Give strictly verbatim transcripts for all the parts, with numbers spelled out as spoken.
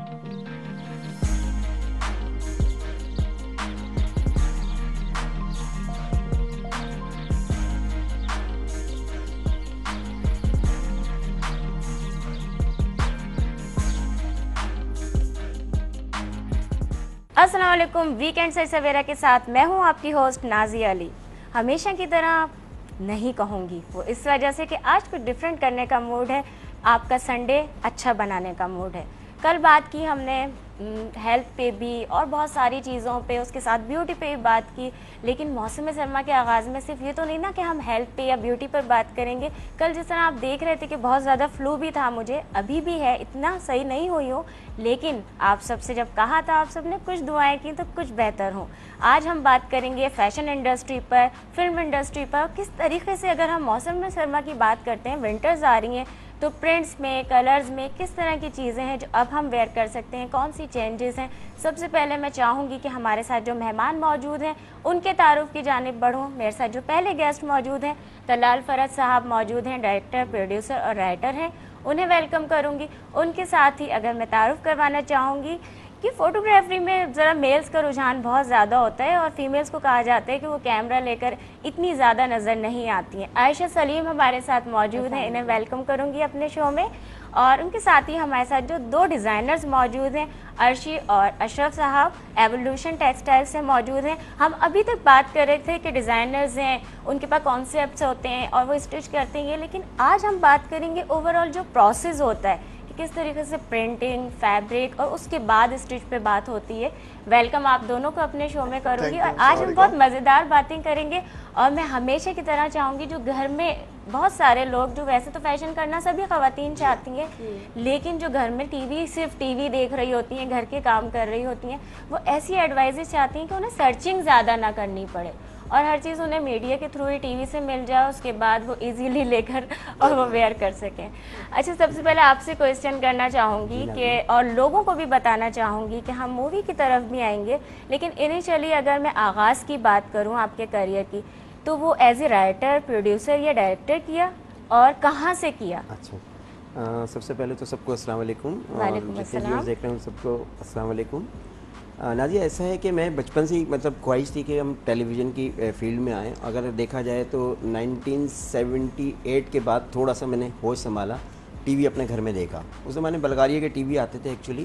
अस्सलाम वालेकुम। वीकेंड से सवेरा के साथ मैं हूं आपकी होस्ट नाजिया अली। हमेशा की तरह नहीं कहूँगी, वो इस वजह से कि आज कुछ डिफरेंट करने का मूड है, आपका संडे अच्छा बनाने का मूड है। कल बात की हमने हेल्थ पे भी और बहुत सारी चीज़ों पे, उसके साथ ब्यूटी पे भी बात की, लेकिन मौसम सरमा के आगाज़ में सिर्फ ये तो नहीं ना कि हम हेल्थ पे या ब्यूटी पर बात करेंगे। कल जिस तरह आप देख रहे थे कि बहुत ज़्यादा फ्लू भी था, मुझे अभी भी है, इतना सही नहीं हुई हो, लेकिन आप सबसे जब कहा था आप सबने कुछ दुआएं की तो कुछ बेहतर हो। आज हम बात करेंगे फैशन इंडस्ट्री पर, फिल्म इंडस्ट्री पर, किस तरीके से अगर हम मौसम सरमा की बात करते हैं, विंटर्स आ रही हैं तो प्रिंट्स में, कलर्स में किस तरह की चीज़ें हैं जो अब हम वेयर कर सकते हैं, कौन सी चेंजेस हैं। सबसे पहले मैं चाहूँगी कि हमारे साथ जो मेहमान मौजूद हैं उनके तारुफ की जानिब बढ़ूँ। मेरे साथ जो पहले गेस्ट मौजूद हैं तलाल फरद साहब मौजूद हैं, डायरेक्टर, प्रोड्यूसर और राइटर हैं, उन्हें वेलकम करूँगी। उनके साथ ही अगर मैं तारुफ करवाना चाहूँगी कि फ़ोटोग्राफी में ज़रा मेल्स का रुझान बहुत ज़्यादा होता है और फीमेल्स को कहा जाता है कि वो कैमरा लेकर इतनी ज़्यादा नज़र नहीं आती हैं। आयशा सलीम हमारे साथ मौजूद हैं, इन्हें वेलकम करूंगी अपने शो में। और उनके साथ ही हमारे साथ जो दो डिज़ाइनर्स मौजूद हैं, अर्शी और अशरफ साहब एवोल्यूशन टेक्सटाइल से मौजूद हैं। हम अभी तक बात कर रहे थे कि डिज़ाइनर्स हैं, उनके पास कॉन्सेप्ट्स होते हैं और वो स्टिच करते हैं, लेकिन आज हम बात करेंगे ओवरऑल जो प्रोसेस होता है, किस तरीके से प्रिंटिंग, फैब्रिक और उसके बाद स्टिच पे बात होती है। वेलकम आप दोनों को अपने शो में करूँगी और आज हम बहुत मज़ेदार बातें करेंगे। और मैं हमेशा की तरह चाहूँगी जो घर में बहुत सारे लोग, जो वैसे तो फैशन करना सभी ख़वातीन चाहती हैं, लेकिन जो घर में टीवी सिर्फ टीवी देख रही होती हैं, घर के काम कर रही होती हैं, वो ऐसी एडवाइजेस चाहती हैं कि उन्हें सर्चिंग ज़्यादा ना करनी पड़े और हर चीज़ उन्हें मीडिया के थ्रू ही टीवी से मिल जाए, उसके बाद वो इजीली लेकर और वो वेयर कर सकें। अच्छा, सबसे पहले आपसे क्वेश्चन करना चाहूँगी कि और लोगों को भी बताना चाहूँगी कि हम मूवी की तरफ भी आएंगे, लेकिन इनिशियली अगर मैं आगाज़ की बात करूँ आपके करियर की, तो वो एज ए राइटर, प्रोड्यूसर या डायरेक्टर किया और कहाँ से किया? अच्छा, आ, सबसे पहले तो सबको अस्सलाम वालेकुम, वालेकुम जितने अस्सलाम। देख रहे हैं सबको अस्सलाम वालेकुम। नाजिया, ऐसा है कि मैं बचपन से ही मतलब ख्वाहिश थी कि हम टेलीविज़न की फील्ड में आएँ। अगर देखा जाए तो नाइनटीन सेवेंटी एट के बाद थोड़ा सा मैंने होश संभाला, टीवी अपने घर में देखा। उस ज़माने बल्गारिया के टीवी आते थे एक्चुअली।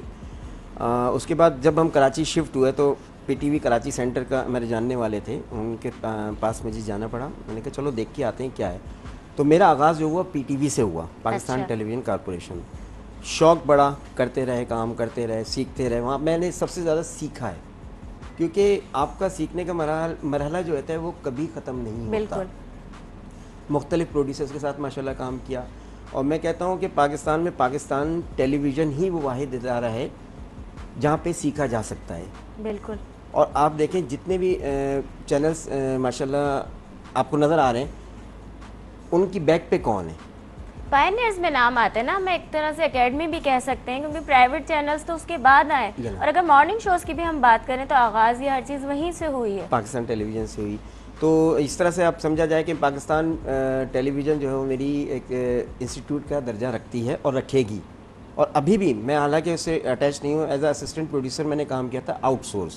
उसके बाद जब हम कराची शिफ्ट हुए तो पीटीवी कराची सेंटर का मेरे जानने वाले थे, उनके पास मुझे जाना पड़ा। मैंने कहा चलो देख के आते हैं क्या है। तो मेरा आगाज़ जो हुआ पीटीवी से हुआ, पाकिस्तान अच्छा। Television corporation. शौक़ बड़ा, करते रहे, काम करते रहे, सीखते रहे। वहाँ मैंने सबसे ज़्यादा सीखा है, क्योंकि आपका सीखने का मरहल मरहला जो होता है वो कभी ख़त्म नहीं होता। मुख्तलिफ प्रोड्यूसर्स के साथ माशाल्लाह काम किया और मैं कहता हूँ कि पाकिस्तान में पाकिस्तान टेलीविज़न ही वो वाहिद इदारा है जहाँ पे सीखा जा सकता है। बिल्कुल। और आप देखें जितने भी चैनल्स माशाल्लाह आपको नज़र आ रहे हैं, उनकी बैक पे कौन है? पायनियर्स में नाम आते हैं ना, हम एक तरह से एकेडमी भी कह सकते हैं, क्योंकि प्राइवेट चैनल्स तो उसके बाद आए। और अगर मॉर्निंग शोज़ की भी हम बात करें तो आगाज़ ये हर चीज़ वहीं से हुई है, पाकिस्तान टेलीविज़न से हुई। तो इस तरह से आप समझा जाए कि पाकिस्तान टेलीविज़न जो है वो मेरी एक इंस्टीट्यूट का दर्जा रखती है और रखेगी। और अभी भी मैं हालांकि उससे अटैच नहीं हूँ, एज असिस्टेंट प्रोड्यूसर मैंने काम किया था आउटसोर्स।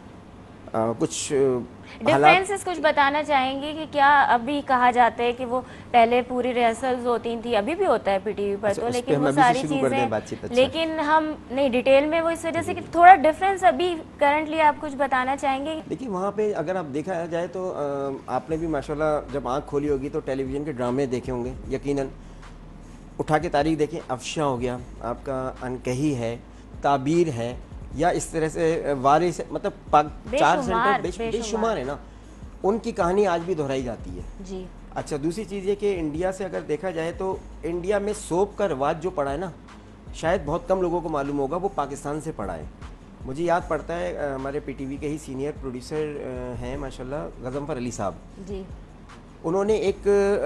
कुछ डिफरेंसेस कुछ बताना चाहेंगे कि क्या अभी कहा जाता है कि वो पहले पूरी रिहर्सल्स होती थी, अभी भी होता है पीटीवी पर? अच्छा, तो लेकिन पे वो सारी चीज़ें, अच्छा। लेकिन हम नहीं डिटेल में वो इस वजह से कि थोड़ा डिफरेंस अभी करंटली आप कुछ बताना चाहेंगे? देखिए, वहाँ पे अगर आप देखा जाए तो आपने भी माशाल्लाह जब आँख खोली होगी तो टेलीविज़न के ड्रामे देखे होंगे यकीनन। उठा के तारीख देखें, अफशा हो गया आपका, अनकही है, ताबीर है, या इस तरह से वारिस, मतलब चार सेंटर बेशुमार है ना, उनकी कहानी आज भी दोहराई जाती है जी। अच्छा, दूसरी चीज़ ये कि इंडिया से अगर देखा जाए तो इंडिया में सोप का रिवाज जो पड़ा है ना, शायद बहुत कम लोगों को मालूम होगा, वो पाकिस्तान से पड़ा है। मुझे याद पड़ता है हमारे पीटीवी के ही सीनियर प्रोड्यूसर हैं माशाल्लाह, गज़नफ़र अली साहब जी, उन्होंने एक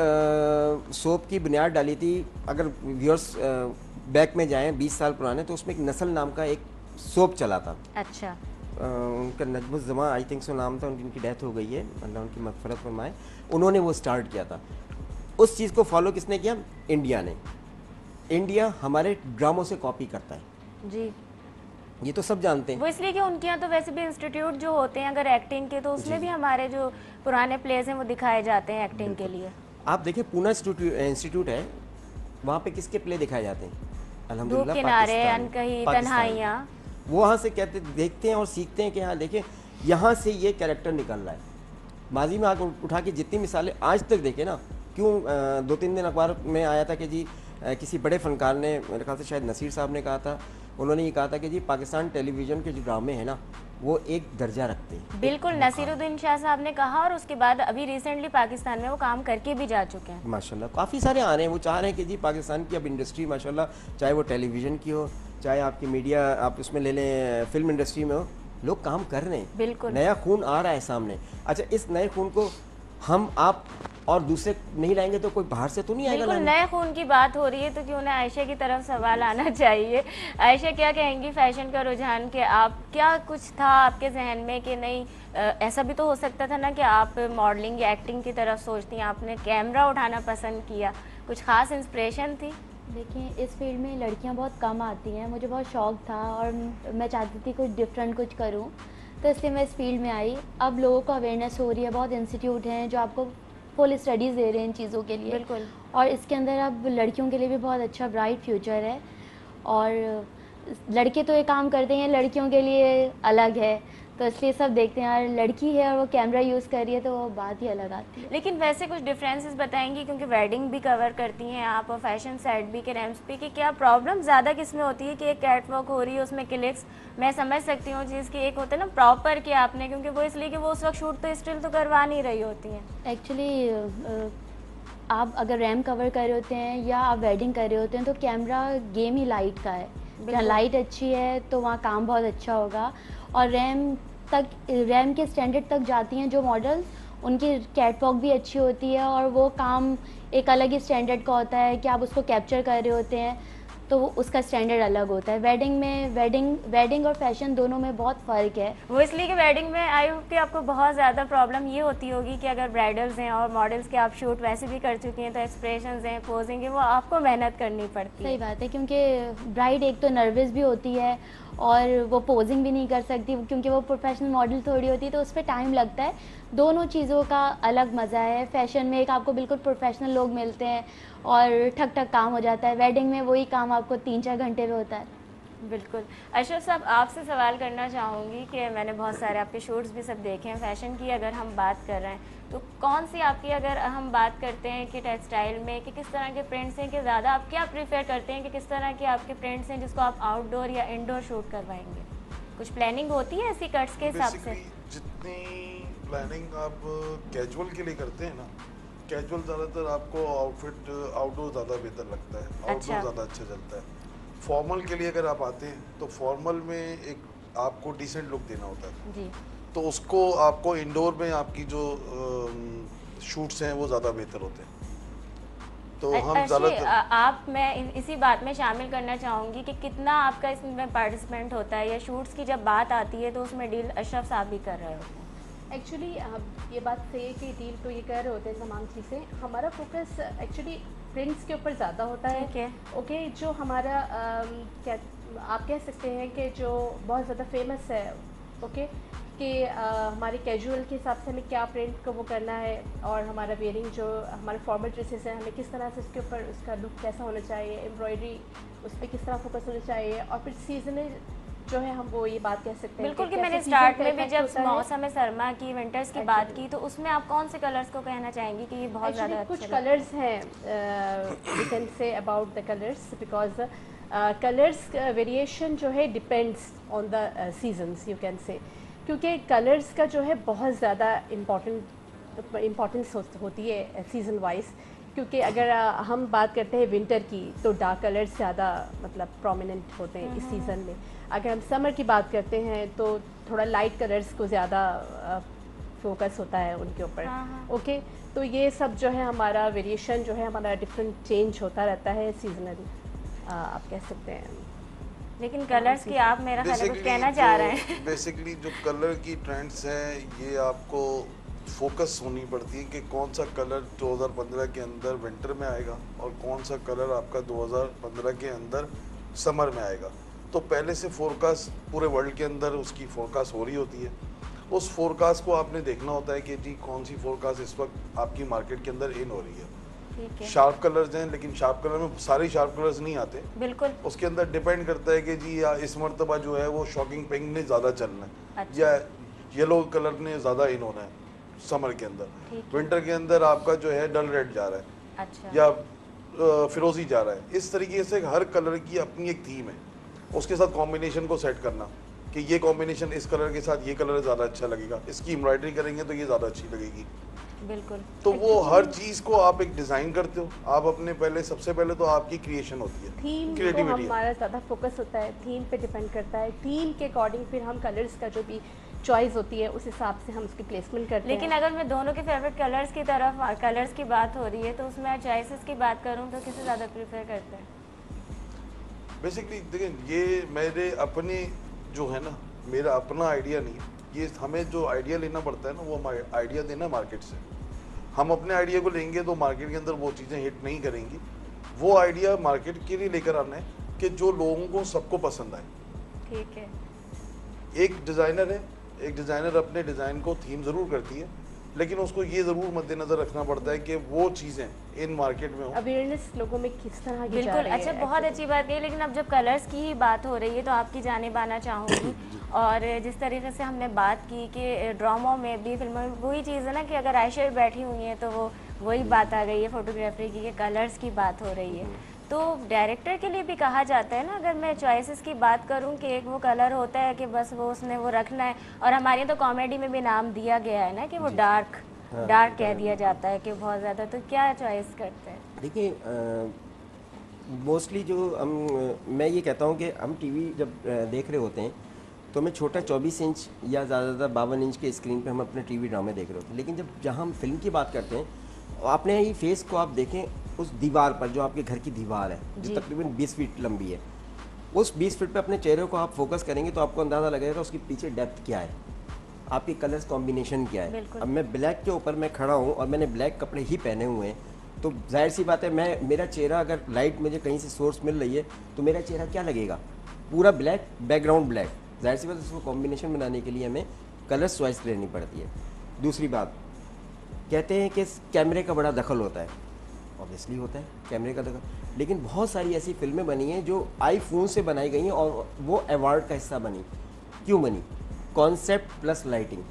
सोप की बुनियाद डाली थी। अगर व्यूअर्स बैक में जाएं बीस साल पुराने, तो उसमें एक नस्ल नाम का एक सोप चला था। अच्छा। आ, उनका नजमुज़्ज़मा आई थिंक सो नाम था, उनकी उनकी डेथ हो गई है, अल्लाह उनकी मग़फ़िरत फरमाए। उन्होंने वो स्टार्ट किया था। उस चीज़ को फॉलो किसने किया? इंडिया ने। इंडिया हमारे ड्रामों से कॉपी करता है जी। ये तो सब जानते हैं। वो इसलिए कि उनके यहाँ तो वैसे भी इंस्टीट्यूट जो होते हैं अगर एक्टिंग के, तो उसमें भी हमारे जो पुराने प्लेस हैं वो दिखाए जाते हैं एक्टिंग के लिए। आप देखिए पूना इंस्टीट्यूट है, वहाँ पे किसके प्ले दिखाए जाते हैं? धूप अल्हम्दुलिल्लाह किनारे, पाकिस्तान अनकही, पाकिस्तान तन्हाइयाँ। वो वहाँ से कहते देखते हैं और सीखते हैं कि हाँ देखिए यहाँ से ये कैरेक्टर निकल रहा है। माजी में आकर उठा के जितनी मिसालें आज तक देखे ना, क्यों अ, दो तीन दिन अखबार में आया था कि जी अ, किसी बड़े फनकार ने, मेरे ख्याल से शायद नसीर साहब ने कहा था, उन्होंने ये कहा था कि जी पाकिस्तान टेलीविज़न के जो ड्रामे हैं ना वो एक दर्जा रखते हैं। बिल्कुल, नसीरुद्दीन शाह साहब ने कहा, और उसके बाद अभी रिसेंटली पाकिस्तान में वो काम करके भी जा चुके हैं। माशाल्लाह काफ़ी सारे आ रहे हैं, वो चाह रहे हैं कि जी पाकिस्तान की अब इंडस्ट्री माशाल्लाह, चाहे वो टेलीविज़न की हो, चाहे आपकी मीडिया आप उसमें ले लें, फिल्म इंडस्ट्री में हो, लोग काम कर रहे हैं। बिल्कुल। नया खून आ रहा है सामने। अच्छा, इस नए खून को हम आप और दूसरे नहीं लाएंगे तो कोई बाहर से तो नहीं आएगा बिल्कुल, लाने। नए खून की बात हो रही है तो क्यों ना आयशा की तरफ सवाल आना चाहिए। आयशा, क्या कहेंगी फैशन का रुझान के आप, क्या कुछ था आपके जहन में कि नहीं अ, ऐसा भी तो हो सकता था ना कि आप मॉडलिंग या एक्टिंग की तरफ सोचती हैं, आपने कैमरा उठाना पसंद किया, कुछ खास इंस्पिरेशन थी? देखिए, इस फील्ड में लड़कियां बहुत कम आती हैं, मुझे बहुत शौक था और मैं चाहती थी कुछ डिफरेंट कुछ करूं, तो इसलिए मैं इस फील्ड में आई। अब लोगों को अवेयरनेस हो रही है, बहुत इंस्टीट्यूट हैं जो आपको फुल स्टडीज़ दे रहे हैं इन चीज़ों के लिए। बिल्कुल। और इसके अंदर अब लड़कियों के लिए भी बहुत अच्छा ब्राइट फ्यूचर है, और लड़के तो ये काम करते हैं, लड़कियों के लिए अलग है, तो इसलिए सब देखते हैं यार लड़की है और वो कैमरा यूज़ कर रही है तो वो बात ही अलग आती है। लेकिन वैसे कुछ डिफरेंसेस बताएंगी, क्योंकि वेडिंग भी कवर करती हैं आप और फैशन सेट भी के रैम्स पे, कि क्या प्रॉब्लम ज़्यादा किस में होती है कि एक कैट वॉक हो रही है उसमें क्लिक्स, मैं समझ सकती हूँ चीज़ की, एक होता है ना प्रॉपर कि आपने, क्योंकि वो इसलिए कि वो उस वक्त शूट तो स्टिल तो करवा नहीं रही होती हैं। एक्चुअली आप अगर रैम कवर कर रहे होते हैं या आप वेडिंग कर रहे होते हैं तो कैमरा गेम ही लाइट का है, जहाँ लाइट अच्छी है तो वहाँ काम बहुत अच्छा होगा। और रैम तक, रैम के स्टैंडर्ड तक जाती हैं जो मॉडल्स, उनकी कैटवॉक भी अच्छी होती है और वो काम एक अलग ही स्टैंडर्ड का होता है कि आप उसको कैप्चर कर रहे होते हैं तो उसका स्टैंडर्ड अलग होता है। वेडिंग में वेडिंग वेडिंग और फैशन दोनों में बहुत फ़र्क है। वो इसलिए कि वेडिंग में आई होप कि आपको बहुत ज़्यादा प्रॉब्लम ये होती होगी कि अगर ब्राइडल्स हैं और मॉडल्स के आप शूट वैसे भी कर चुकी हैं तो एक्सप्रेशंस हैं, पोजिंग है, वो आपको मेहनत करनी पड़ती है। सही बात है, क्योंकि ब्राइड एक तो नर्वस भी होती है और वो पोजिंग भी नहीं कर सकती क्योंकि वो प्रोफेशनल मॉडल थोड़ी होती है, तो उस पर टाइम लगता है। दोनों चीज़ों का अलग मज़ा है। फैशन में एक आपको बिल्कुल प्रोफेशनल लोग मिलते हैं और ठक ठक काम हो जाता है, वेडिंग में वही काम आपको तीन चार घंटे में होता है। बिल्कुल। अशरफ साहब, आपसे सवाल करना चाहूँगी कि मैंने बहुत सारे आपके शूट्स भी सब देखे हैं। फैशन की अगर हम बात कर रहे हैं तो कौन सी आपकी, अगर हम बात करते हैं कि टेक्सटाइल में कि किस तरह के प्रिंट्स हैं, कि ज़्यादा आप क्या प्रीफर करते हैं कि किस तरह के आपके प्रिंट्स हैं जिसको आप आउटडोर या इंडोर शूट करवाएंगे? कुछ प्लानिंग होती है ऐसी कट्स के हिसाब से? जितनी प्लानिंग आप कैजुअल के लिए करते हैं ना, कैजुअल ज़्यादातर आपको आउटफिट आउटडोर ज़्यादा बेहतर लगता है, आउटडोर अच्छा। ज़्यादा अच्छा चलता है। फॉर्मल के लिए अगर आप आते हैं तो फॉर्मल में एक आपको डिसेंट लुक देना होता है, जी। तो उसको आपको इंडोर में आपकी जो शूट्स हैं वो ज़्यादा बेहतर होते हैं। तो हम अर्शी, ज़्यादातर आ- आप, मैं इ- इसी बात में शामिल करना चाहूँगी कि कितना आपका इसमें पार्टिसिपेंट होता है, या शूट्स की जब बात आती है तो उसमें डील अशरफ साहब भी कर रहे होते हैं? एक्चुअली ये बात सही है कि डील तो ये कर रहे होते हैं तमाम चीज़ें। हमारा फोकस एक्चुअली प्रिंट्स के ऊपर ज़्यादा होता है। ठीक है। ओके, जो हमारा अम, क्या आप कह सकते हैं कि जो बहुत ज़्यादा फेमस है, ओके, कि अ, हमारे कैजुअल के हिसाब से हमें क्या प्रिंट को वो करना है, और हमारा वेयरिंग जो हमारे फॉर्मल ड्रेसेस हैं हमें किस तरह से उसके ऊपर उसका लुक कैसा होना चाहिए, एम्ब्रॉयडरी उस पर किस तरह फोकस होना चाहिए, और फिर सीजनल जो है हम वो ये बात कह सकते हैं बिल्कुल कि कैसे मैंने season स्टार्ट का में भी effect जब होता है। मौसम सरमा की, विंटर्स की बात की, तो उसमें आप कौन से कलर्स को कहना चाहेंगी कि ये बहुत Actually, ज़्यादा कुछ अच्छे लगते कलर्स हैं, we can say about the colours, because colours variation जो है depends on the seasons, you can say, क्योंकि कलर्स का जो है बहुत ज़्यादा इम्पॉर्टेंट इम्पॉर्टेंस होती है सीज़न वाइज। क्योंकि अगर uh, हम बात करते हैं विंटर की तो डार्क कलर्स ज़्यादा मतलब प्रोमिनेंट होते हैं इस सीज़न में। अगर हम समर की बात करते हैं तो थोड़ा लाइट कलर्स को ज़्यादा फोकस होता है उनके ऊपर। हाँ, हाँ। ओके, तो ये सब जो है हमारा वेरिएशन जो है हमारा डिफरेंट चेंज होता रहता है सीजनली, आप कह सकते हैं। लेकिन कलर्स की आप, मेरा ख्याल है कुछ कहना चाह रहे हैं। बेसिकली जो कलर की ट्रेंड्स हैं ये आपको फोकस होनी पड़ती है कि कौन सा कलर दो हज़ार पंद्रह के अंदर विंटर में आएगा और कौन सा कलर आपका दो हज़ार पंद्रह के अंदर समर में आएगा। तो पहले से फोरकास्ट पूरे वर्ल्ड के अंदर उसकी फोरकास्ट हो रही होती है। उस फोरकास्ट को आपने देखना होता है कि जी कौन सी फोरकास्ट इस वक्त आपकी मार्केट के अंदर इन हो रही है। ठीक है, शार्प कलर्स हैं, लेकिन शार्प कलर में सारे शार्प कलर्स नहीं आते। बिल्कुल। उसके अंदर डिपेंड करता है कि जी या इस मरतबा जो है वो शॉकिंग पिंक ने ज़्यादा चलना है, अच्छा। या येलो कलर ने ज़्यादा इन होना है समर के अंदर। ठीक है। विंटर के अंदर आपका जो है डल रेड जा रहा है अच्छा, या अ, फिरोजी जा रहा है। इस तरीके से हर कलर की अपनी एक थीम है, उसके साथ कॉम्बिनेशन को सेट करना कि ये कॉम्बिनेशन इस कलर के साथ ये कलर ज़्यादा अच्छा लगेगा, इसकी एम्ब्रॉयडरी करेंगे तो ये ज़्यादा अच्छी लगेगी। बिल्कुल। तो वो हर चीज़ को आप एक डिज़ाइन करते हो। आप अपने पहले सबसे पहले तो आपकी क्रिएशन होती है, थीम को क्रिएटिविटी है। हमारा ज़्यादा फोकस होता है, थीम पे डिपेंड करता है। थीम के अकॉर्डिंग फिर हम कलर्स का जो भी चॉइस होती है उस हिसाब से हम उसकी प्लेसमेंट करते लेकिन हैं। अगर मैं दोनों के फेवरेट कलर्स की तरफ कलर्स की बात हो रही है तो उसमें चॉइसेस की बात करूं तो किसे ज़्यादा प्रेफर करते हैं? बेसिकली देखिए, ये मेरे अपने जो है ना, मेरा अपना आइडिया नहीं है। ये हमें जो आइडिया लेना पड़ता है ना, वो हमारे आइडिया देना मार्केट से। हम अपने आइडिया को लेंगे तो मार्केट के अंदर वो चीज़ें हिट नहीं करेंगी। वो आइडिया मार्केट के लिए लेकर आना है कि जो लोगों को सबको पसंद आए। ठीक है, एक डिज़ाइनर है, एक डिज़ाइनर अपने डिज़ाइन को थीम ज़रूर करती है, लेकिन उसको ये ज़रूर मद्देनज़र रखना पड़ता है कि वो चीज़ें इन मार्केट में हो। अवेयरनेस लोगों में किस तरह की जा बिल्कुल। रही अच्छा, है बहुत actually। अच्छी बात कही। लेकिन अब जब कलर्स की ही बात हो रही है तो आपकी जानिब आना चाहूँगी। और जिस तरीके से हमने बात की कि ड्रामों में भी, फिल्मों में वही चीज़ है ना कि अगर आयशा बैठी हुई है तो वो वही बात आ गई है फोटोग्राफी की कि कलर्स की बात हो रही है। तो डायरेक्टर के लिए भी कहा जाता है ना, अगर मैं चॉइसेस की बात करूं कि एक वो कलर होता है कि बस वो उसने वो रखना है। और हमारे यहाँ तो कॉमेडी में भी नाम दिया गया है ना कि वो डार्क हाँ, डार्क कह दिया जाता है कि बहुत ज़्यादा। तो क्या चॉइस करते हैं? देखिए, मोस्टली जो हम मैं ये कहता हूँ कि हम टीवी जब अ, देख रहे होते हैं तो हमें छोटा चौबीस इंच या ज़्यादातर बावन इंच के स्क्रीन पे हम अपने टीवी ड्रामे देख रहे होते हैं। लेकिन जब जहाँ हम फिल्म की बात करते हैं, अपने ही फेस को आप देखें उस दीवार पर, जो आपके घर की दीवार है जो तकरीबन बीस फीट लंबी है, उस बीस फीट पे अपने चेहरे को आप फोकस करेंगे तो आपको अंदाज़ा लगेगा उसके पीछे डेप्थ क्या है, आपकी कलर्स कॉम्बिनेशन क्या है। बिल्कुल। अब मैं ब्लैक के ऊपर मैं खड़ा हूँ और मैंने ब्लैक कपड़े ही पहने हुए हैं, तो जाहिर सी बात है मैं मेरा चेहरा अगर लाइट मुझे कहीं से सोर्स मिल रही है तो मेरा चेहरा क्या लगेगा, पूरा ब्लैक, बैकग्राउंड ब्लैक। जाहिर सी बात है उसको कॉम्बिनेशन बनाने के लिए हमें कलर्स चॉइस लेनी पड़ती है। दूसरी बात, कहते हैं कि कैमरे का बड़ा दखल होता है, ऑब्वियसली होता है कैमरे का दखल, लेकिन बहुत सारी ऐसी फिल्में बनी हैं जो आईफोन से बनाई गई हैं और वो अवार्ड का हिस्सा बनी। क्यों बनी? Concept plus lighting.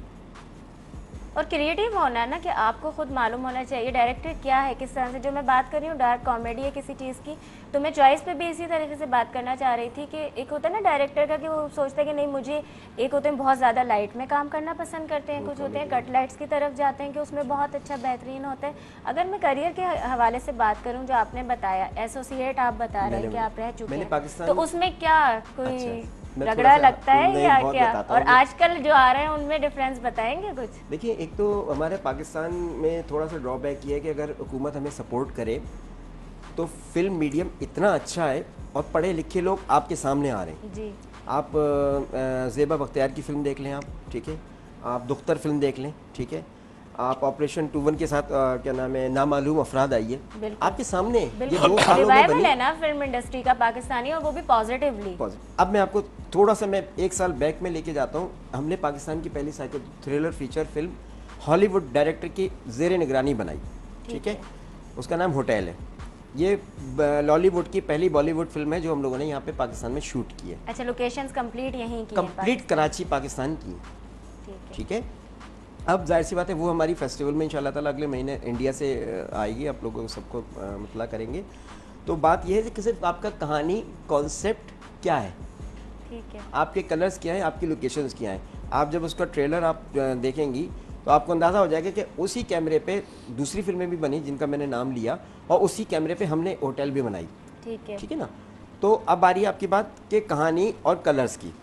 और क्रिएटिव होना है ना कि आपको खुद मालूम होना चाहिए डायरेक्टर क्या है, किस तरह से। जो मैं बात कर रही हूँ डार्क कॉमेडी है किसी चीज़ की, तो मैं चॉइस पे भी इसी तरीके से बात करना चाह रही थी कि एक होता है ना डायरेक्टर का कि वो सोचता है कि नहीं मुझे, एक होते हैं बहुत ज़्यादा लाइट में काम करना पसंद करते हैं, कुछ होते हैं कट लाइट्स की तरफ जाते हैं कि उसमें बहुत अच्छा बेहतरीन होता है। अगर मैं करियर के हवाले से बात करूँ, जो आपने बताया एसोसिएट आप बता रहे हैं कि आप रह चुके मैंने हैं, पाकिस्तान- तो उसमें क्या कोई अच्छा, मैं रगड़ा थोड़ा सा- लगता है नहीं, या बहुत क्या? बताता और हूँ। आजकल जो आ रहे हैं उनमें डिफरेंस बताएंगे कुछ? देखिए, एक तो हमारे पाकिस्तान में थोड़ा सा ड्रॉबैक ये है कि अगर हुकूमत हमें सपोर्ट करे तो फिल्म मीडियम इतना अच्छा है और पढ़े लिखे लोग आपके सामने आ रहे हैं। जी, आप अ, ज़ेबा बख्तियार की फ़िल्म देख लें आप, ठीक है, आप दुख्तर फिल्म देख लें, ठीक है, आप ऑपरेशन टू वन के साथ अ, क्या नाम है, नामालूम अफराद आई है बिल्कुल। आपके सामने, ये दो बिल्कुल सालों में रिवाइवल बनी। है ना फिल्म इंडस्ट्री का पाकिस्तानी, और वो भी पॉजिटिवली। अब मैं आपको थोड़ा सा मैं एक साल बैक में लेके जाता हूँ। हमने पाकिस्तान की पहली psycho thriller feature film Hollywood director की जेर निगरानी बनाई, ठीक है, उसका नाम होटल है। ये लॉलीवुड की पहली बॉलीवुड फिल्म है जो हम लोगों ने यहाँ पे पाकिस्तान में शूट की है। अच्छा, लोकेशंस कंप्लीट यहीं की हैं कंप्लीट कराची पाकिस्तान की, ठीक है। ठीक है। अब जाहिर सी बात है वो हमारी फेस्टिवल में इंशाल्लाह ताला अगले महीने इंडिया से अ, आएगी, आप लोगों को सबको अ, मुतला करेंगे। तो बात यह है कि सिर्फ आपका कहानी कॉन्सेप्ट क्या है, ठीक है, आपके कलर्स क्या हैं, आपकी लोकेशंस क्या हैं। आप जब उसका ट्रेलर आप अ, देखेंगी तो आपको अंदाज़ा हो जाएगा कि उसी कैमरे पे दूसरी फिल्में भी बनी जिनका मैंने नाम लिया, और उसी कैमरे पे हमने होटल भी बनाई, ठीक है। ठीक है ना। तो अब आ रही है आपकी बात कि कहानी और कलर्स की,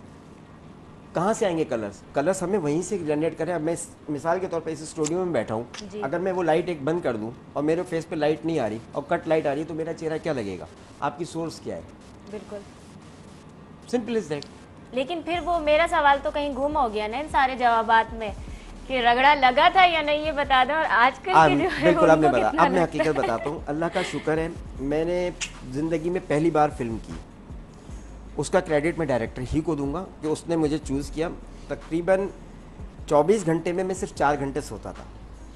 कहाँ से आएंगे कलर्स? कलर्स हमें वहीं से जनरेट करें। अब मैं इस- मिसाल के तौर पे इस स्टूडियो में बैठा हूँ, जी। अगर मैं वो लाइट एक बंद कर दूँ और मेरे फेस पे लाइट नहीं आ रही और कट लाइट आ रही है तो मेरा चेहरा क्या लगेगा? आपकी सोर्स क्या है? बिल्कुल। Simple is that. लेकिन फिर वो मेरा सवाल तो कहीं गुम हो गया ना इन सारे जवाबात में कि रगड़ा लगा था या नहीं, ये बता दो। और आजकल आप के जो है बिल्कुल आपने उनको बता कितना अब मैं लगता हकीकत है? बताता हूँ। अल्लाह का शुक्र है, मैंने ज़िंदगी में पहली बार फिल्म की, उसका क्रेडिट मैं डायरेक्टर ही को दूंगा कि उसने मुझे चूज़ किया। तकरीबन चौबीस घंटे में मैं सिर्फ चार घंटे सोता था,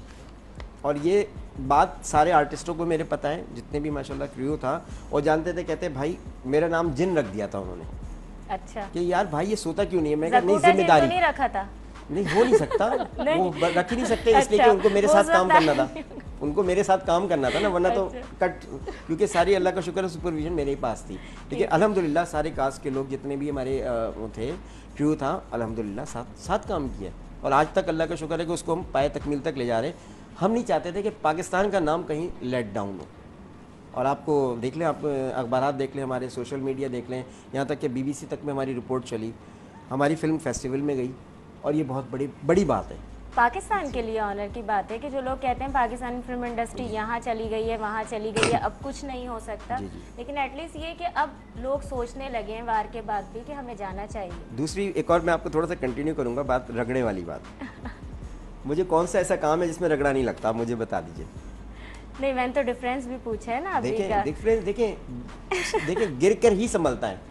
और ये बात सारे आर्टिस्टों को मेरे पता है, जितने भी माशाल्लाह क्रू था, और जानते थे। कहते भाई, मेरा नाम जिन रख दिया था उन्होंने अच्छा कि यार भाई ये सोता क्यों नहीं है। मैं कहा नहीं, जकूटा जिन तो जिम्मेदारी नहीं रखा था। नहीं हो नहीं सकता वो ब- रख ही नहीं सकते, इसलिए अच्छा, कि उनको मेरे हो साथ काम सकता करना था, है। उनको मेरे साथ काम करना था ना, वरना तो अच्छा। कट, क्योंकि सारी अल्लाह का शुक्र है सुपरविजन मेरे ही पास थी। लेकिन अल्हम्दुलिल्लाह सारे कास्ट के लोग जितने भी हमारे अ, वो थे, क्रू था, अल्हम्दुलिल्लाह साथ साथ काम किया, और आज तक अल्लाह का शुक्र है कि उसको हम पाए तकमील तक ले जा रहे हैं। हम नहीं चाहते थे कि पाकिस्तान का नाम कहीं लेट डाउन हो। और आपको देख लें, आप अखबारात देख लें, हमारे सोशल मीडिया देख लें, यहाँ तक कि बीबीसी तक में हमारी रिपोर्ट चली, हमारी फिल्म फेस्टिवल में गई, और ये बहुत बड़ी बड़ी बात है। पाकिस्तान के लिए ऑनर की बात है कि जो लोग कहते हैं पाकिस्तानी फिल्म इंडस्ट्री यहाँ चली गई है, वहाँ चली गई है, अब कुछ नहीं हो सकता, जी, जी। लेकिन एटलीस्ट ये कि अब लोग सोचने लगे हैं वार के बाद भी कि हमें जाना चाहिए। दूसरी एक और मैं आपको थोड़ा सा कंटिन्यू करूँगा बात, रगड़े वाली बात। मुझे कौन सा ऐसा काम है जिसमें रगड़ा नहीं लगता, आप मुझे बता दीजिए। नहीं, मैंने तो डिफरेंस भी पूछा है ना अभी देखें का। डिफरेंस देखें देखें गिर कर ही संभलता है।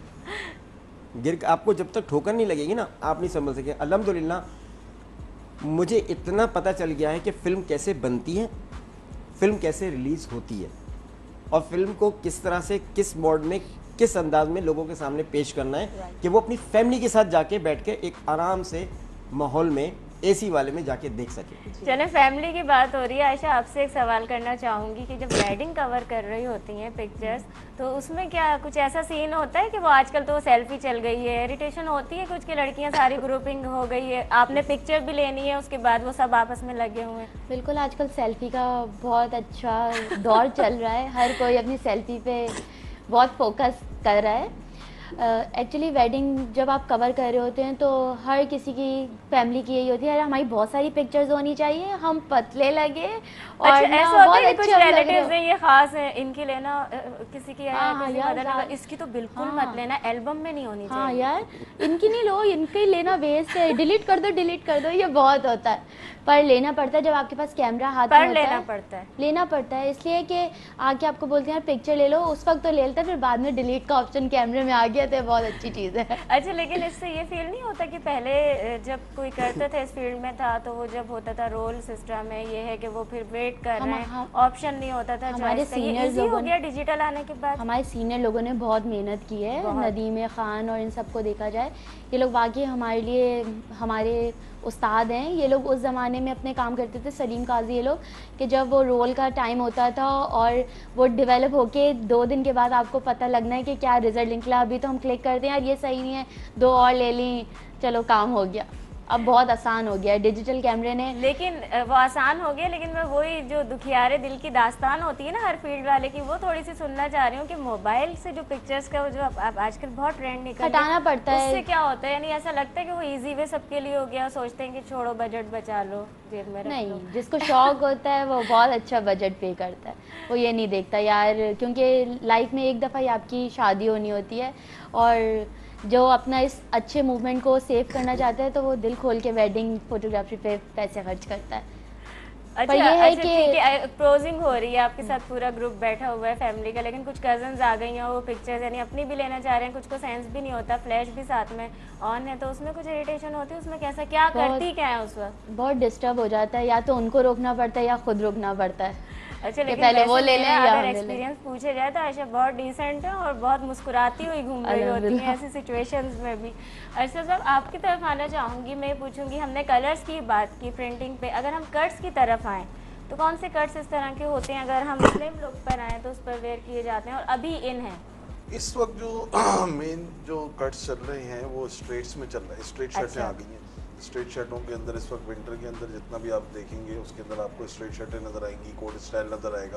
गिर आपको जब तक ठोकर नहीं लगेगी ना, आप नहीं संभल सके। अल्हम्दुलिल्लाह मुझे इतना पता चल गया है कि फ़िल्म कैसे बनती है, फ़िल्म कैसे रिलीज़ होती है, और फिल्म को किस तरह से, किस मोड में, किस अंदाज में लोगों के सामने पेश करना है कि वो अपनी फैमिली के साथ जाके बैठ के एक आराम से माहौल में, एसी वाले में जाके देख सके। चले, फैमिली की बात हो रही है, आयशा आपसे एक सवाल करना चाहूँगी कि जब वेडिंग कवर कर रही होती हैं पिक्चर्स, तो उसमें क्या कुछ ऐसा सीन होता है कि वो आजकल तो सेल्फी चल गई है, इरिटेशन होती है कुछ की लड़कियां सारी ग्रुपिंग हो गई है, आपने पिक्चर भी लेनी है, उसके बाद वो सब आपस में लगे हुए हैं। बिल्कुल, आजकल सेल्फी का बहुत अच्छा दौर चल रहा है, हर कोई अपनी सेल्फी पे बहुत फोकस कर रहा है। एक्चुअली uh, वेडिंग जब आप कवर कर रहे होते हैं तो हर किसी की फैमिली की यही होती है, यार हमारी बहुत सारी पिक्चर्स होनी चाहिए, हम पतले लगे और अच्छा, ना ऐसा होता बहुत है कि कुछ अच्छे हम लग रहे रिलेटिव्स हो। हैं ये खास है, इनकी लेना अ, किसी की है, हाँ, हाँ, किसी यार, मदर ने यार। कहा, इसकी तो बिल्कुल हाँ। मत लेना, एल्बम में नहीं होनी हाँ चाहिए। यार, इनकी नहीं लो, इनके लेना वेस्ट है, डिलीट कर दो डिलीट कर दो, ये बहुत होता है। पर लेना पड़ता है जब आपके पास कैमरा हाथ में पर होता लेना है, पड़ता है। लेना पड़ता है, इसलिए कि आके आपको बोलते हैं यार पिक्चर ले लो, उस वक्त तो ले लेते हैं, फिर बाद में डिलीट का ऑप्शन कैमरे में आ गया तो ये बहुत अच्छी चीज़ है। अच्छा, लेकिन इससे ये फील नहीं होता कि पहले अ, जब कोई करता था इस फील्ड में था तो वो जब होता था रोल सिस्टम है, ये है कि वो फिर वेट कर हम- रहे हैं, हम- ऑप्शन नहीं होता था हमारे choice का, ये seniors easy हो लोगों ने- गया डिजिटल आने के बाद। हमारे सीनियर लोगों ने बहुत मेहनत की है, बहुत। नदीम खान और इन सबको देखा जाए, ये लोग वाकई हमारे लिए हमारे उस्ताद हैं। ये लोग उस ज़माने में अपने काम करते थे, सलीम काजी ये लोग, कि जब वो रोल का टाइम होता था और वो डेवलप होके दो दिन के बाद आपको पता लगना है कि क्या रिजल्ट निकला। अभी तो हम क्लिक करते हैं यार ये सही नहीं है, दो और ले ली, चलो काम हो गया। अब बहुत आसान हो गया है डिजिटल कैमरे ने। लेकिन अ, वो आसान हो गया, लेकिन मैं वही जो दुखियारे दिल की दास्तान होती है ना हर फील्ड वाले की, वो थोड़ी सी सुनना चाह रही हूँ कि मोबाइल से जो पिक्चर्स का वो जो अब अब आजकल बहुत ट्रेंड निकल रहा है, हटाना पड़ता है। उससे क्या होता है, यानी ऐसा लगता है कि वो इजी वे सबके लिए हो गया, सोचते हैं कि छोड़ो बजट बचा लो, जेब में रख लो। नहीं, जिसको शौक होता है वो बहुत अच्छा बजट पे करता है, वो ये नहीं देखता यार, क्योंकि लाइफ में एक दफ़ा ही आपकी शादी होनी होती है, और जो अपना इस अच्छे मूवमेंट को सेव करना चाहता है तो वो दिल खोल के वेडिंग फोटोग्राफी पे पैसे खर्च करता है। अच्छा, पर ये है अच्छा, कि- ठीक है, प्रोजिंग हो रही है आपके साथ, पूरा ग्रुप बैठा हुआ है फैमिली का, लेकिन कुछ कजन्स आ गई हैं, वो पिक्चर्स यानी अपनी भी लेना चाह रहे हैं, कुछ को सेंस भी नहीं होता, फ्लैश भी साथ में ऑन है, तो उसमें कुछ इरिटेशन होती है, उसमें कैसा क्या बहुत- करती क्या है उस वक्त? बहुत डिस्टर्ब हो जाता है, या तो उनको रोकना पड़ता है या खुद रोकना पड़ता है। अच्छा, कि लेकिन पहले वो वैसे ले लें मेरा या अगर हम ले लें। एक्सपीरियंस पूछे जाए तो आयशा बहुत डिसेंट है और बहुत मुस्कुराती हुई घूम रही होती है अल्हम्दुलिल्लाह। ऐसी सिचुएशंस में भी। अच्छा साहब, आपकी तरफ आना चाहूँगी, मैं पूछूंगी, हमने कलर्स की बात की प्रिंटिंग पे, अगर हम कट्स की तरफ आएँ तो कौन से कट्स इस तरह के होते हैं अगर हम मुस्लिम लुक पर आएँ तो उस पर वेयर किए जाते हैं और अभी इन हैं? इस वक्त जो मेन जो कट्स चल रहे हैं वो स्ट्रेट्स में चल रहा है, स्ट्रेट शर्टें अच्छा। आ गई हैं। स्ट्रेट शर्टों के अंदर इस वक्त विंटर के अंदर जितना भी आप देखेंगे उसके अंदर आपको स्ट्रेट शर्टें नज़र आएंगी, कोट स्टाइल नज़र आएगा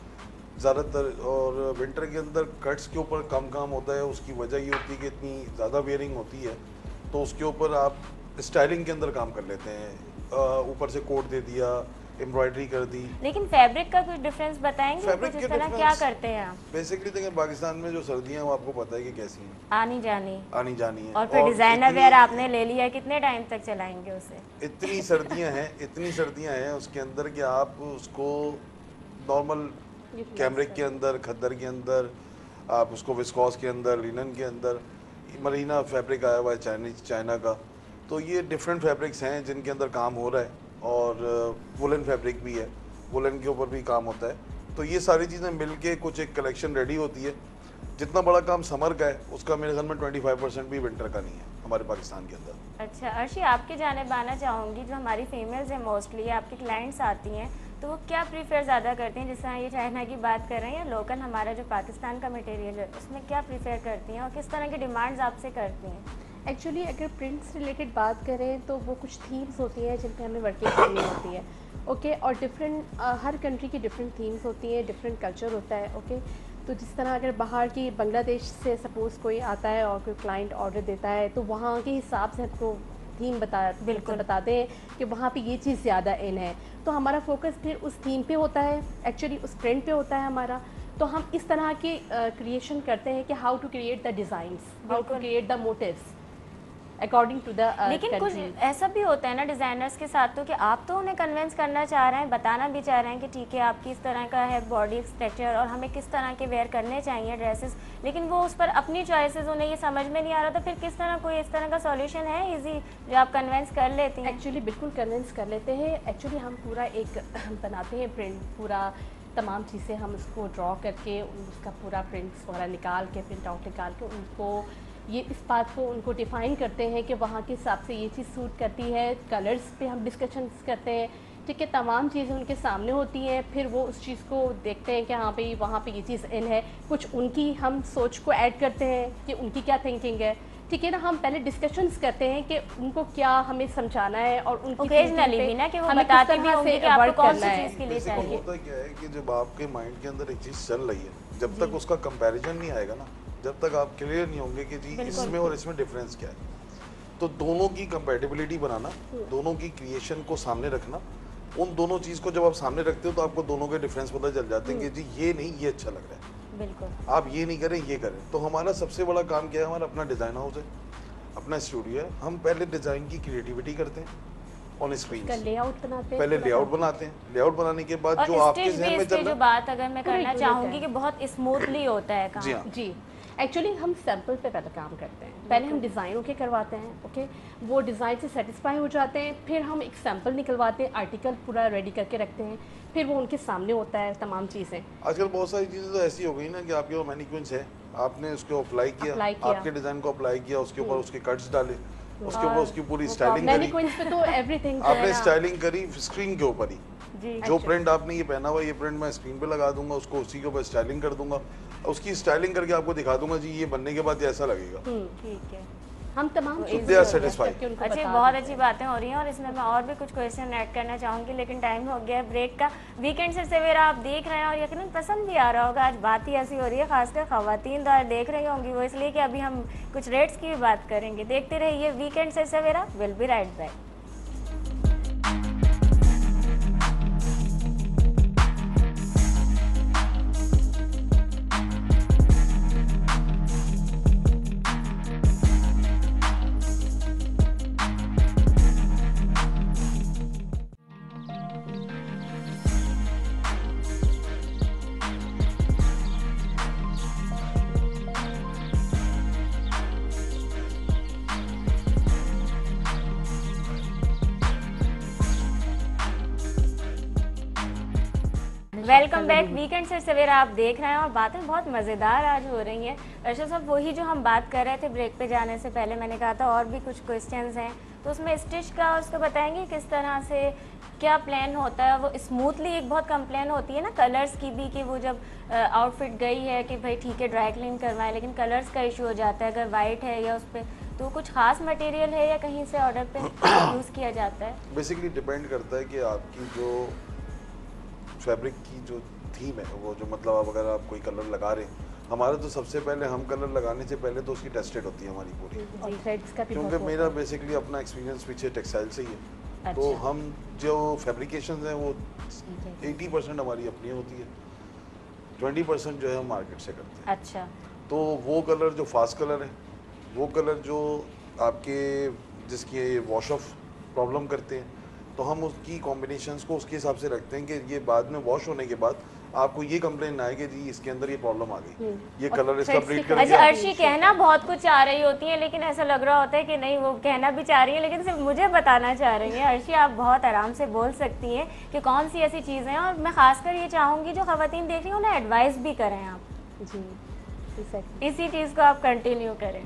ज़्यादातर। और विंटर के अंदर कट्स के ऊपर कम काम होता है, उसकी वजह ये होती है कि इतनी ज़्यादा वेयरिंग होती है, तो उसके ऊपर आप स्टाइलिंग के अंदर काम कर लेते हैं। ऊपर से कोट दे दिया, एम्ब्रॉयडरी कर दी। लेकिन फैब्रिक का कुछ डिफरेंस बताएंगे? फैब्रिक कुछ के इस तरह क्या difference- करते हैं आप? बेसिकली देखिए पाकिस्तान में जो सर्दियाँ हैं वो आपको पता है कि कैसी हैं, आनी जानी, आनी जानी है। और फिर डिजाइनर इतनी- वेयर आपने ले लिया, कितने टाइम तक चलाएंगे उसे? इतनी सर्दियां हैं, इतनी सर्दियां हैं उसके अंदर कि आप उसको नॉर्मल कैमरिक के अंदर, खद्दर के अंदर, आप उसको विस्कॉस के अंदर, लिनन के अंदर मरीना फैब्रिक आया हुआ है चाइनीज चाइना का, तो ये डिफरेंट फैब्रिक्स हैं जिनके अंदर काम हो रहा है, और वुलन फैब्रिक भी है, वुलन के ऊपर भी काम होता है। तो ये सारी चीज़ें मिल के कुछ एक कलेक्शन रेडी होती है। जितना बड़ा काम समर का है उसका मेरे ख्याल में ट्वेंटी फाइव परसेंट भी विंटर का नहीं है हमारे पाकिस्तान के अंदर। अच्छा अर्शी, आपके जानिब आना चाहूँगी, जो हमारी फीमेल्स हैं मोस्टली आपकी क्लाइंट्स आती हैं, तो वो क्या प्रीफर ज़्यादा करती हैं? जैसे ये चाइना की बात कर रहे हैं या लोकल हमारा जो पाकिस्तान का मटेरियल है उसमें क्या प्रीफर करती हैं और किस तरह की डिमांड्स आपसे करती हैं? एक्चुअली अगर प्रिंट से रिलेटेड बात करें तो वो कुछ थीम्स होती हैं जिन पे हमें वर्किंग करनी होती है, ओके okay? और डिफरेंट हर कंट्री की डिफरेंट थीम्स होती हैं, डिफरेंट कल्चर होता है, ओके okay? तो जिस तरह अगर बाहर की बांग्लादेश से सपोज़ कोई आता है और कोई क्लाइंट ऑर्डर देता है तो वहाँ के हिसाब से हमको थीम बता बिल्कुल बताते हैं कि वहाँ पे ये चीज़ ज़्यादा इन है, तो हमारा फोकस फिर उस थीम पे होता है, एक्चुअली उस प्रिंट पे होता है हमारा। तो हम इस तरह के क्रिएशन uh, करते हैं कि how to create the designs, how to create the motifs according to the. लेकिन कुछ ऐसा भी होता है ना डिज़ाइनर्स के साथ, तो कि आप तो उन्हें कन्विंस करना चाह रहे हैं, बताना भी चाह रहे हैं कि ठीक है आपकी इस तरह का है बॉडी स्ट्रक्चर और हमें किस तरह के वेयर करने चाहिए ड्रेसेस, लेकिन वो उस पर अपनी चॉइसेस उन्हें ये समझ में नहीं आ रहा, तो फिर किस तरह कोई इस तरह का सॉल्यूशन है इजी जो आप कन्विंस कर लेती हैं? एक्चुअली बिल्कुल कन्विंस कर लेते हैं। एक्चुअली हम पूरा एक बनाते हैं प्रिंट, पूरा तमाम चीज़ें हम उसको ड्रॉ करके उसका पूरा प्रिंट्स वगैरह निकाल के प्रिंट आउट निकाल के उनको ये इस बात को उनको डिफ़ाइन करते हैं कि वहाँ के हिसाब से ये चीज़ सूट करती है। कलर्स पे हम डिस्कशंस करते हैं, ठीक है, तमाम चीज़ें उनके सामने होती हैं, फिर वो उस चीज़ को देखते हैं कि हाँ भाई वहाँ पे ये चीज़ इन है, कुछ उनकी हम सोच को ऐड करते हैं कि उनकी क्या थिंकिंग है, ठीक है ना। हम पहले डिस्कशंस करते हैं कि उनको क्या हमें समझाना है और उनकी ओकेजनली भी ना कि वो बताते भी होंगे कि आपको कौन सी चीज़ के लिए चाहिए। होता क्या है कि जब आपके माइंड के अंदर एक चीज़ चल रही है, जब तक उसका कंपैरिजन नहीं आएगा ना, जब तक आप क्लियर नहीं होंगे कि जी इसमें और इसमें डिफरेंस क्या है, तो दोनों की कंपैटिबिलिटी बनाना, दोनों की क्रिएशन को सामने रखना, उन दोनों चीज़ को जब आप सामने रखते हो तो आपको दोनों के डिफरेंस पता चल जाते हैं कि जी ये नहीं ये अच्छा लग रहा है, बिल्कुल आप ये नहीं करें ये करें। तो हमारा सबसे बड़ा काम क्या है, हमारा अपना डिज़ाइन हाउस है, अपना स्टूडियो है। हम पहले डिज़ाइन की क्रिएटिविटी करते हैं ऑन स्क्रीन, लेआउट बनाते हैं, पहले लेआउट बनाते हैं, लेआउट बनाने के बाद जो आपके ज़हन में चल रहा है, जो बात अगर मैं करना चाहूँगी कि बहुत स्मूथली होता है काम। जी हाँ जी एक्चुअली हम सैंपल पे पहले काम करते हैं, पहले हम डिज़ाइनों के करवाते हैं, ओके, वो डिज़ाइन से सेटिस्फाई हो जाते हैं, फिर हम एक सैंपल निकलवाते हैं, आर्टिकल पूरा रेडी करके रखते हैं, फिर वो उनके सामने होता है तमाम चीज़ें। आजकल बहुत सारी चीज़ें तो ऐसी हो गई ना कि आपके वो मैनिक्विन्स है, आपने उसको अप्लाई किया, अप्लाई किया, आपके डिज़ाइन को अप्लाई किया, उसके ऊपर उसके कट्स डाले, उसके ऊपर उसकी पूरी स्टाइलिंग करी, मैनिक्विन्स पे तो एवरीथिंग आपने स्टाइलिंग करी स्क्रीन के ऊपर ही, जी जो प्रिंट आपने ये पहना हुआ ये प्रिंट मैं स्क्रीन पे लगा दूंगा, उसको उसी के ऊपर स्टाइलिंग कर दूंगा, उसकी स्टाइलिंग करके आपको दिखा दूंगा जी ये बनने के बाद ऐसा लगेगा। ठीक है, हम तमाम दे आर सेटिस्फाइड। अच्छा बहुत अच्छी बातें हो रही हैं और इसमें मैं और भी कुछ क्वेश्चन ऐड करना चाहूँगी, लेकिन टाइम हो गया है ब्रेक का। वीकेंड से सवेरा आप देख रहे हैं और यकीनन पसंद भी आ रहा होगा, आज बात ही ऐसी हो रही है, खासकर खवातीन तो आज देख रही होंगी वो, इसलिए कि अभी हम कुछ रेट्स की भी बात करेंगे। देखते रहिए वीकेंड से सवेरा, will be right back. Welcome back, weekend से सवेरा आप देख रहे हैं और बातें बहुत मज़ेदार आज हो रही हैं। अर्शद साहब वही जो हम बात कर रहे थे ब्रेक पे जाने से पहले, मैंने कहा था और भी कुछ क्वेश्चंस हैं, तो उसमें स्टिच का उसको बताएंगे किस तरह से क्या प्लान होता है। वो स्मूथली एक बहुत कंप्लेन होती है ना कलर्स की भी कि वो जब आउटफिट गई है कि भाई ठीक है ड्राई क्लीन करवाएं, लेकिन कलर्स का इशू हो जाता है अगर वाइट है या उस पर, तो कुछ खास मटेरियल है या कहीं से ऑर्डर पे यूज़ किया जाता है? बेसिकली डिपेंड करता है कि आपकी जो फैब्रिक की जो थीम है, वो जो मतलब आप अगर आप कोई कलर लगा रहे हैं, हमारा तो सबसे पहले हम कलर लगाने से पहले तो उसकी टेस्टेड होती है हमारी पूरी, क्योंकि मेरा बेसिकली अपना एक्सपीरियंस पीछे टेक्सटाइल से ही है। अच्छा। तो हम जो फैब्रिकेशन हैं वो अस्सी परसेंट हमारी अपनी होती है, बीस परसेंट जो है हम मार्केट से करते हैं। अच्छा। तो वो कलर जो फास्ट कलर है, वो कलर जो आपके जिसकी वॉश ऑफ प्रॉब्लम करते हैं, तो हम उसकी कॉम्बिनेशंस को उसके हिसाब से रखते हैं कि ये बाद में वॉश होने के बाद आपको ये कंप्लेन ना आए कि जी इसके अंदर ये प्रॉब्लम आ गई, ये कलर इसका threads ब्रीड की कर अच्छा, दिया। अर्शी कहना बहुत कुछ चाह रही होती है, लेकिन ऐसा लग रहा होता है कि नहीं, वो कहना भी चाह रही है लेकिन सिर्फ मुझे बताना चाह रही हैं। अर्शी, आप बहुत आराम से बोल सकती हैं कि कौन सी ऐसी चीज़ें हैं, और मैं खासकर ये चाहूँगी जो ख़वातीन देख रही हैं उन्हें एडवाइस भी करें आप, जी exactly. इसी चीज़ को आप कंटिन्यू करें।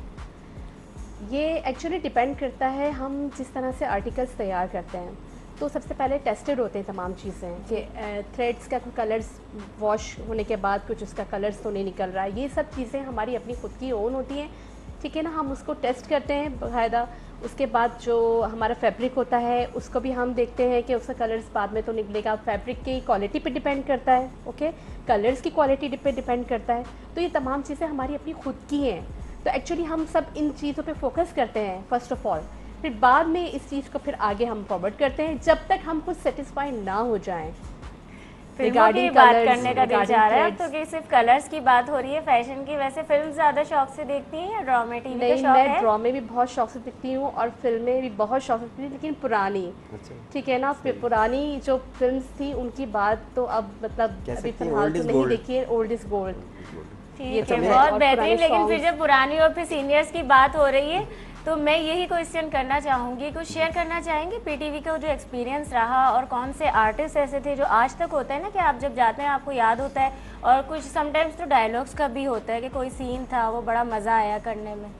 ये एक्चुअली डिपेंड करता है हम जिस तरह से आर्टिकल्स तैयार करते हैं, तो सबसे पहले टेस्टेड होते हैं तमाम चीज़ें कि थ्रेड्स का कोई कलर्स वॉश होने के बाद कुछ उसका कलर्स तो नहीं निकल रहा है, ये सब चीज़ें हमारी अपनी खुद की ओन होती हैं, ठीक है ना। हम उसको टेस्ट करते हैं बाकायदा। उसके बाद जो हमारा फैब्रिक होता है उसको भी हम देखते हैं कि उसका कलर्स बाद में तो निकलेगा, फैब्रिक की क्वालिटी पे डिपेंड करता है, ओके, कलर्स की क्वालिटी पे डिपेंड करता है। तो ये तमाम चीज़ें हमारी अपनी खुद की हैं। तो एक्चुअली हम सब इन चीज़ों पे फोकस करते हैं फर्स्ट ऑफ ऑल, फिर बाद में इस चीज़ को फिर आगे हम फॉरवर्ड करते हैं जब तक हम खुद सेटिस्फाई ना हो जाएं। फिल्मों की बात करने का दिल regarding चाह रहा है threads। तो कि सिर्फ कलर्स की बात हो रही है फैशन की, वैसे फिल्म ज़्यादा शौक से देखती हैं या ड्रामे टीवी का नहीं, शौक मैं है? ड्रामे भी बहुत शौक से देखती हूँ और फिल्में भी बहुत शौक से देखती हूँ, लेकिन पुरानी, अच्छा, ठीक है ना। पुरानी जो फिल्म्स थी उनकी बात तो अब मतलब कह अभी सकते हैं फिलहाल old तो is नहीं gold। देखी है, ओल्ड इज गोल्ड। ये ठीक तो है, है। बहुत और बेहतरीन। पुराने लेकिन फिर songs- जब पुरानी और फिर सीनियर्स की बात हो रही है तो मैं यही क्वेश्चन करना चाहूँगी, कुछ शेयर करना चाहेंगे पीटीवी का जो एक्सपीरियंस रहा, और कौन से आर्टिस्ट ऐसे थे जो आज तक होता है ना कि आप जब जाते हैं आपको याद होता है, और कुछ समटाइम्स तो डायलॉग्स का भी होता है कि कोई सीन था वो बड़ा मज़ा आया करने में।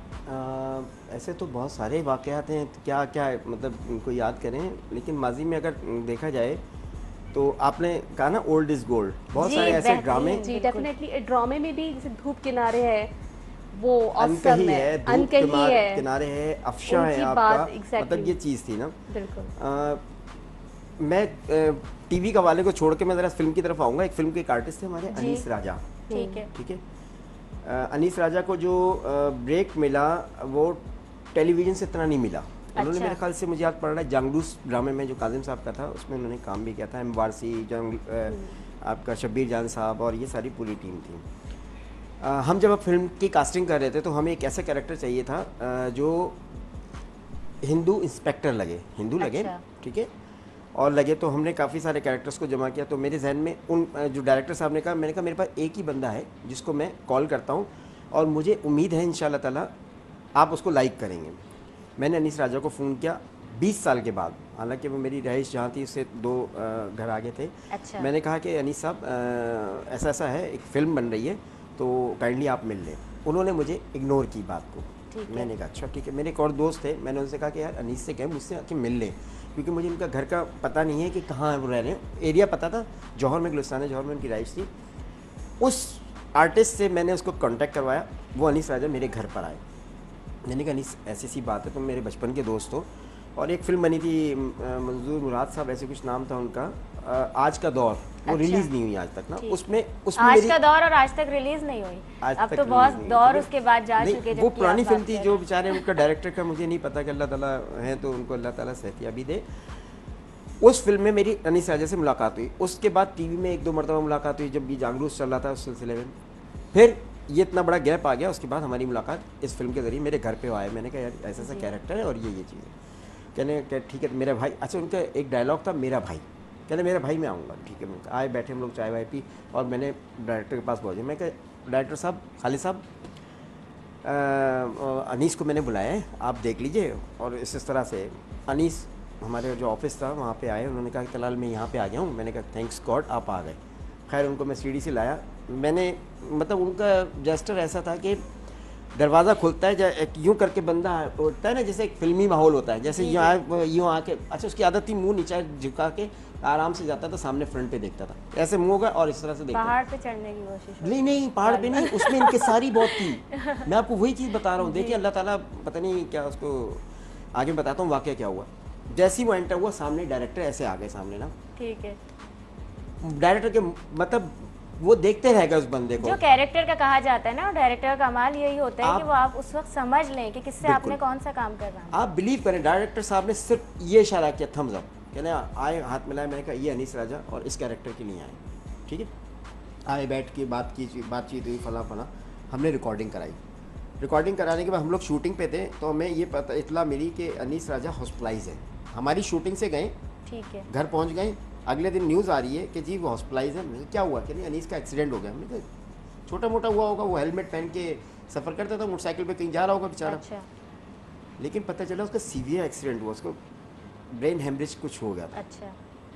आ, ऐसे तो बहुत सारे वाक़यात हैं, तो क्या क्या मतलब उनको याद करें, लेकिन माजी में अगर देखा जाए तो आपने कहा ना ओल्ड इज़ गोल्ड, बहुत जी, सारे ऐसे बेहतरीन। ड्रामे जी डेफिनेटली। ड्रामे में भी जैसे धूप किनारे है, वो अनकही ऑसम है, है, धूप अनकही किनारे है, किनारे है, अफशा है उनकी आपका, बात exactly। मतलब ये चीज़ थी ना। बिल्कुल। आ, मैं टीवी का वाले को छोड़ के मैं ज़रा फिल्म की तरफ आऊँगा। एक फिल्म के एक आर्टिस्ट थे हमारे, जी। अनीस राजा, ठीक है। ठीक है। अ, अनीस राजा को जो अ, ब्रेक मिला वो टेलीविज़न से इतना नहीं मिला। उन्होंने अच्छा। मेरे ख्याल से, मुझे याद पड़ रहा है, जंगलूस ड्रामे में जो काजिम साहब का था उसमें उन्होंने काम भी किया था, एम वारसी, जंग अ, आपका शब्बीर जान साहब और ये सारी पूरी टीम थी। अ, हम जब अब फिल्म की कास्टिंग कर रहे थे तो हमें एक ऐसा कैरेक्टर चाहिए था अ, जो हिंदू इंस्पेक्टर लगे, हिंदू लगे, अच्छा। ठीक है, और लगे। तो हमने काफ़ी सारे कैरेक्टर्स को जमा किया। तो मेरे जहन में उन अ, जो डायरेक्टर साहब ने कहा, मैंने कहा मेरे पास एक ही बंदा है जिसको मैं कॉल करता हूँ और मुझे उम्मीद है इंशाल्लाह ताला आप उसको लाइक करेंगे। मैंने अनीस राजा को फ़ोन किया बीस साल के बाद, हालांकि वो मेरी रहाइश जहाँ थी उससे दो अ, घर आगे थे। अच्छा। मैंने कहा कि अनीस साहब अ, ऐसा ऐसा है, एक फ़िल्म बन रही है तो काइंडली आप मिल लें। उन्होंने मुझे इग्नोर की बात को। ठीक है। मैंने कहा अच्छा ठीक है। मेरे एक और दोस्त थे, मैंने उनसे कहा कि यार अनीस से कहें मुझसे आके मिल लें, क्योंकि मुझे इनका घर का पता नहीं है कि कहाँ है वो रह रहे हैं। एरिया पता था, जौहर में, गुलिस्तान है जौहर में उनकी रहाइश थी। उस आर्टिस्ट से मैंने उसको कांटेक्ट करवाया, वो अनीस राजा मेरे घर पर आए। मैंने कहा अनीस ऐसी सी बात है, तुम मेरे बचपन के दोस्त हो, और एक फिल्म बनी थी मंजूर मुराद साहब, ऐसे कुछ नाम था उनका, अ, आज का दौर, वो अच्छा। रिलीज़ नहीं हुई आज तक ना। ठीक। उसमें उसमें आज मेरी का दौर और आज तक रिलीज नहीं हुई, आज अब तक तो release बहुत नहीं हुई, दौर ठीक है। उसके बाद जा नहीं, चुके। वो जबकि पुरानी आप फिल्म बात थी, कर जो रहे हैं। बेचारे उनका डायरेक्टर का मुझे नहीं पता कि अल्लाह ताला है तो उनको अल्लाह ताला सेहतियाबी दे। उस फिल्म में मेरी अनीस राजा से मुलाकात हुई। उसके बाद टीवी में एक दो मरतबा मुलाकात हुई जब ये जागरूस चल रहा था उस सिलसिले में। फिर ये इतना बड़ा गैप आ गया, उसके बाद हमारी मुलाकात इस फिल्म के ज़रिए मेरे घर पे आए। मैंने कहा यार ऐसा ऐसा कैरेक्टर है और ये ये चीज़ है। कहने क्या ठीक है मेरा भाई, अच्छा उनका एक डायलॉग था मेरा भाई, कहने मेरा भाई मैं आऊँगा, ठीक है। मैं आए, बैठे हम लोग, चाय वाय पी, और मैंने डायरेक्टर के पास पहुँचे। मैं कहा डायरेक्टर साहब, खालिद साहब, अनीस को मैंने बुलाया है, आप देख लीजिए। और इस इस तरह से अनीस हमारे जो ऑफिस था वहाँ पे आए, उन्होंने कहा कि तलाल मैं यहाँ पे आ गया हूँ। मैंने कहा थैंक्स गॉड आप आ गए। खैर उनको मैं सीढ़ी से लाया। मैंने मतलब उनका जेस्टर ऐसा था कि दरवाज़ा खुलता है यूँ करके बंदा उठता है ना, जैसे एक फिल्मी माहौल होता है, जैसे यूँ आए यूँ आके, अच्छा उसकी आदत थी मुंह नीचे झुका के आराम से जाता था, सामने फ्रंट पे देखता था, ऐसे मुंह होगा और इस तरह से देखता था। पहाड़ पे चढ़ने की कोशिश नहीं नहीं पहाड़ पे नहीं, उसमें इनके सारी बहुत थी। मैं आपको वही चीज़ बता रहा हूँ। देखिए अल्लाह ताला पता नहीं क्या उसको आगे बताता हूँ वाकया क्या हुआ। जैसे ही वो एंटर हुआ सामने डायरेक्टर ऐसे आ गए सामने ना, ठीक है। डायरेक्टर के मतलब वो देखते रह गए उस बंदे को। जो कैरेक्टर का कहा जाता है ना, डायरेक्टर का कमाल यही होता है आप- कि वो आप उस वक्त समझ लें कि किससे बिल्कुल। आपने कौन सा काम करना है। आप बिलीव करें, डायरेक्टर साहब ने सिर्फ ये इशारा किया, थम्स अप, कहने आए, हाथ मिलाया। मैंने कहा ये अनीस राजा और इस कैरेक्टर के लिए आए, ठीक है। आए, बैठ के बात की, बातचीत हुई, फला फला, हमने रिकॉर्डिंग कराई। रिकॉर्डिंग कराने के बाद हम लोग शूटिंग पे थे, तो हमें ये पता इतला मिली कि अनीस राजा हॉस्पिटलाइज है। हमारी शूटिंग से गए, ठीक है। घर पहुंच गए, अगले दिन न्यूज़ आ रही है कि जी वो हॉस्पिटलाइज है। मैंने कहा, क्या हुआ? कि नहीं, अनीस का एक्सीडेंट हो गया। मैंने कहा छोटा मोटा हुआ होगा, वो हेलमेट पहन के सफ़र करता था, मोटरसाइकिल पे कहीं जा रहा होगा बेचारा। अच्छा लेकिन पता चला उसका सीवियर एक्सीडेंट हुआ, उसको ब्रेन हेमरेज कुछ हो गया था। अच्छा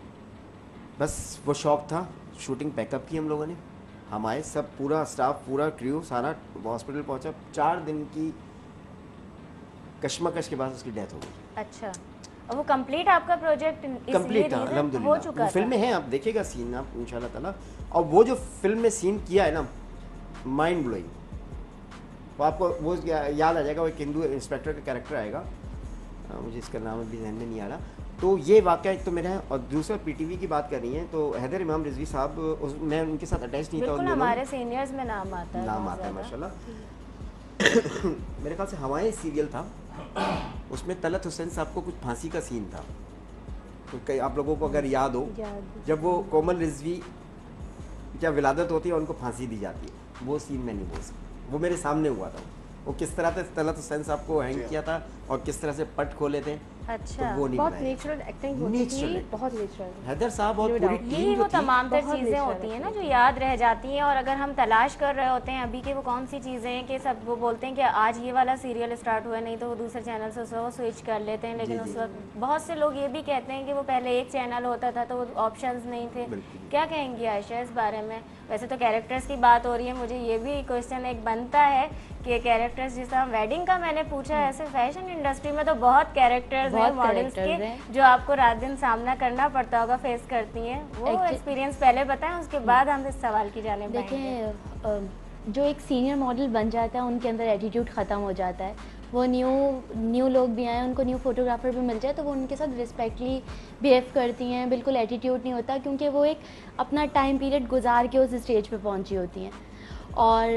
बस वो शॉक था। शूटिंग पैकअप की हम लोगों ने, हम आए, सब पूरा स्टाफ, पूरा क्रू सारा हॉस्पिटल पहुंचा। चार दिन की कश्मकश के बाद उसकी डेथ हो गई। अच्छा, और वो कंप्लीट आपका प्रोजेक्ट कंप्लीट था हो अल्हम्दुलिल्लाह। चुका वो था? फिल्म में है, आप देखिएगा सीन आप इंशाल्लाह ताला। और वो जो फिल्म में सीन किया है ना, माइंड ब्लोइंग। तो आपको वो या- याद आ जाएगा, वो एक हिंदू इंस्पेक्टर का कैरेक्टर आएगा, आ, मुझे इसका नाम अभी ध्यान में नहीं आ रहा। तो ये वाक़या एक तो मेरा है, और दूसरा पीटीवी की बात कर रही हैं तो हैदर इमाम रिजवी साहब, उस मैं उनके साथ अटैच नहीं था। बिल्कुल उन दोनों हमारे सीनियर्स में नाम आता है, नाम बहुत आता है ज़्यादा। माशाल्लाह। मेरे ख्याल से हवाएं सीरियल था, उसमें तलत हुसैन साहब को कुछ फांसी का सीन था। तो कई आप लोगों को अगर याद हो, याद। जब वो कोमल रिजवी क्या विलादत होती है और उनको फांसी दी जाती है, वो सीन मैं नहीं बोल सकता। वो मेरे सामने हुआ था। वो किस तरह से तलत हुसैन साहब को हैंग किया था और किस तरह से पट खोले थे, तो अच्छा, वो नहीं बहुत बनाया। नेचुरल एक्टिंग होती Natural थी, acting। बहुत नेचुरल। हैदर साहब और No पूरी doubt। टीम यही जो वो थी, तमाम तर बहुत चीज़ें नेचुरल होती हैं ना acting जो याद रह जाती हैं, और अगर हम तलाश कर रहे होते हैं अभी कि वो कौन सी चीज़ें हैं, कि सब वो बोलते हैं कि आज ये वाला सीरियल स्टार्ट हुआ है, नहीं तो वो दूसरे चैनल से उस वक्त स्विच कर लेते हैं। लेकिन जी, उस जी, वक्त बहुत से लोग ये भी कहते हैं कि वो पहले एक चैनल होता था तो वो ऑप्शंस नहीं थे। बिल्कुल। क्या कहेंगी आयशा इस बारे में? वैसे तो कैरेक्टर्स की बात हो रही है, मुझे ये भी क्वेश्चन एक बनता है कि कैरेक्टर्स, जिस तरह वेडिंग का मैंने पूछा, ऐसे फैशन इंडस्ट्री में तो बहुत कैरेक्टर्स हैं बहुत मॉडल्स characters के हैं। जो आपको रात दिन सामना करना पड़ता होगा, फेस करती हैं। वो Actu- एक्सपीरियंस पहले बताएं, उसके बाद हम इस सवाल की जाने पाएंगे। देखिए, अ, जो एक सीनियर मॉडल बन जाता है उनके अंदर एटीट्यूड ख़त्म हो जाता है। वो न्यू न्यू लोग भी आए, उनको न्यू फोटोग्राफर भी मिल जाए तो वो उनके साथ रिस्पेक्टली बिहेव करती हैं, बिल्कुल एटीट्यूड नहीं होता, क्योंकि वो एक अपना टाइम पीरियड गुजार के उस स्टेज पे पहुंची होती हैं। और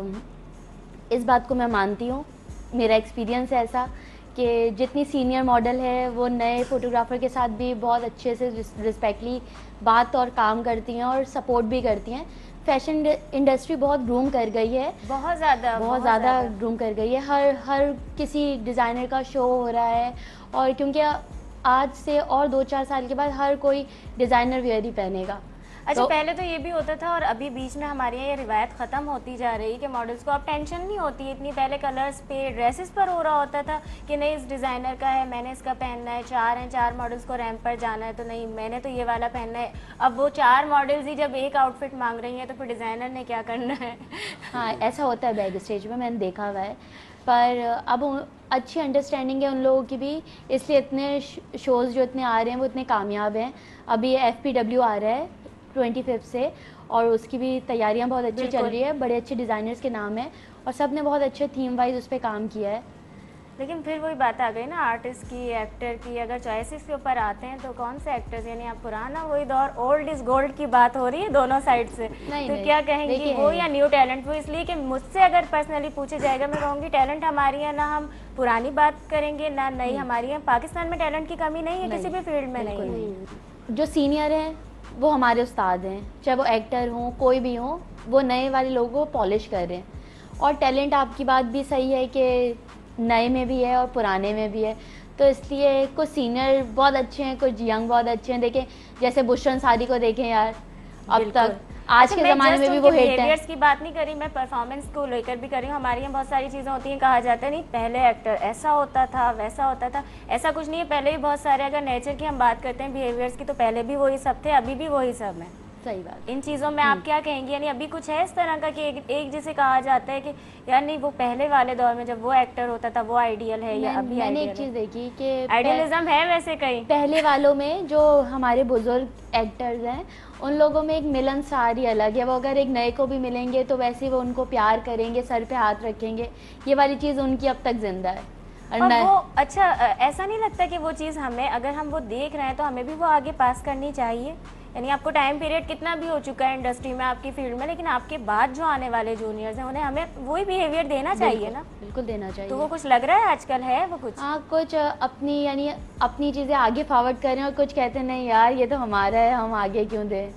अ, इस बात को मैं मानती हूँ, मेरा एक्सपीरियंस है ऐसा कि जितनी सीनियर मॉडल है वो नए फोटोग्राफर के साथ भी बहुत अच्छे से रिस्पेक्टली बात और काम करती हैं और सपोर्ट भी करती हैं। फैशन इंडस्ट्री बहुत ग्रूम कर गई है, बहुत ज़्यादा बहुत ज़्यादा ग्रूम कर गई है। हर हर किसी डिज़ाइनर का शो हो रहा है, और क्योंकि आज से और दो चार साल के बाद हर कोई डिज़ाइनर वेयर ही पहनेगा। अच्छा, तो- पहले तो ये भी होता था, और अभी बीच में हमारे यहाँ ये रिवायत ख़त्म होती जा रही है कि मॉडल्स को अब टेंशन नहीं होती इतनी। पहले कलर्स पे, ड्रेसेस पर हो रहा होता था कि नहीं इस डिज़ाइनर का है, मैंने इसका पहनना है, चार हैं, चार मॉडल्स को रैंप पर जाना है तो नहीं मैंने तो ये वाला पहनना है। अब वो चार मॉडल्स ही जब एक आउटफिट मांग रही हैं तो फिर डिज़ाइनर ने क्या करना है? हाँ, ऐसा होता है बैक स्टेज में, मैंने देखा हुआ है। पर अब उन- अच्छी अंडरस्टैंडिंग है उन लोगों की भी, इसलिए इतने शोज़ जो इतने आ रहे हैं वो इतने कामयाब हैं। अभी एफ पी डब्ल्यू आ रहा है ट्वेंटी फिफ्थ से, और उसकी भी तैयारियां बहुत अच्छी चल बिल्कुल। रही है। बड़े अच्छे डिज़ाइनर्स के नाम हैं और सब ने बहुत अच्छे थीम वाइज उस पर काम किया है। लेकिन फिर वही बात आ गई ना आर्टिस्ट की, एक्टर की। अगर चॉइसेस के ऊपर आते हैं तो कौन से एक्टर्स, यानी आप पुराना वही दौर, ओल्ड इज गोल्ड की बात हो रही है दोनों साइड से, नहीं, तो नहीं, क्या कहेंगी देखिए- वो या न्यू टैलेंट? वो इसलिए कि मुझसे अगर पर्सनली पूछे जाएगा, मैं कहूँगी टैलेंट हमारी है ना, हम पुरानी बात करेंगे ना नई हमारी है। पाकिस्तान में टैलेंट की कमी नहीं है, किसी भी फील्ड में नहीं बिल्कुल है। नहीं। जो सीनियर हैं वो हमारे उस्ताद हैं, चाहे वो एक्टर हों कोई भी हो, वो नए वाले लोगों को पॉलिश कर रहे हैं। और टैलेंट, आपकी बात भी सही है कि नए में भी है और पुराने में भी है, तो इसलिए कुछ सीनियर बहुत अच्छे हैं, कुछ यंग बहुत अच्छे हैं। देखें जैसे बुशरा अंसारी को देखें यार, अब बिल्कुल। तक आज अच्छा, के मैं ज़माने just में भी उनके वो हिट है। behaviors की बात नहीं करी, मैं परफॉर्मेंस को लेकर भी करी हूँ। हमारे यहाँ बहुत सारी चीज़ें होती हैं, कहा जाता है नहीं पहले एक्टर ऐसा होता था वैसा होता था, ऐसा कुछ नहीं है। पहले भी बहुत सारे, अगर नेचर की हम बात करते हैं, बिहेवियर्स की, तो पहले भी वही सब थे, अभी भी वही सब है। सही बात। इन चीज़ों में आप क्या कहेंगे? यानी अभी कुछ है इस तरह का कि एक, एक जिसे कहा जाता है कि यार नहीं वो पहले वाले दौर में जब वो एक्टर होता था वो आइडियल है, या मैं, अभी मैंने एक आइडियल चीज़ है? देखी कि आइडियलिज्म है वैसे कहीं। पहले वालों में जो हमारे बुजुर्ग एक्टर्स हैं उन लोगों में एक मिलनसार ही अलग है। वो अगर एक नए को भी मिलेंगे तो वैसे वो उनको प्यार करेंगे, सर पे हाथ रखेंगे, ये वाली चीज़ उनकी अब तक जिंदा है। और और नए- वो अच्छा, अ, ऐसा नहीं लगता कि वो चीज़ हमें, अगर हम वो देख रहे हैं तो हमें भी वो आगे पास करनी चाहिए? यानी आपको टाइम पीरियड कितना भी हो चुका है इंडस्ट्री में, आपकी फील्ड में, लेकिन आपके बाद जो आने वाले जूनियर्स हैं उन्हें हमें वही बिहेवियर देना चाहिए ना। बिल्कुल देना चाहिए। तो वो कुछ लग रहा है आजकल है वो कुछ? हाँ, कुछ अपनी यानी अपनी चीज़ें आगे फॉरवर्ड कर रहे हैं और कुछ कहते हैं नहीं यार ये तो हमारा है, हम आगे क्यों दें।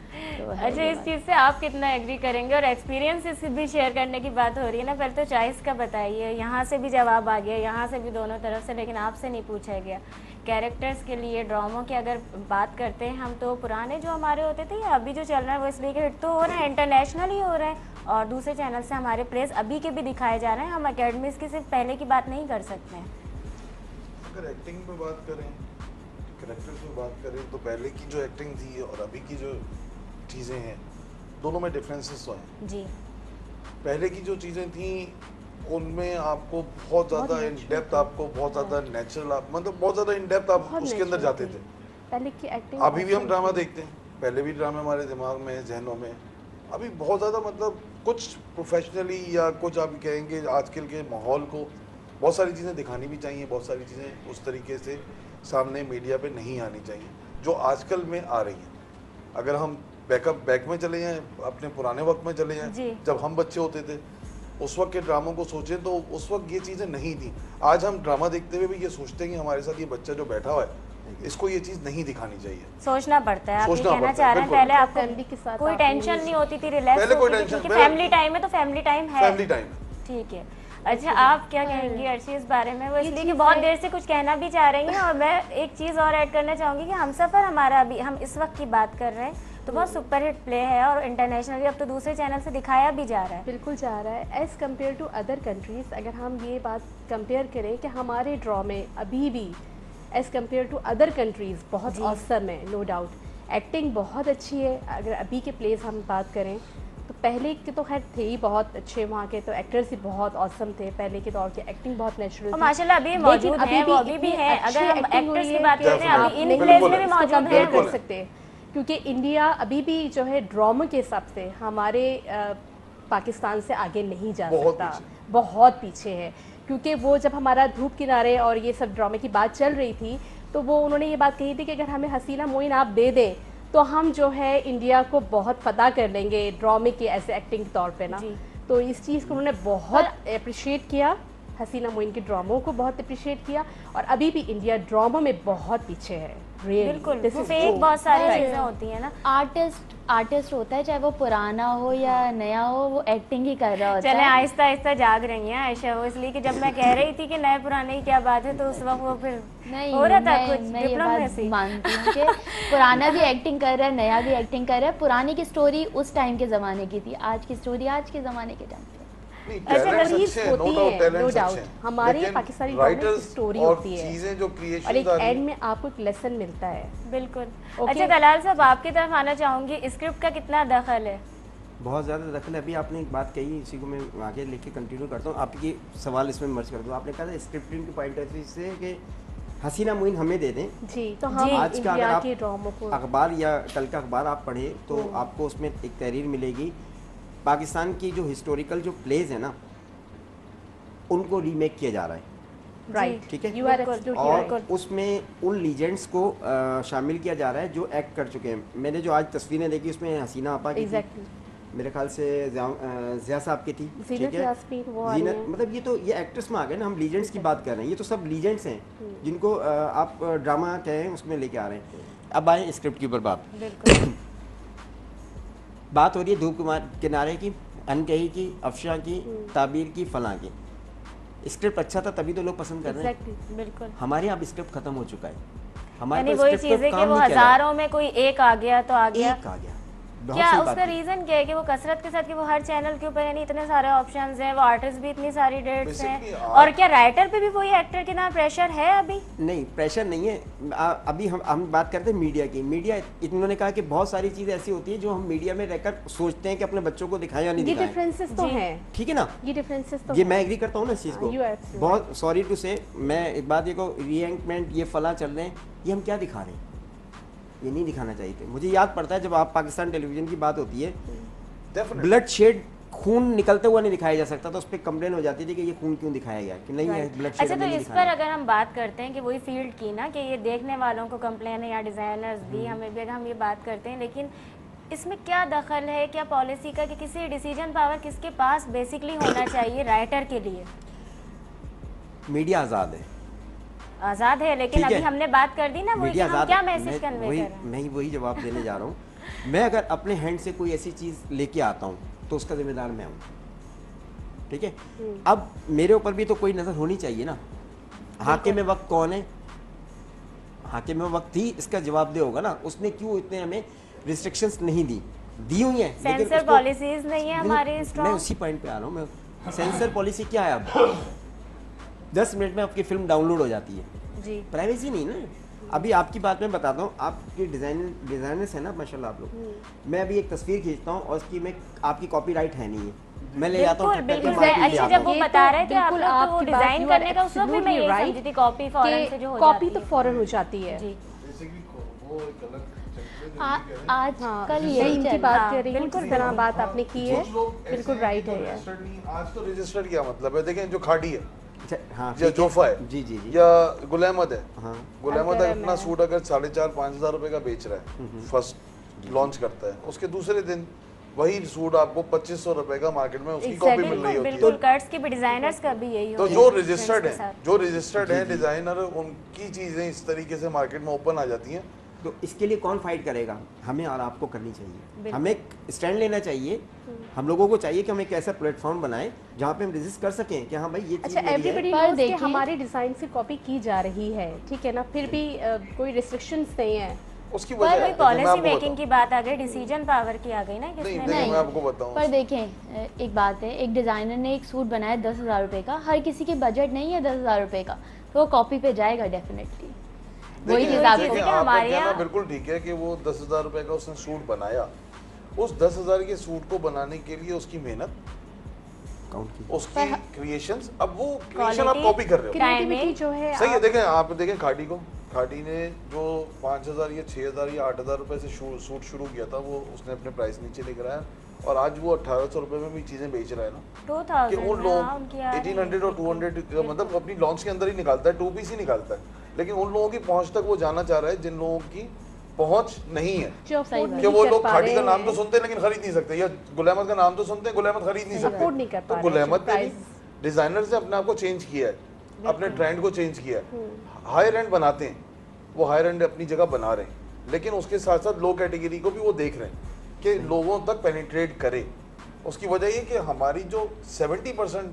तो है अच्छा, ये इस बात। चीज़ से आप कितना एग्री करेंगे? और एक्सपीरियंस भी शेयर करने की बात हो रही है ना, पहले तो चॉइस का बताइए। यहाँ से भी जवाब आ गया, यहाँ से भी, दोनों तरफ से, लेकिन आपसे नहीं पूछा गया। कैरेक्टर्स के लिए ड्रामों की अगर बात करते हैं हम, तो पुराने जो हमारे होते थे या अभी जो चल रहा है वो इसलिए कि हिट तो हो रहा है, इंटरनेशनल ही हो रहा है, और दूसरे चैनल से हमारे प्लेस अभी के भी दिखाए जा रहे हैं। हम अकेडमीज की सिर्फ पहले की बात नहीं कर सकते हैं। अगर एक्टिंग में बात करें, कैरेक्टर्स में बात करें, तो पहले की जो एक्टिंग थी और अभी की जो चीज़ें हैं, दोनों में डिफरेंसेस तो हैं। जी। पहले की जो चीज़ें थी उनमें आपको बहुत ज़्यादा इन डेप्थ, आपको बहुत ज़्यादा नेचुरल, आप मतलब बहुत ज़्यादा इन डेप्थ आप बहुत उसके अंदर natural जाते थी। थे। पहले की एक्टिंग अभी भी हम ड्रामा देखते हैं, पहले भी ड्रामे हमारे दिमाग में, जहनों में। अभी बहुत ज़्यादा मतलब कुछ प्रोफेशनली या कुछ आप कहेंगे आजकल के माहौल को बहुत सारी चीज़ें दिखानी भी चाहिए, बहुत सारी चीज़ें उस तरीके से सामने मीडिया पे नहीं आनी चाहिए जो आजकल में आ रही हैं। अगर हम बैकअप बैक में चले जाएं, अपने पुराने वक्त में चले जी। जाएं, जब हम बच्चे होते थे, उस वक्त के ड्रामों को सोचें तो उस वक्त ये चीज़ें नहीं थी। आज हम ड्रामा देखते हुए भी ये सोचते हैं कि हमारे साथ ये बच्चा जो बैठा हुआ है, इसको ये चीज़ नहीं दिखानी चाहिए। सोचना पड़ता है। आप ये सोचना कहना पड़ता चाह है, रहे हैं बिल्कुल। पहले आपको फैमिली के साथ कोई आप टेंशन नहीं- नहीं होती थी, रिलैक्स पहले कोई होती थी, टेंशन- क्योंकि पहले- फैमिली टाइम है तो फैमिली टाइम है। फैमिली टाइम है। ठीक है। अच्छा, आप क्या कहेंगी अर्शी इस बारे में? वो ये इसलिए कि चीज़ बहुत है- देर से कुछ कहना भी चाह रही हैं, और मैं एक चीज़ और ऐड करना चाहूँगी कि हमसफ़र हमारा अभी, हम इस वक्त की बात कर रहे हैं तो बहुत सुपर हिट प्ले है, और इंटरनेशनली अब तो दूसरे चैनल से दिखाया भी जा रहा है। बिल्कुल जा रहा है। As compared to other countries, अगर हम ये बात कंपेयर करें कि हमारे ड्रामे अभी भी as compared to other countries बहुत ऑसम है, नो डाउट। एक्टिंग बहुत अच्छी है। अगर अभी के प्लेस हम बात करें तो पहले के तो खैर थे ही बहुत अच्छे, वहाँ के तो एक्टर्स ही बहुत ऑसम थे। पहले के दौर के एक्टिंग बहुत नेचुरल और माशाल्लाह अभी मौजूद हैं, वो अभी भी हैं। अगर हम एक्टर्स की बात करें अभी इन प्लेस में भी मौजूद हैं। कंपेयर कर सकते हैं, क्योंकि इंडिया अभी भी जो है ड्रामा के हिसाब से हमारे अ, पाकिस्तान से आगे नहीं जा बहुत सकता, पीछे। बहुत पीछे है। क्योंकि वो जब हमारा धूप किनारे और ये सब ड्रामे की बात चल रही थी, तो वो उन्होंने ये बात कही थी कि अगर हमें हसीना मोइन आप दे दें तो हम जो है इंडिया को बहुत फतह कर लेंगे ड्रामे के ऐसे एक्टिंग के तौर पे ना। जी। तो इस चीज़ को उन्होंने बहुत अप्रिशिएट किया, हसीना मोइन के ड्रामों को बहुत अप्रिशिएट किया, और अभी भी इंडिया ड्रामों में बहुत पीछे है। Really, बिल्कुल, this वो is फेक true. बहुत सारी Right. चीज़ें होती हैं ना। आर्टिस्ट आर्टिस्ट होता है, चाहे वो पुराना हो या नया हो, वो एक्टिंग ही कर रहा होता चले है। आहिस्ता आहिस्ता जाग रही हैं आयशा, वो इसलिए कि जब मैं कह रही थी कि नए पुराने की क्या बात है, तो उस वक्त वो फिर नहीं, हो रहा था मैं, कुछ मैं ये डिप्लोमेसी। बात मानती हूँ कि पुराना भी एक्टिंग कर रहा है, नया भी एक्टिंग कर रहा है। पुरानी की स्टोरी उस टाइम के ज़माने की थी, आज की स्टोरी आज के ज़माने के टाइम पे। नहीं, अच्छा, talents लरीज अच्छे हैं, no होती doubt, हैं, talents no अच्छे doubt। हैं। हमारे लेकिन पाकिस्तानी ड्रामे की writers स्टोरी और होती है, चीजें जो और क्रिएशन एक एंड में आपको एक लेसन मिलता है। बिल्कुल। Okay. अच्छा दलाल साहब, आपकी तरफ आना चाहूँगी, स्क्रिप्ट का कितना दखल है? बहुत ज़्यादा दखल है। अभी आपने एक बात कही, इसी को मैं आगे लेके कंटिन्यू करता हूँ। आपकी सवाल इसमें मर्ज कर दूँ। आपने कहा था स्क्रिप्टिंग के पॉइंट ऑफ व्यू से कि हसीना मोइन हमें दे दें। जी, तो हम आज का अगर इंडिया आप के ड्रामों को अखबार या कल का अखबार आप पढ़ें तो आपको उसमें एक तहरीर मिलेगी, पाकिस्तान की जो हिस्टोरिकल जो प्लेज है ना, उनको रीमेक किया जा रहा है। राइट, ठीक है। यू आर बिल्कुल, एब्सोल्युटली और राइट। उसमें उन लीजेंड्स को अ, शामिल किया जा रहा है जो एक्ट कर चुके हैं। मैंने जो आज तस्वीरें देखी उसमें हसीना आपा की थी, एग्जैक्टली, मेरे ख्याल से ज़िया अ, ज़िया साहब की थी, जीनत ठीक है। यास्मीन वो आ रही जीनत, हैं। मतलब ये तो ये एक्ट्रेस में आ गए ना, हम लीजेंड्स की बात कर रहे हैं। ये तो सब लीजेंड्स हैं जिनको अ, आप ड्रामा कहें उसमें लेके आ रहे हैं। अब आए स्क्रिप्ट के ऊपर बात। बिल्कुल। बात हो रही है धूप कुमार किनारे की, अनकही की, अफशा की, ताबीर की, फलां की। स्क्रिप्ट अच्छा था तभी तो लोग पसंद कर रहे हैं। एग्जैक्टली, बिल्कुल। हमारे यहाँ अब स्क्रिप्ट खत्म हो चुका है। हमारे यानी पास वही स्क्रिप्ट चीज़ है पर कि काम वो नहीं किया जा रहा। हजारों में कोई एक आ गया तो आ गया। एक आ गया। बहुत क्या सही उसका बात है। रीजन क्या है कि वो कसरत के साथ कि वो हर चैनल के ऊपर यानी इतने सारे ऑप्शंस हैं, वो आर्टिस्ट भी इतनी सारी डेट्स हैं, Basically, और क्या राइटर पे भी वही एक्टर के नाम प्रेशर है अभी? नहीं, प्रेशर नहीं है। आ, अभी हम हम बात करते हैं मीडिया की। मीडिया, इन्होंने कहा कि बहुत सारी चीज़ें ऐसी होती हैं जो हम मीडिया में रहकर सोचते हैं कि अपने बच्चों को दिखाएं या नहीं ये दिखाएं। डिफरेंसेस तो जी। हैं, ठीक है ना, ये डिफरेंसेस तो ये हैं। मैं एग्री करता हूँ ना इस चीज़ को। You are absolutely बहुत सॉरी टू से, मैं एक बात ये को रीएंकमेंट ये फला चल रहे हैं, ये हम क्या दिखा रहे हैं? ये नहीं दिखाना चाहिए थे। मुझे याद पड़ता है जब आप पाकिस्तान टेलीविजन की बात होती है, Definitely. ब्लड शेड, खून निकलते हुआ नहीं दिखाया जा सकता, तो उस पर कंप्लेन हो जाती थी कि ये खून क्यों दिखाया गया, कि नहीं है ब्लड शेड अच्छा, तो नहीं इस पर दिखाना। अगर हम बात करते हैं कि वही फील्ड की ना, कि ये देखने वालों को कंप्लेन है या डिज़ाइनर्स भी, हमें भी अगर हम ये बात करते हैं, लेकिन इसमें क्या दखल है, क्या पॉलिसी का, कि किसी डिसीजन पावर किसके पास बेसिकली होना चाहिए राइटर के लिए? मीडिया आज़ाद है, आज़ाद है, लेकिन ठीक अभी है। हमने बात कर दी ना वही कि मीडिया हम आज़ाद क्या है। मैसेज मैं कन्वे वही कर रहे हैं। मैं ही वही जवाब देने जा रहा हूँ मैं अगर अपने हैंड से कोई ऐसी चीज़ लेके आता हूँ तो उसका जिम्मेदार मैं हूँ, ठीक है। अब मेरे ऊपर भी तो कोई नज़र होनी चाहिए ना। हाकिम वक्त कौन है? हाकिम वक्त ही इसका जवाबदेह होगा ना। उसने क्यों इतने हमें रिस्ट्रिक्शंस नहीं दी दी हुई हैं, लेकिन सेंसर उसको- पॉलिसीज नहीं है हमारी मैं स्ट्रॉन्ग। उसी पॉइंट पे आ रहा हूँ। मैं सेंसर पॉलिसी क्या है? अब दस मिनट में आपकी फिल्म डाउनलोड हो जाती है, जी प्राइवेसी नहीं ना। अभी आपकी बात मैं बताता हूँ, आपके डिजाइन डिजाइनर्स है ना माशाल्लाह आप लोग। मैं अभी एक तस्वीर खींचता हूँ और उसकी मैं आपकी कॉपीराइट है नहीं है, मैं ले जाता हूँ बिल्कुल टक करके बिल्कुल। market ले अच्छा आता जब वो हूँ। ये बता तो रहे थे आप बिल्कुल लोग, तो वो आपकी बात डिजाइन you are करने का उस वक्त भी मैं absolutely यही right समझी थी, कॉपी फौरन से जो हो कॉपी जाती तो है। फौरन हो जाती है। जी बेसिकली वो एक अलग चक्कर है, आ- जो ये कह रहे हैं। आज हाँ, कल मैं यही इनकी चल बात रहा है। कर रही हूँ, बिल्कुल, जिस तरह बिल्कुल। बात आपने की है, कुछ लोग ऐसे बिल्कुल हैं राइट कि है जो ये। registered नहीं, आज तो रजिस्टर्ड क्या मतलब है? देखें जो खाड़ी है अच्छा, हाँ या ठीक है। जोफा है जी जी जी या गुल अहमद है, हाँ गुल अहमद अलकरम अपना है। सूट अगर साढ़े चार पाँच हजार रुपए का बेच रहा है, फर्स्ट लॉन्च करता है, उसके दूसरे दिन वही सूट आपको पच्चीस सौ रुपए का मार्केट में उसकी कॉपी मिल रही बिल्कुल होती बिल्कुल। है। कर्ट्स के भी डिजाइनर्स का भी यही तो होता जो है रजिस्टर्ड friends के है साथ। जो रजिस्टर्ड है जी, जी। डिजाइनर, उनकी चीजें इस तरीके से मार्केट में ओपन आ जाती हैं। तो इसके लिए कौन फाइट करेगा? हमें और आपको करनी चाहिए। बिल्कुल। हमें एक स्टैंड लेना चाहिए। हम लोगों को चाहिए कि हम एक ऐसा प्लेटफॉर्म बनाएं जहाँ पे हम रजिस्ट कर सकें कि हाँ भाई ये चीज़ अच्छा, मेरी है। एवरीबडी पर नोज कि देखिए- हमारे डिजाइन से कॉपी की जा रही है, ठीक है ना, फिर भी अ, कोई रिस्ट्रिक्शंस नहीं है। उसकी पर वजह है, कोई देखिए, मैं पॉलिसी आपको मेकिंग बताऊं। की बात आ गई, डिसीजन पावर की आ गई ना, नहीं किसने देखिए नहीं। मैं आपको बताऊं, पर देखें एक बात है, एक डिज़ाइनर ने एक सूट बनाया दस हज़ार रुपये का, हर किसी के बजट नहीं है दस हज़ार रुपये का, तो वो कॉपी पे जाएगा डेफिनेटली। वही देखिए, चीज़ आपको देखिए, कि आपका हमारे कहना यहाँ- बिल्कुल ठीक है कि वो दस हजार रुपए का उसने सूट बनाया। उस दस हजार के सूट को बनाने के लिए उसकी मेहनत, काउंट की उसकी क्रिएशंस, अब वो क्रिएशन आप Quality, कॉपी कर रहे हो। Timing, क्रिएटिविटी जो है सही है। आप- देखें आप देखें खाड़ी को, खाड़ी ने जो पाँच हजार या छः हजार या आठ हजार रुपए से शू- सूट शुरू किया था, वो उसने अपने प्राइस नीचे लेकर आया और आज वो अठारह सौ रुपए में भी चीजें बेच रहा है ना। टू कि थाउजेंड उन लोग एटीन हंड्रेड और टू हंड्रेड मतलब अपनी लॉन्च के अंदर ही निकालता है, टू पीस ही निकालता है, लेकिन उन लोगों की पहुंच तक वो जाना चाह रहा है जिन लोगों की पहुंच नहीं है। जो सही afford बात। कि नहीं वो कर लोग पा खाड़ी रहे का नाम तो हैं, सुनते हैं लेकिन खरीद नहीं सकते, या गुल अहमद का नाम तो सुनते हैं, गुल अहमद खरीद नहीं सकते। Afford नहीं कर पा तो रहे गुल हैं, अहमद ने भी price- डिजाइनर्स ने अपने आप को चेंज किया है, अपने ट्रेंड को चेंज किया है। हायर एंड बनाते हैं, वो हायर एंड अपनी जगह बना रहे हैं, लेकिन उसके साथ साथ लो कैटेगरी को भी वो देख रहे हैं कि लोगों तक पेनिट्रेट करे। उसकी वजह ये कि हमारी जो सेवेंटी परसेंट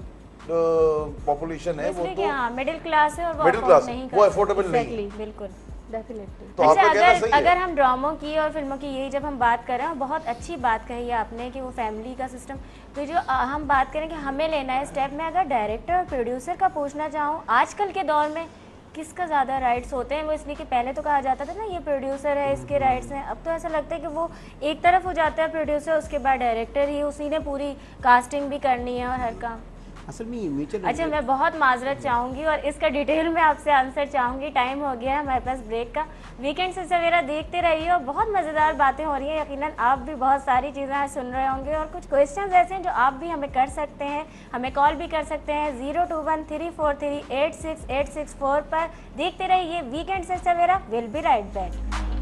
पॉपुलेशन है वो इसलिए कि तो हाँ मिडिल क्लास है और वो मिडिल afford क्लास नहीं वो कर अफोर्डेबल नहीं है। Exactly. बिल्कुल। डेफिनेटली। तो अच्छा आपका कहना अगर सही है। अगर हम ड्रामों की और फिल्मों की यही जब हम बात कर रहे हैं, बहुत अच्छी बात कही है आपने कि वो फैमिली का सिस्टम, तो जो अ, हम बात करें कि हमें लेना है स्टेप में, अगर डायरेक्टर और प्रोड्यूसर का पूछना चाहूँ, आजकल के दौर में किसका ज़्यादा राइट्स होते हैं? वो इसलिए कि पहले तो कहा जाता था ना ये प्रोड्यूसर है इसके राइट्स हैं, अब तो ऐसा लगता है कि वो एक तरफ हो जाता है प्रोड्यूसर, उसके बाद डायरेक्टर ही, उसी ने पूरी कास्टिंग भी करनी है और हर काम। असल में ये म्यूचुअल अच्छा मैं बहुत माजरत चाहूँगी और इसका डिटेल में आपसे आंसर चाहूँगी, टाइम हो गया है हमारे पास ब्रेक का। वीकेंड से सवेरा देखते रहिए और बहुत मज़ेदार बातें हो रही हैं, यकीनन आप भी बहुत सारी चीज़ें आज सुन रहे होंगे और कुछ क्वेश्चंस ऐसे हैं जो आप भी हमें कर सकते हैं, हमें कॉल भी कर सकते हैं zero two one three four three eight six eight six four पर। देखते रहिए वीकेंड से सवेरा, will be right back.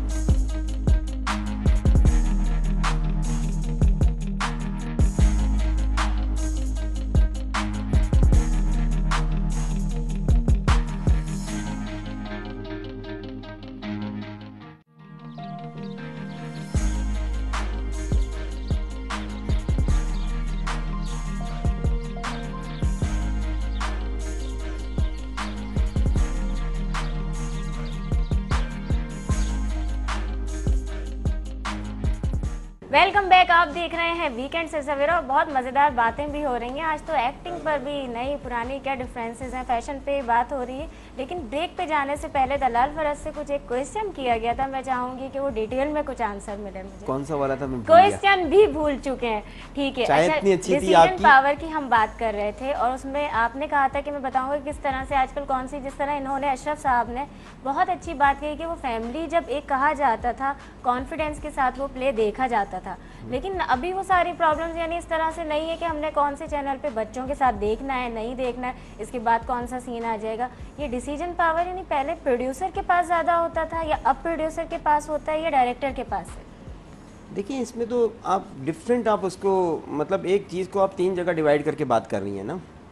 Welcome back. आप देख रहे हैं वीकेंड से सवेरा और बहुत मज़ेदार बातें भी हो रही हैं। आज तो एक्टिंग पर भी नई पुरानी क्या डिफरेंसेस हैं, फैशन पे बात हो रही है, लेकिन ब्रेक पे जाने से पहले दलाल फरज से कुछ एक क्वेश्चन किया गया था, मैं चाहूँगी कि वो डिटेल में कुछ आंसर मिले मुझे। कौन सा वाला था? मैं भूल गया। क्वेश्चन भी भूल चुके हैं, ठीक है। चाय अच्छा, इतनी अच्छी थी डिसीजन आपकी। पावर की हम बात कर रहे थे और उसमें आपने कहा था कि मैं बताऊंगा किस तरह से आजकल कौन सी, जिस तरह इन्होंने अशरफ साहब ने बहुत अच्छी बात कही कि वो फैमिली जब एक कहा जाता था कॉन्फिडेंस के साथ वो प्ले देखा जाता था, लेकिन अभी वो सारी प्रॉब्लम्स यानी इस तरह से नहीं है कि हमने कौन से चैनल पे बच्चों के साथ देखना है, नहीं देखना है, इसके बाद कौन सा सीन आ जाएगा। ये डिसीजन पावर यानी पहले प्रोड्यूसर के पास ज़्यादा होता था या अब प्रोड्यूसर के पास होता है या डायरेक्टर के पास है? देखिए इसमें तो आप डिफरेंट, आप उसको मतलब एक चीज़ को आप तीन जगह डिवाइड करके बात कर रही हैं ना।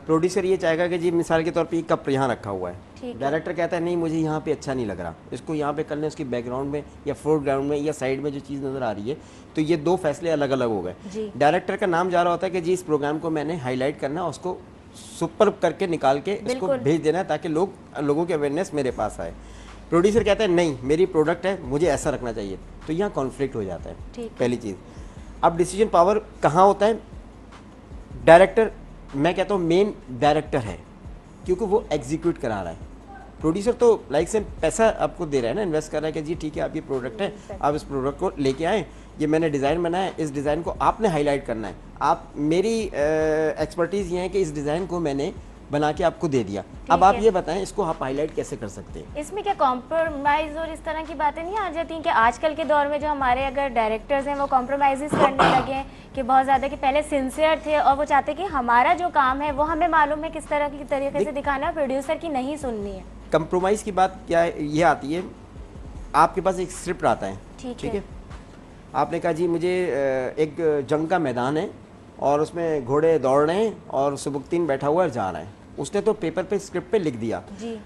प्रोड्यूसर ये चाहेगा कि जी मिसाल के तौर पे ये कप यहाँ रखा हुआ ठीक है, है। डायरेक्टर कहता है नहीं मुझे यहाँ पे अच्छा नहीं लग रहा, इसको यहाँ पे करना है, उसकी बैकग्राउंड में या फोरग्राउंड में या साइड में जो चीज़ नज़र आ रही है, तो ये दो फैसले अलग अलग हो गए। जी। डायरेक्टर का नाम जा रहा होता है कि जी इस प्रोग्राम को मैंने हाईलाइट करना है, उसको सुपर करके निकाल के इसको बिल्कुल। भेज देना है ताकि लोग लोगों की अवेयरनेस मेरे पास आए। प्रोड्यूसर कहता है नहीं मेरी प्रोडक्ट है, मुझे ऐसा रखना चाहिए, तो यहाँ कॉन्फ्लिक्ट हो जाता है। ठीक है। पहली चीज़। अब डिसीजन पावर कहाँ होता है? डायरेक्टर, मैं कहता हूँ मेन डायरेक्टर है, क्योंकि वो एग्जीक्यूट करा रहा है। प्रोड्यूसर तो लाइक से पैसा आपको दे रहा है ना, इन्वेस्ट कर रहा है कि जी ठीक है आप ये प्रोडक्ट है, आप इस प्रोडक्ट को लेके आए, ये मैंने डिज़ाइन बनाया है, इस डिज़ाइन को आपने हाईलाइट करना है। आप मेरी एक्सपर्टीज़ ये है कि इस डिज़ाइन को मैंने बना के आपको दे दिया, अब आप है। ये बताएं इसको आप हाईलाइट कैसे कर सकते हैं? इसमें क्या कॉम्प्रोमाइज़ और इस तरह की बातें नहीं आ जाती हैं कि आजकल के दौर में जो हमारे अगर डायरेक्टर्स हैं वो कॉम्प्रोमाइज़ करने लगे हैं कि बहुत ज़्यादा, कि पहले सिंसियर थे और वो चाहते कि हमारा जो काम है वो हमें मालूम है किस तरह की तरीके से दिखाना है, प्रोड्यूसर की नहीं सुननी है। कंप्रोमाइज़ की बात क्या है, ये आती है आपके पास एक स्क्रिप्ट आता है, ठीक ठीक है। है, आपने कहा जी मुझे अ, एक जंग का मैदान है और उसमें घोड़े दौड़ रहे हैं और सुबुक्तीन बैठा हुआ है जा रहा है, उसने तो पेपर पे स्क्रिप्ट पे लिख दिया। जी।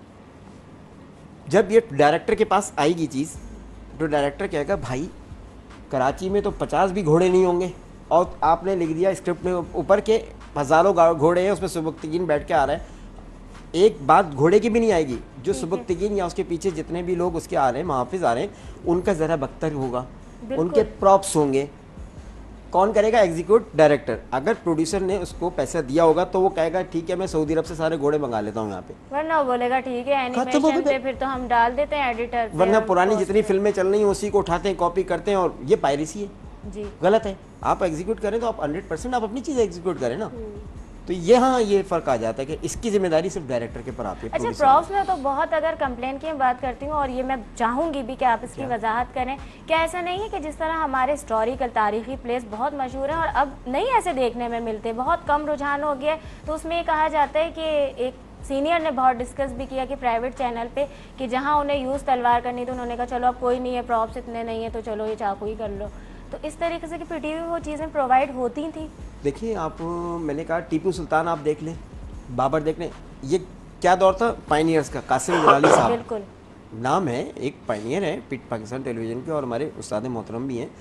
जब ये डायरेक्टर के पास आएगी चीज़, तो डायरेक्टर कहेगा भाई कराची में तो पचास भी घोड़े नहीं होंगे और आपने लिख दिया स्क्रिप्ट में ऊपर के हज़ारों गा- घोड़े हैं, उसमें सुबुक्तीन बैठ के आ रहा है। एक बात घोड़े की भी नहीं आएगी, जो सुबुक्तीन या उसके पीछे जितने भी लोग उसके आ रहे हैं, मुहाफिज आ रहे हैं, उनका ज़रा बख्तर होगा, बिल्कुल। उनके प्रॉप्स होंगे। कौन करेगा? Execute director. अगर प्रोड्यूसर ने उसको पैसा दिया होगा तो वो कहेगा ठीक है मैं सऊदी अरब से सारे घोड़े मंगा लेता हूँ यहाँ पे, वरना वो बोलेगा ठीक है खत्म हो एनिमेशन गया। पे फिर तो हम डाल देते हैं एडिटर पे, वरना हम पुरानी post जितनी पे। फिल्में चल रही हैं उसी को उठाते हैं, कॉपी करते हैं, और ये पायरेसी है, जी। गलत है। आप एग्जीक्यूट करें तो आप हंड्रेड परसेंट आप अपनी चीज़ एग्जीक्यूट करें ना, तो यहाँ ये फ़र्क आ जाता है कि इसकी जिम्मेदारी सिर्फ डायरेक्टर के ऊपर आती है। अच्छा, producer प्रॉप्स में तो बहुत अगर कंप्लेन की मैं बात करती हूँ और ये मैं चाहूँगी भी कि आप इसकी वजाहत करें, क्या ऐसा नहीं है कि जिस तरह हमारे हिस्टोरिकल तारीखी प्लेस बहुत मशहूर हैं और अब नहीं ऐसे देखने में मिलते, बहुत कम रुझान हो गया है, तो उसमें ये कहा जाता है कि एक सीनियर ने बहुत डिस्कस भी किया कि प्राइवेट चैनल पे कि जहाँ उन्हें यूज़ तलवार करनी तो उन्होंने कहा चलो अब कोई नहीं है, प्रॉप्स इतने नहीं है तो चलो ये चाकू ही कर लो, तो इस तरीके से कि पीटीवी में वो चीज़ें प्रोवाइड होती थी। देखिए आप, मैंने कहा टीपू सुल्तान आप देख लें, बाबर देख लें, ये क्या दौर था पायनियर्स का, कासिम दुलाली साहब बिल्कुल। नाम है, एक पायनियर है पिट पाकिस्तान टेलीविज़न के और हमारे उस्ताद मोहतरम भी हैं।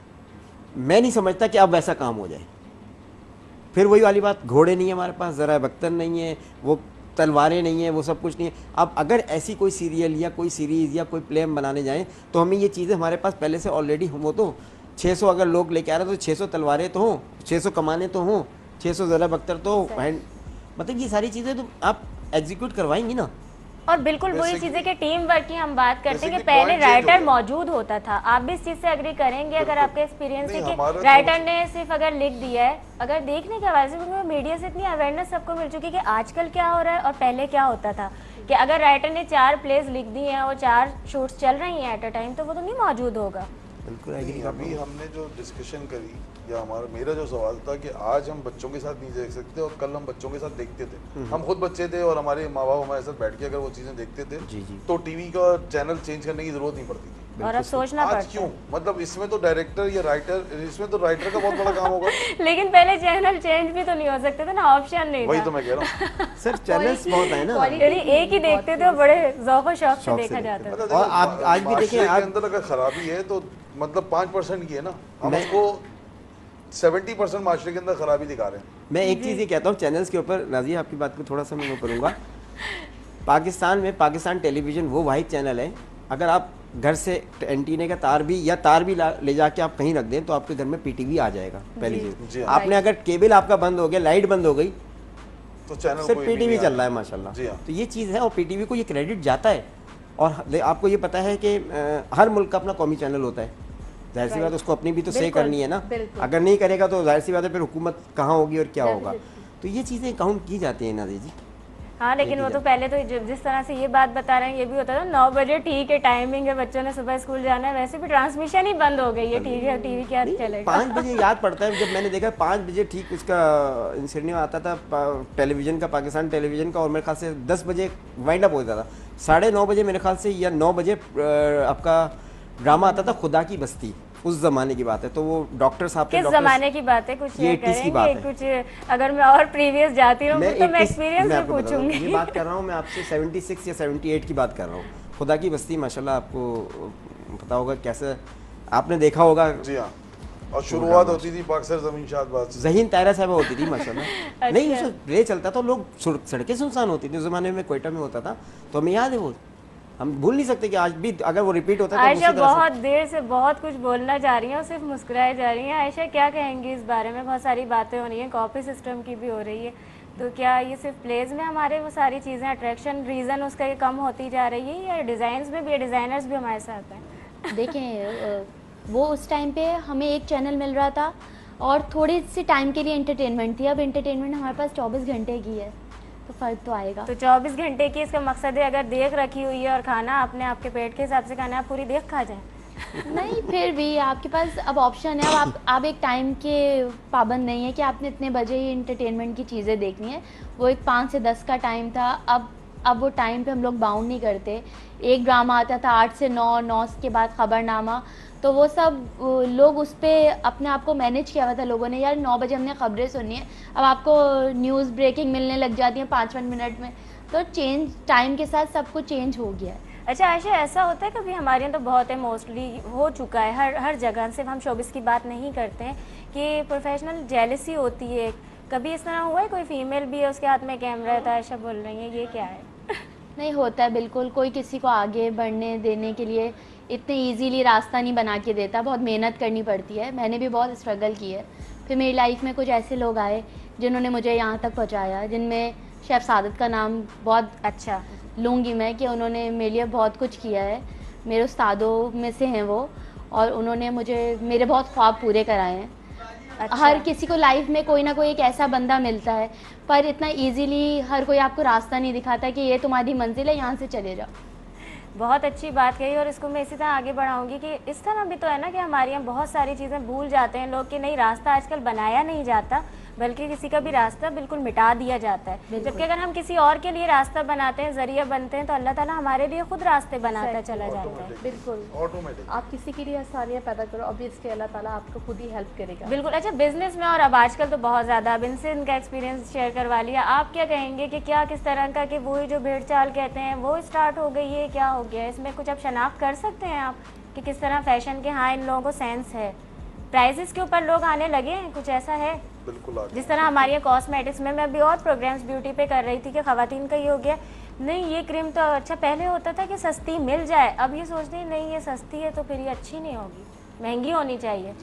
मैं नहीं समझता कि अब वैसा काम हो जाए। फिर वही वाली बात, घोड़े नहीं है हमारे पास, ज़रा बख्तर नहीं है, वो तलवारें नहीं है, वो सब कुछ नहीं है। अब अगर ऐसी कोई सीरियल या कोई सीरीज़ या कोई प्लेम बनाने जाएँ तो हमें ये चीज़ें हमारे पास पहले से ऑलरेडी, वो तो छः सौ अगर लोग लेके आ रहे हैं तो छः सौ तलवारें तो हों, छः सौ कमाने तो हों, छः सौ ज़रा बख्तर तो हो, हैंड, मतलब ये सारी चीज़ें तो आप एग्जीक्यूट करवाएंगी ना। और बिल्कुल वही Basically- चीज़ें कि टीम वर्क की हम बात करते हैं कि Basically पहले point change हो राइटर गया। मौजूद होता था, आप भी इस चीज़ से एग्री करेंगे अगर आपका एक्सपीरियंस है नहीं, कि हमारा तो- राइटर ने सिर्फ अगर लिख दिया है, अगर देखने के हवाले से, क्योंकि मीडिया से इतनी अवेयरनेस सबको मिल चुकी है कि आजकल क्या हो रहा है और पहले क्या होता था, कि अगर राइटर ने चार प्लेस लिख दी हैं और चार शूट्स चल रही हैं एट अ टाइम तो वो तो नहीं मौजूद होगा। बिल्कुल नहीं, एग्री अभी हमने जो डिस्कशन करी या हमारा मेरा जो सवाल था कि आज हम बच्चों के साथ नहीं देख सकते और कल हम बच्चों के साथ देखते थे, हम खुद बच्चे थे और हमारे माँ बाप हमारे साथ बैठ के अगर वो चीज़ें देखते थे जी, जी। तो टीवी का चैनल चेंज करने की जरूरत नहीं पड़ती थी। और अब सोचना आज पड़ता क्यों? है। मतलब इसमें तो डायरेक्टर या राइटर, इसमें तो राइटर का बहुत बड़ा काम होगा। लेकिन पहले चैनल चेंज भी तो नहीं हो सकते थे ना, ऑप्शन नहीं वही था। तो मैं कह रहा हूँ। सर चैनल्स बहुत है ना, quality- यानी एक ही देखते थे और बड़े ज़ौक़-ओ-शौक़ से शौक से देखा देखते जाता था। मतलब और देखो, आप आज भी देखिए, माशरे आप- के अंदर अगर खराबी है तो मतलब पाँच परसेंट की है ना, हम मैं- उसको सेवेंटी परसेंट माशरे के अंदर खराबी दिखा रहे हैं। मैं एक चीज़ ये कहता हूँ चैनल्स के ऊपर, नाज़िया आपकी बात को थोड़ा सा मैं वो करूँगा। पाकिस्तान में पाकिस्तान टेलीविज़न वो वाहिद चैनल है, अगर आप घर से एंटीने का तार भी या तार भी ला- ले जाके आप कहीं रख दें तो आपके घर में पीटीवी आ जाएगा। पहली जी चीज़, हाँ। आपने अगर केबल आपका बंद हो गया, लाइट बंद हो गई, तो चैनल सिर्फ कोई भी पीटीवी नहीं चल आ रहा है माशाल्लाह। जी हाँ। तो ये चीज़ है और पीटीवी को ये क्रेडिट जाता है। और ह- आपको ये पता है कि अ, हर मुल्क का अपना कौमी चैनल होता है, जाहिर सी बात उसको अपनी भी तो सही बिल्कुल, करनी है ना। बिल्कुल। अगर नहीं करेगा तो जाहिर सी बात है फिर हुकूमत कहाँ होगी और क्या होगा। तो ये चीज़ें काउंट की जाती हैं नाज़ी जी। हाँ, लेकिन वो तो पहले तो जि- जिस तरह से ये बात बता रहे हैं ये भी होता था, नौ बजे ठीक है, टाइमिंग है, बच्चों ने सुबह स्कूल जाना है, वैसे भी ट्रांसमिशन ही बंद हो गई है, ठीक है टीवी क्या चलेगा। पाँच बजे याद पड़ता है जब मैंने देखा पाँच बजे ठीक उसका इंसिडेंट आता था पा- टेलीविज़न का, पाकिस्तान टेलीविज़न का, और मेरे ख्याल से दस बजे वाइंड अप होता था, साढ़े नौ बजे मेरे ख्याल से या नौ बजे अ, आपका ड्रामा आता था खुदा की बस्ती, उस ज़माने की बात है, तो वो डॉक्टर साहब थे, किस डॉक्टर जमाने की बात है, कुछ ये शेयर eighties की बात करेंगे? है। कुछ अगर मैं और प्रीवियस जाती रहूँ तो मैं eighties एक्सपीरियंस मैं भी आपको बता रहा हूँ, पूछूंगी। ये बात कर रहा हूँ मैं आपसे छिहत्तर या अठहत्तर की बात कर रहा हूँ। खुदा की बस्ती माशाल्लाह, आपको पता होगा कैसे, आपने देखा होगा, जी हाँ। और शुरुआत होती थी पाक सर जमीन शाहबाद से। जहीन तायरा साहबा होती थी माशाल्लाह। नहीं, उसे रे चलता था, लोग सड़कें सुनसान होती थी उस ज़माने में, कोयटा में होता था, तो हमें याद है वो, हम भूल नहीं सकते कि आज भी अगर वो रिपीट होता है तो आयशा उसी तरह से- बहुत देर से बहुत कुछ बोलना जा रही हैं, सिर्फ मुस्कुराए जा रही हैं। आयशा क्या कहेंगी इस बारे में? बहुत सारी बातें हो रही हैं, कॉपी सिस्टम की भी हो रही है, तो क्या ये सिर्फ प्लेज में हमारे वो सारी चीज़ें अट्रैक्शन रीज़न उसका ये कम होती जा रही है, या डिज़ाइंस में भी डिज़ाइनर्स भी हमारे साथ हैं? देखें अ, वो उस टाइम पे हमें एक चैनल मिल रहा था और थोड़ी सी टाइम के लिए एंटरटेनमेंट थी। अब एंटरटेनमेंट हमारे पास चौबीस घंटे की है, तो फ़र्क तो आएगा। तो चौबीस घंटे की इसका मकसद है अगर देख रखी हुई है और खाना आपने आपके पेट के हिसाब से खाना है, आप पूरी देख खा जाए? नहीं, फिर भी आपके पास अब ऑप्शन है। अब आप आप एक टाइम के पाबंद नहीं है कि आपने इतने बजे ही इंटरटेनमेंट की चीज़ें देखनी है। वो एक पाँच से दस का टाइम था, अब अब वो टाइम पे हम लोग बाउंड नहीं करते। एक ड्रामा आता था आठ से नौ, नौ के बाद खबरनामा, तो वो सब वो लोग उस पर अपने आप को मैनेज किया हुआ था लोगों ने, यार नौ बजे हमने खबरें सुननी है, अब आपको न्यूज़ ब्रेकिंग मिलने लग जाती है पाँच पाँच मिनट में। तो चेंज टाइम के साथ सब कुछ चेंज हो गया है। अच्छा आयशा, ऐसा होता है कभी, हमारे यहाँ तो बहुत है, मोस्टली हो चुका है हर हर जगह, सिर्फ हम शोबिस की बात नहीं करते हैं, कि प्रोफेशनल जेलसी होती है। कभी इस तरह हुआ है कोई फीमेल भी है उसके हाथ में कैमरा है तो आयशा बोल रही है ये क्या है? नहीं होता है बिल्कुल, कोई किसी को आगे बढ़ने देने के लिए इतने इजीली रास्ता नहीं बना के देता, बहुत मेहनत करनी पड़ती है। मैंने भी बहुत स्ट्रगल की है। फिर मेरी लाइफ में कुछ ऐसे लोग आए जिन्होंने मुझे यहाँ तक पहुँचाया, जिनमें शेफ़ सादत का नाम बहुत अच्छा लूँगी मैं, कि उन्होंने मेरे लिए बहुत कुछ किया है। मेरे उस्तादों में से हैं वो, और उन्होंने मुझे मेरे बहुत ख्वाब पूरे कराए हैं। अच्छा। हर किसी को लाइफ में कोई ना कोई एक ऐसा बंदा मिलता है, पर इतना इजीली हर कोई आपको रास्ता नहीं दिखाता कि ये तुम्हारी मंजिल है, यहाँ से चले जाओ। बहुत अच्छी बात कही, और इसको मैं इसी तरह आगे बढ़ाऊंगी कि इस तरह भी तो है ना कि हमारे यहाँ बहुत सारी चीज़ें भूल जाते हैं लोग, कि नहीं रास्ता आजकल बनाया नहीं जाता, बल्कि किसी का भी रास्ता बिल्कुल मिटा दिया जाता है। जबकि अगर हम किसी और के लिए रास्ता बनाते हैं, जरिया बनते हैं, तो अल्लाह ताला हमारे लिए खुद रास्ते बनाता चला जाता है। बिल्कुल, ऑटोमेटिक। आप किसी के लिए आसानियाँ पैदा करो, ऑब्वियसली अल्लाह ताला आपको खुद ही हेल्प करेगा। बिल्कुल। अच्छा, बिजनेस में और अब आजकल तो बहुत ज़्यादा, अब इनसे इनका एक्सपीरियंस शेयर करवा लिया, आप क्या कहेंगे कि क्या किस तरह का, कि वही जो भेड़ चाल कहते हैं वो स्टार्ट हो गई है, क्या हो गया इसमें? कुछ अब शनाख्त कर सकते हैं आप कि किस तरह फैशन के, हाँ इन लोगों को सेंस है, प्राइजेस के ऊपर लोग आने लगे हैं, कुछ ऐसा है? बिल्कुल आ जिस तरह हमारे यहाँ कॉस्मेटिक्स में, मैं अभी और प्रोग्राम्स ब्यूटी पे कर रही थी कि खवातीन का ये हो गया, नहीं ये क्रीम तो अच्छा पहले होता था कि सस्ती मिल जाए, अब ये सोचते हैं नहीं ये सस्ती है तो फिर ये अच्छी नहीं होगी, महंगी होनी चाहिए।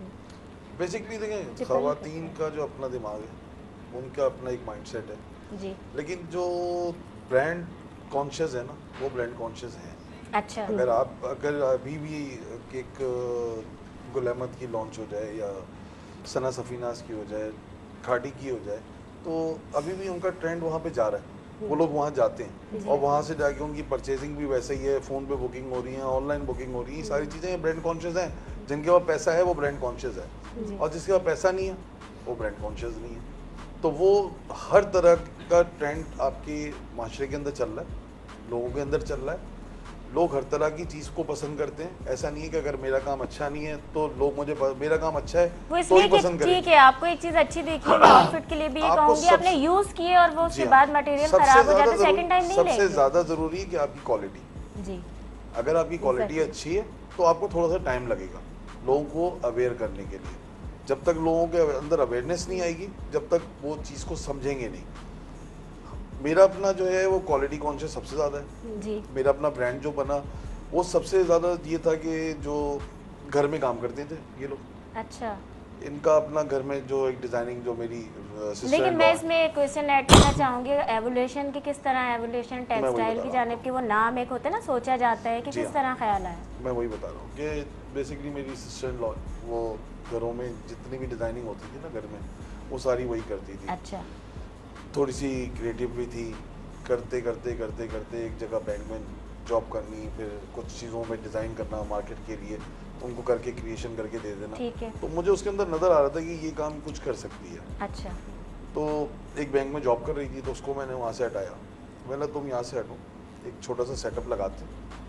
बेसिकली देखें, खवातीन का जो अपना दिमाग है, उनका अपना एक माइंडसेट है जी। लेकिन जो ब्रांड कॉन्शियस है ना, वो ब्रांड कॉन्शियस है। अच्छा। अगर आप अगर अभी भी एक गुल अहमद की लॉन्च हो जाए या सना सफीनास की हो जाए, खाड़ी की हो जाए, तो अभी भी उनका ट्रेंड वहाँ पे जा रहा है, वो लोग वहाँ जाते हैं और वहाँ से जाके उनकी परचेजिंग भी वैसे ही है, फ़ोन पे बुकिंग हो रही है, ऑनलाइन बुकिंग हो रही है, सारी चीज़ें ब्रांड कॉन्शियस हैं। जिनके पास पैसा है वो ब्रांड कॉन्शियस है, और जिसके पास पैसा नहीं है वो ब्रांड कॉन्शियस नहीं है। तो वो हर तरह का ट्रेंड आपके माशरे के अंदर चल रहा है, लोगों के अंदर चल रहा है। लोग हर तरह की चीज़ को पसंद करते हैं। ऐसा नहीं है कि अगर मेरा काम अच्छा नहीं है तो लोग मुझे, मेरा काम अच्छा है वो तो इसलिए ही कि पसंद करेंगे। ठीक है आपको एक चीज अच्छी दिखी है, आउटफिट के लिए भी ये आपको कहूंगी, सबसे- आपने यूज किए और वो उसके जी हाँ। बाद मटेरियल सबसे खराब हो ज़्यादा जाता है, जरूरी- सेकंड टाइम नहीं सबसे लेंगे। ज़्यादा ज़रूरी है कि आपकी क्वालिटी, जी। अगर आपकी क्वालिटी अच्छी है तो आपको थोड़ा सा टाइम लगेगा लोगों को अवेयर करने के लिए। जब तक लोगों के अंदर अवेयरनेस नहीं आएगी, जब तक वो चीज़ को समझेंगे नहीं। मेरा अपना जो है वो क्वालिटी कॉन्शियस सबसे ज़्यादा है। जी। मेरा अपना ब्रांड जो बना वो सबसे ज़्यादा ये था कि जो घर में काम करते थे ये लोग, अच्छा। इनका अपना घर में जो एक डिज़ाइनिंग जो मेरी सिस्टर, लेकिन मैं इसमें एक क्वेश्चन ऐड करना चाहूंगी, एवोल्यूशन की किस तरह, एवोल्यूशन वही टेक्सटाइल बता की रहा हूँ जानिब की, वो नाम एक होता है ना, सोचा जाता है कि जी किस हाँ। तरह ख्याल आया? मैं वही बता रहा हूँ कि बेसिकली मेरी सिस्टर इन लॉ वो घरों में जितनी भी डिज़ाइनिंग होती थी ना घर में, वो सारी वही करती थी। अच्छा। थोड़ी सी क्रिएटिव भी थी, करते करते करते करते एक जगह बैंक में जॉब करनी, फिर कुछ चीज़ों में डिज़ाइन करना मार्केट के लिए, उनको करके क्रिएशन करके दे देना। ठीक है। तो मुझे उसके अंदर नज़र आ रहा था कि ये काम कुछ कर सकती है। अच्छा। तो एक बैंक में जॉब कर रही थी, तो उसको मैंने वहाँ से हटाया। मैंने तुम यहाँ से हटो, एक छोटा सा सेटअप लगाते।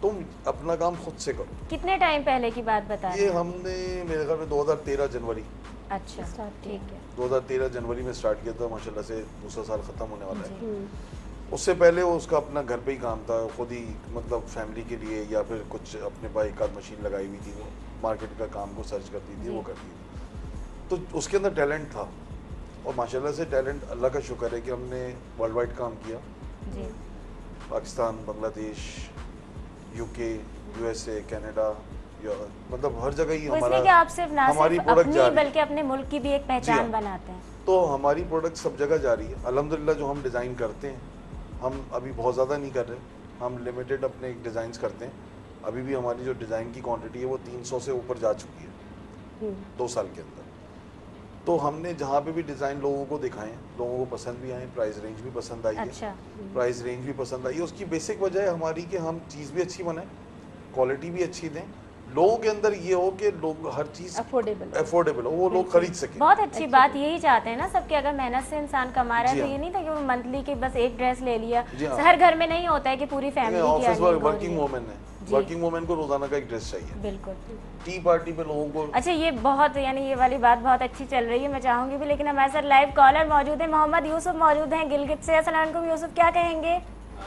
तुम अपना काम खुद से करो। कितने टाइम पहले की बात बता रहे ये हैं? हमने मेरे ख्याल में दो हज़ार तेरह जनवरी अच्छा ठीक है। दो हज़ार तेरह जनवरी में स्टार्ट किया था, माशाल्लाह से दूसरा साल ख़त्म होने वाला है। हम्म। उससे पहले वो उसका अपना घर पे ही काम था, खुद ही मतलब फैमिली के लिए या फिर कुछ अपने भाई का मशीन लगाई हुई थी, वो मार्केट का काम को सर्च करती थी, वो करती थी। तो उसके अंदर टैलेंट था और माशाल्लाह से टैलेंट, अल्लाह का शुक्र है कि हमने वर्ल्ड वाइड काम किया। जी Pakistan, Bangladesh, UK, USA, Canada, या मतलब हर जगह ही तो हमारा इसलिए कि आप सिर्फ ना हमारी सिर्फ प्रोडक्ट अपनी जा रही है। बल्कि अपने मुल्क की भी एक जी पहचान हाँ। बनाते हैं। तो हमारी प्रोडक्ट सब जगह जा रही है अल्हम्दुलिल्लाह। जो हम डिज़ाइन करते हैं, हम अभी बहुत ज़्यादा नहीं कर रहे, हम लिमिटेड अपने डिज़ाइंस करते हैं। अभी भी हमारी जो डिज़ाइन की क्वांटिटी है वो तीन सौ से ऊपर जा चुकी है दो साल के अंदर। तो हमने जहाँ पे भी डिज़ाइन लोगों को दिखाए, लोगों को पसंद भी आए, प्राइस रेंज भी पसंद आई है। अच्छा प्राइस रेंज भी पसंद आई है। उसकी बेसिक वजह है हमारी कि हम चीज़ भी अच्छी बनाएं, क्वालिटी भी अच्छी दें, लोगों के अंदर ये हो कि लोग हर चीज़ अफोर्डेबल अफोर्डेबल हो, वो लोग खरीद सकें। बहुत अच्छी बात यही चाहते हैं ना सबके, अगर मेहनत से इंसान कमा रहा है जी तो हाँ। ये नहीं था कि वो मंथली के बस एक ड्रेस ले लिया। जी हाँ। हर घर में नहीं होता है कि पूरी फैमिली की ऑफिस earning हो रही वर्किंग है। वुमेन है, जी। वर्किंग वुमेन को रोजाना का एक ड्रेस चाहिए। बिल्कुल। टी पार्टी पे लोगों को अच्छा ये बहुत यानी ये वाली बात बहुत अच्छी चल रही है, मैं चाहूंगी भी, लेकिन हमारे साथ लाइव कॉलर मौजूद है, मोहम्मद यूसुफ मौजूद हैं गिलगित से। अस्सलाम वालेकुम यूसुफ, क्या कहेंगे?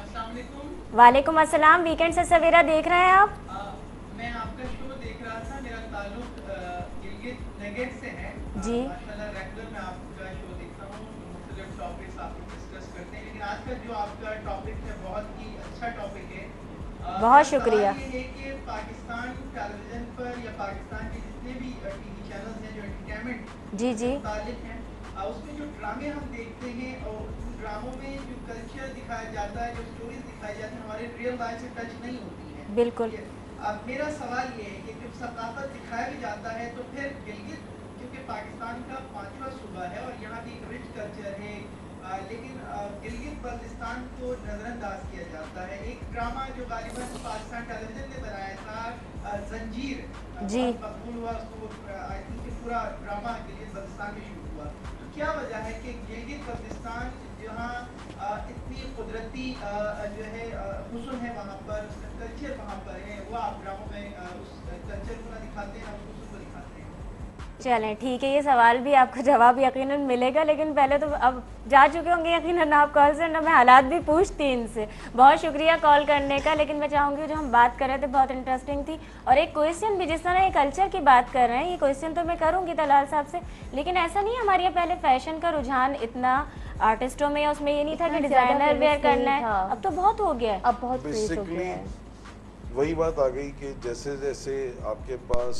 वालेकुम अस्सलाम। वीकेंड से सवेरा देख रहे हैं आप? आ, मैं आपका शो देख रहा था, मेरा ताल्लुक गिलगित नगेट से है। जी। माशाल्लाह रेगुलर मैं आपका शो देखता हूँ, मुख्तलिफ टॉपिक्स आप डिस्कस करते हैं, लेकिन आज का जो आपका टॉपिक है बहुत ही अच्छा टॉपिक है। आ, बहुत मेरा शुक्रिया। सवाल ये है कि पाकिस्तान टेलीविजन पर या पाकिस्तान के जितने भी टीवी चैनल्स हैं जो एंटरटेनमेंट जी जी मुतालिक हैं, आ, उसमें जो ड्रामे हम देखते हैं और उन ड्रामों में जो कल्चर दिखाया जाता है, जो स्टोरीज दिखाई जाती है, हमारे रियल लाइफ से टच नहीं होती है। बिल्कुल। अब मेरा सवाल ये है कि जब सकाफत दिखाया भी जाता है तो फिर गिलगित क्योंकि पाकिस्तान का पांचवा सूबा है और यहाँ भी एक रिच कल्चर है, आ, लेकिन आ, गिलगित बल्तिस्तान को नज़रअंदाज किया जाता है। एक ड्रामा जो गालिबन पाकिस्तान टेलीविजन ने बनाया था आ, जंजीर, आ, जी। बहुत मकबूल हुआ, उसको आई थिंक पूरा ड्रामा गिलगित बल्तिस्तान में शूट हुआ। तो क्या वजह है कि गिलगित बल्तिस्तान जहाँ आ, इतनी कुदरती आ, जो है हुस्न है वहाँ पर, उसका कल्चर वहाँ पर है, वो आप ड्रामों में आ, उस कल्चर को ना दिखाते हैं, उस हुस्न को दिखाते हैं। चलें ठीक है, ये सवाल भी आपको जवाब यकीनन मिलेगा, लेकिन पहले तो अब जा चुके होंगे यकीनन आप कॉल से, ना मैं हालात भी पूछती इनसे। बहुत शुक्रिया कॉल करने का, लेकिन मैं चाहूँगी जो हम बात कर रहे थे बहुत इंटरेस्टिंग थी, और एक क्वेश्चन भी जिस तरह ये कल्चर की बात कर रहे हैं, ये क्वेश्चन तो मैं करूँगी तलाल साहब से, लेकिन ऐसा नहीं है हमारे यहाँ पहले फैशन का रुझान इतना आर्टिस्टों में या उसमें ये नहीं था कि इतना ज़्यादा डिज़ाइनर वेयर famous नहीं करना है, था। अब तो बहुत हो गया है। अब बहुत क्रेज हो बेसिकली गया है। वही बात आ गई कि जैसे जैसे आपके पास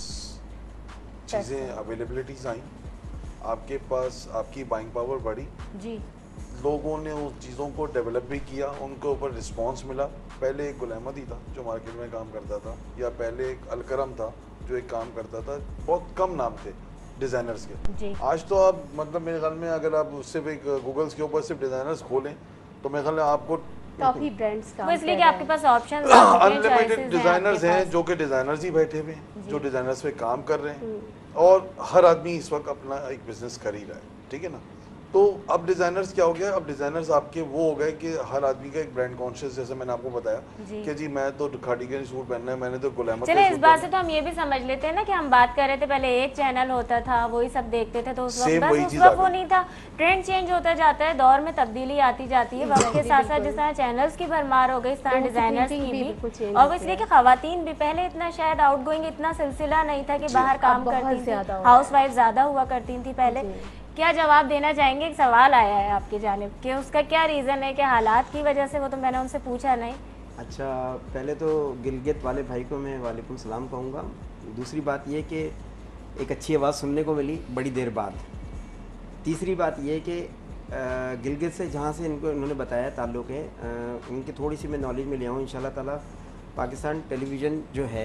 चीज़ें अवेलेबिलिटीज आई, आपके पास आपकी बाइंग पावर बढ़ी, जी लोगों ने उस चीज़ों को डेवलप भी किया, उनके ऊपर रिस्पांस मिला। पहले एक गुल अहमद ही था जो मार्केट में काम करता था, या पहले एक अलकरम था जो एक काम करता था, बहुत कम नाम थे डिज़ाइनर्स के। जी आज तो आप मतलब मेरे ख्याल में अगर आप सिर्फ एक गूगल्स के ऊपर सिर्फ डिज़ाइनर्स खोलें तो मेरे ख्याल में आपको काफी ब्रांड्स का वो इसलिए कि आपके पास ऑप्शन अनलिमिटेड डिज़ाइनर्स हैं जो कि डिज़ाइनर्स ही बैठे हुए हैं, जो डिज़ाइनर्स पे काम कर रहे हैं, और हर आदमी इस वक्त अपना एक बिजनेस कर ही रहा है, ठीक है ना। तो अब डिज़ाइनर्स क्या हो गया, अब डिज़ाइनर्स आपके वो हो गए कि हर आदमी का एक ब्रांड कॉन्शियस, जैसे मैंने आपको बताया जी। कि जी मैं तो कार्डिगन सूट पहनना है, मैंने तो गुल अहमद चले का इस सूट बात से पहनना तो हम ये भी समझ लेते हैं ना कि हम बात कर रहे थे पहले एक चैनल होता था, वही सब देखते थे, तो उस वक्त Same बस वही उस चीज़ वक्त आ वो गई। नहीं था। ट्रेंड चेंज होता जाता है, दौर में तब्दीली आती जाती है, वक्त के साथ साथ जिस तरह चैनल्स की भरमार हो गई, इस तरह तो डिजाइनर्स printing की भी भी, बिल्कुल change और हो इसलिए गया कि खवातीन भी पहले इतना शायद आउटगोइंग इतना सिलसिला नहीं था कि बाहर काम बहुत करती ज़्यादा थी, हो रहा है। हाउस वाइफ ज्यादा हुआ करती थी पहले। क्या जवाब देना चाहेंगे? एक सवाल आया है आपकी जानिब कि उसका क्या रीज़न है कि हालात की वजह से, वो तो मैंने उनसे पूछा नहीं। अच्छा, पहले तो गिलगित वाले भाई को मैं वालेकुम सलाम कहूँगा। दूसरी बात ये कि एक अच्छी आवाज़ सुनने को मिली बड़ी देर बाद। तीसरी बात ये कि अ, गिलगित से जहाँ से इनको इन्होंने बताया ताल्लुक़ है, अ, उनकी थोड़ी सी मैं नॉलेज में लिया हूँ। इंशाल्लाह ताला पाकिस्तान टेलीविज़न जो है